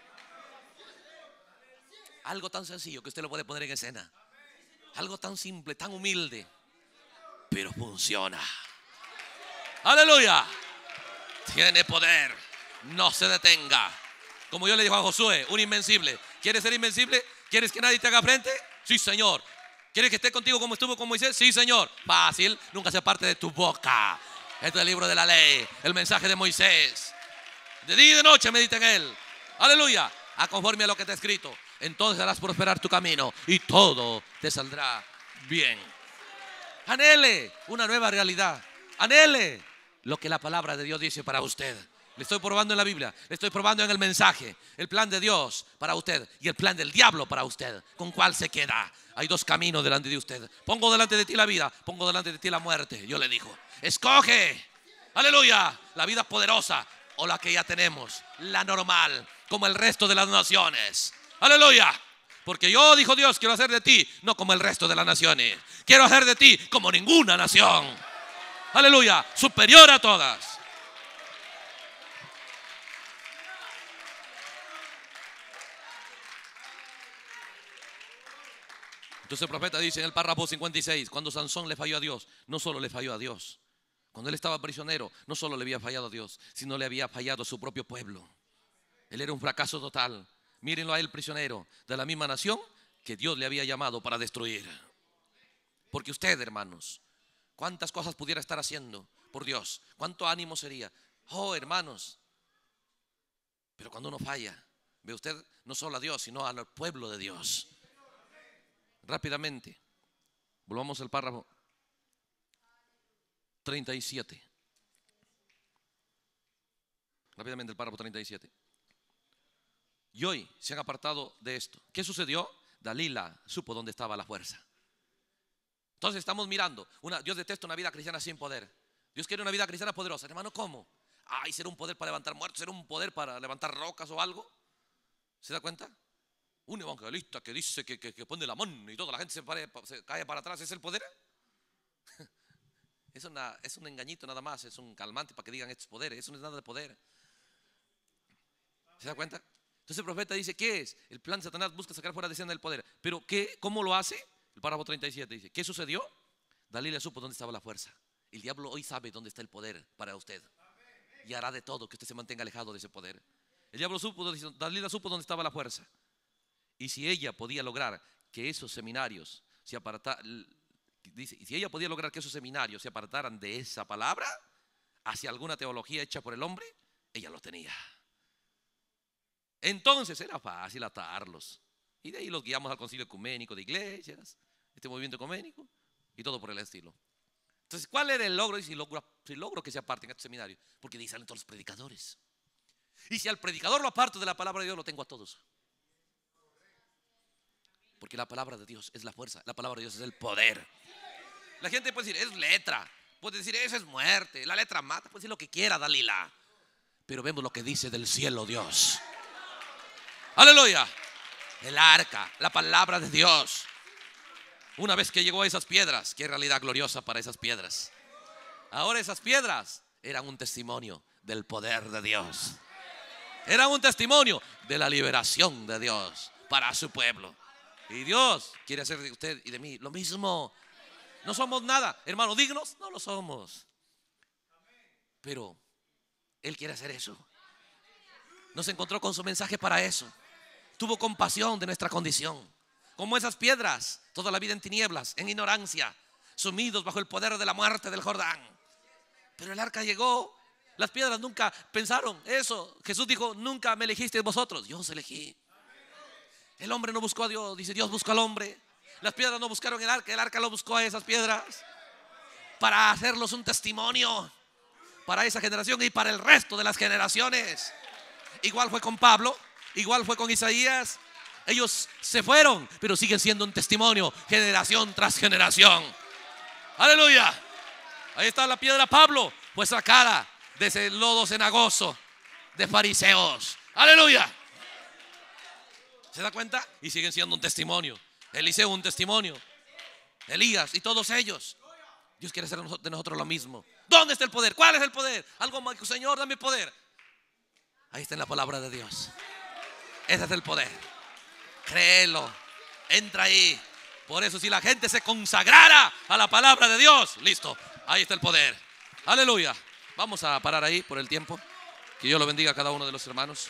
Algo tan sencillo que usted lo puede poner en escena. Algo tan simple, tan humilde, pero funciona. Aleluya. Tiene poder. No se detenga. Como yo le digo a Josué, un invencible. ¿Quieres ser invencible? ¿Quieres que nadie te haga frente? Sí, Señor. ¿Quieres que esté contigo como estuvo con Moisés? Sí, Señor. Fácil, nunca se aparte de tu boca. Este es el libro de la ley, el mensaje de Moisés. De día y de noche medita en él. Aleluya. A conforme a lo que está escrito. Entonces harás prosperar tu camino y todo te saldrá bien. Anhele una nueva realidad. Anhele lo que la palabra de Dios dice para usted. Le estoy probando en la Biblia, le estoy probando en el mensaje. El plan de Dios para usted y el plan del diablo para usted. ¿Con cuál se queda? Hay dos caminos delante de usted. Pongo delante de ti la vida, pongo delante de ti la muerte. Yo le digo, escoge. Aleluya. La vida poderosa o la que ya tenemos, la normal, como el resto de las naciones. Aleluya. Porque yo, dijo Dios, quiero hacer de ti no como el resto de las naciones. Quiero hacer de ti como ninguna nación. Aleluya. Superior a todas. Entonces el profeta dice en el párrafo 56, cuando Sansón le falló a Dios, no solo le falló a Dios. Cuando él estaba prisionero, no solo le había fallado a Dios, sino le había fallado a su propio pueblo. Él era un fracaso total. Mírenlo a él, prisionero de la misma nación que Dios le había llamado para destruir. Porque usted, hermanos, ¿cuántas cosas pudiera estar haciendo por Dios? ¿Cuánto ánimo sería? Oh, hermanos. Pero cuando uno falla, ve usted no solo a Dios, sino al pueblo de Dios. Rápidamente, volvamos al párrafo 37. Rápidamente el párrafo 37. Y hoy se han apartado de esto. ¿Qué sucedió? Dalila supo dónde estaba la fuerza. Entonces estamos mirando, Dios detesta una vida cristiana sin poder. Dios quiere una vida cristiana poderosa. Hermano, ¿cómo? Ay, ¿será un poder para levantar muertos? ¿Será un poder para levantar rocas o algo? ¿Se da cuenta? Un evangelista que dice que pone la mano y toda la gente se cae para atrás. ¿Es el poder? Es un engañito nada más. Es un calmante para que digan estos poderes. Eso no es nada de poder. ¿Se da cuenta? Entonces el profeta dice, ¿qué es? El plan de Satanás busca sacar fuera de escena el poder. ¿Pero qué? ¿Cómo lo hace? El párrafo 37 dice, ¿qué sucedió? Dalila supo dónde estaba la fuerza. El diablo hoy sabe dónde está el poder para usted y hará de todo que usted se mantenga alejado de ese poder. El diablo supo, Dalila supo dónde estaba la fuerza. Y si ella podía lograr que esos seminarios se apartaran, dice, y si ella podía lograr que esos seminarios se apartaran de esa palabra hacia alguna teología hecha por el hombre, ella lo tenía. Entonces era fácil atarlos. Y de ahí los guiamos al concilio ecuménico de iglesias, este movimiento ecuménico y todo por el estilo. Entonces, ¿cuál era el logro? Y si logro que se aparten estos seminarios, porque de ahí salen todos los predicadores. Y si al predicador lo aparto de la palabra de Dios, lo tengo a todos. Porque la palabra de Dios es la fuerza, la palabra de Dios es el poder. La gente puede decir, es letra, puede decir, eso es muerte, la letra mata, puede decir lo que quiera, Dalila. Pero vemos lo que dice del cielo Dios. Aleluya. El arca, la palabra de Dios. Una vez que llegó a esas piedras, qué realidad gloriosa para esas piedras. Ahora esas piedras eran un testimonio del poder de Dios. Eran un testimonio de la liberación de Dios para su pueblo. Y Dios quiere hacer de usted y de mí lo mismo. No somos nada, hermano, dignos, no lo somos. Pero Él quiere hacer eso. Nos encontró con su mensaje para eso. Tuvo compasión de nuestra condición. Como esas piedras, toda la vida en tinieblas, en ignorancia, sumidos bajo el poder de la muerte del Jordán. Pero el arca llegó. Las piedras nunca pensaron eso. Jesús dijo, nunca me elegisteis vosotros, yo os elegí. El hombre no buscó a Dios, dice, Dios buscó al hombre. Las piedras no buscaron el arca lo buscó a esas piedras para hacerlos un testimonio para esa generación y para el resto de las generaciones. Igual fue con Pablo, igual fue con Isaías. Ellos se fueron, pero siguen siendo un testimonio generación tras generación. Aleluya. Ahí está la piedra Pablo, fue sacada de ese lodo cenagoso de fariseos. Aleluya. ¿Se da cuenta? Y siguen siendo un testimonio. Eliseo un testimonio, Elías y todos ellos. Dios quiere hacer de nosotros lo mismo. ¿Dónde está el poder? ¿Cuál es el poder? Algo más, Señor, dame poder. Ahí está en la palabra de Dios. Ese es el poder. Créelo, entra ahí. Por eso si la gente se consagrara a la palabra de Dios, listo, ahí está el poder. Aleluya. Vamos a parar ahí por el tiempo. Que Dios lo bendiga a cada uno de los hermanos.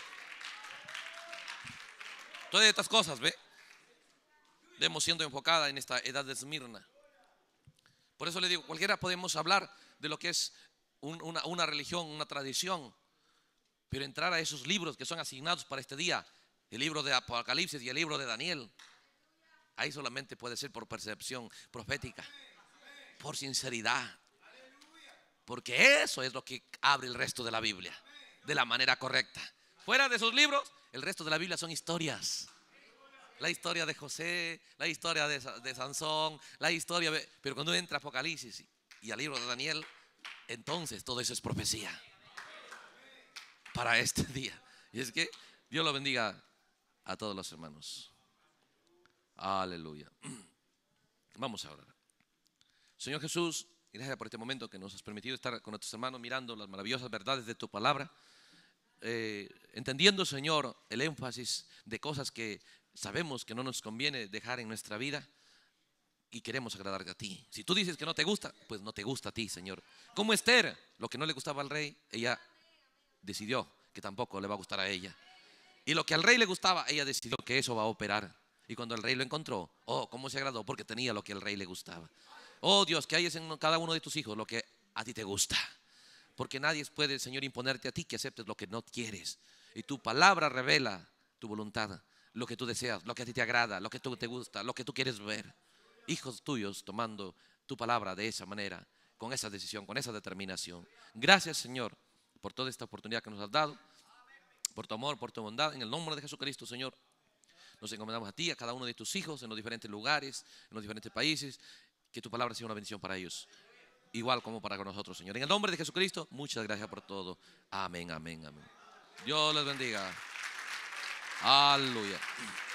Todas estas cosas, ¿ve? Debemos siendo enfocada en esta edad de Esmirna. Por eso le digo, cualquiera podemos hablar de lo que es una religión, una tradición, pero entrar a esos libros que son asignados para este día, el libro de Apocalipsis y el libro de Daniel, ahí solamente puede ser por percepción profética, por sinceridad, porque eso es lo que abre el resto de la Biblia de la manera correcta. Fuera de esos libros, el resto de la Biblia son historias. La historia de José, la historia de Sansón, la historia, pero cuando entra a Apocalipsis y al libro de Daniel, entonces todo eso es profecía para este día. Y es que Dios lo bendiga a todos los hermanos. Aleluya. Vamos a orar. Señor Jesús, gracias por este momento que nos has permitido estar con nuestros hermanos mirando las maravillosas verdades de tu palabra, entendiendo, Señor, el énfasis de cosas que sabemos que no nos conviene dejar en nuestra vida y queremos agradarte a ti. Si tú dices que no te gusta, pues no te gusta a ti, Señor. Como Esther, lo que no le gustaba al rey, ella decidió que tampoco le va a gustar a ella. Y lo que al rey le gustaba, ella decidió que eso va a operar. Y cuando el rey lo encontró, oh, cómo se agradó, porque tenía lo que al rey le gustaba. Oh Dios, que hayas en cada uno de tus hijos lo que a ti te gusta. Porque nadie puede, Señor, imponerte a ti que aceptes lo que no quieres. Y tu palabra revela tu voluntad, lo que tú deseas, lo que a ti te agrada, lo que tú te gusta, lo que tú quieres ver. Hijos tuyos tomando tu palabra de esa manera, con esa decisión, con esa determinación. Gracias, Señor, por toda esta oportunidad que nos has dado, por tu amor, por tu bondad. En el nombre de Jesucristo, Señor, nos encomendamos a ti, a cada uno de tus hijos en los diferentes lugares, en los diferentes países. Que tu palabra sea una bendición para ellos, igual como para nosotros, Señor. En el nombre de Jesucristo, muchas gracias por todo. Amén, amén, amén. Dios les bendiga. Aleluya.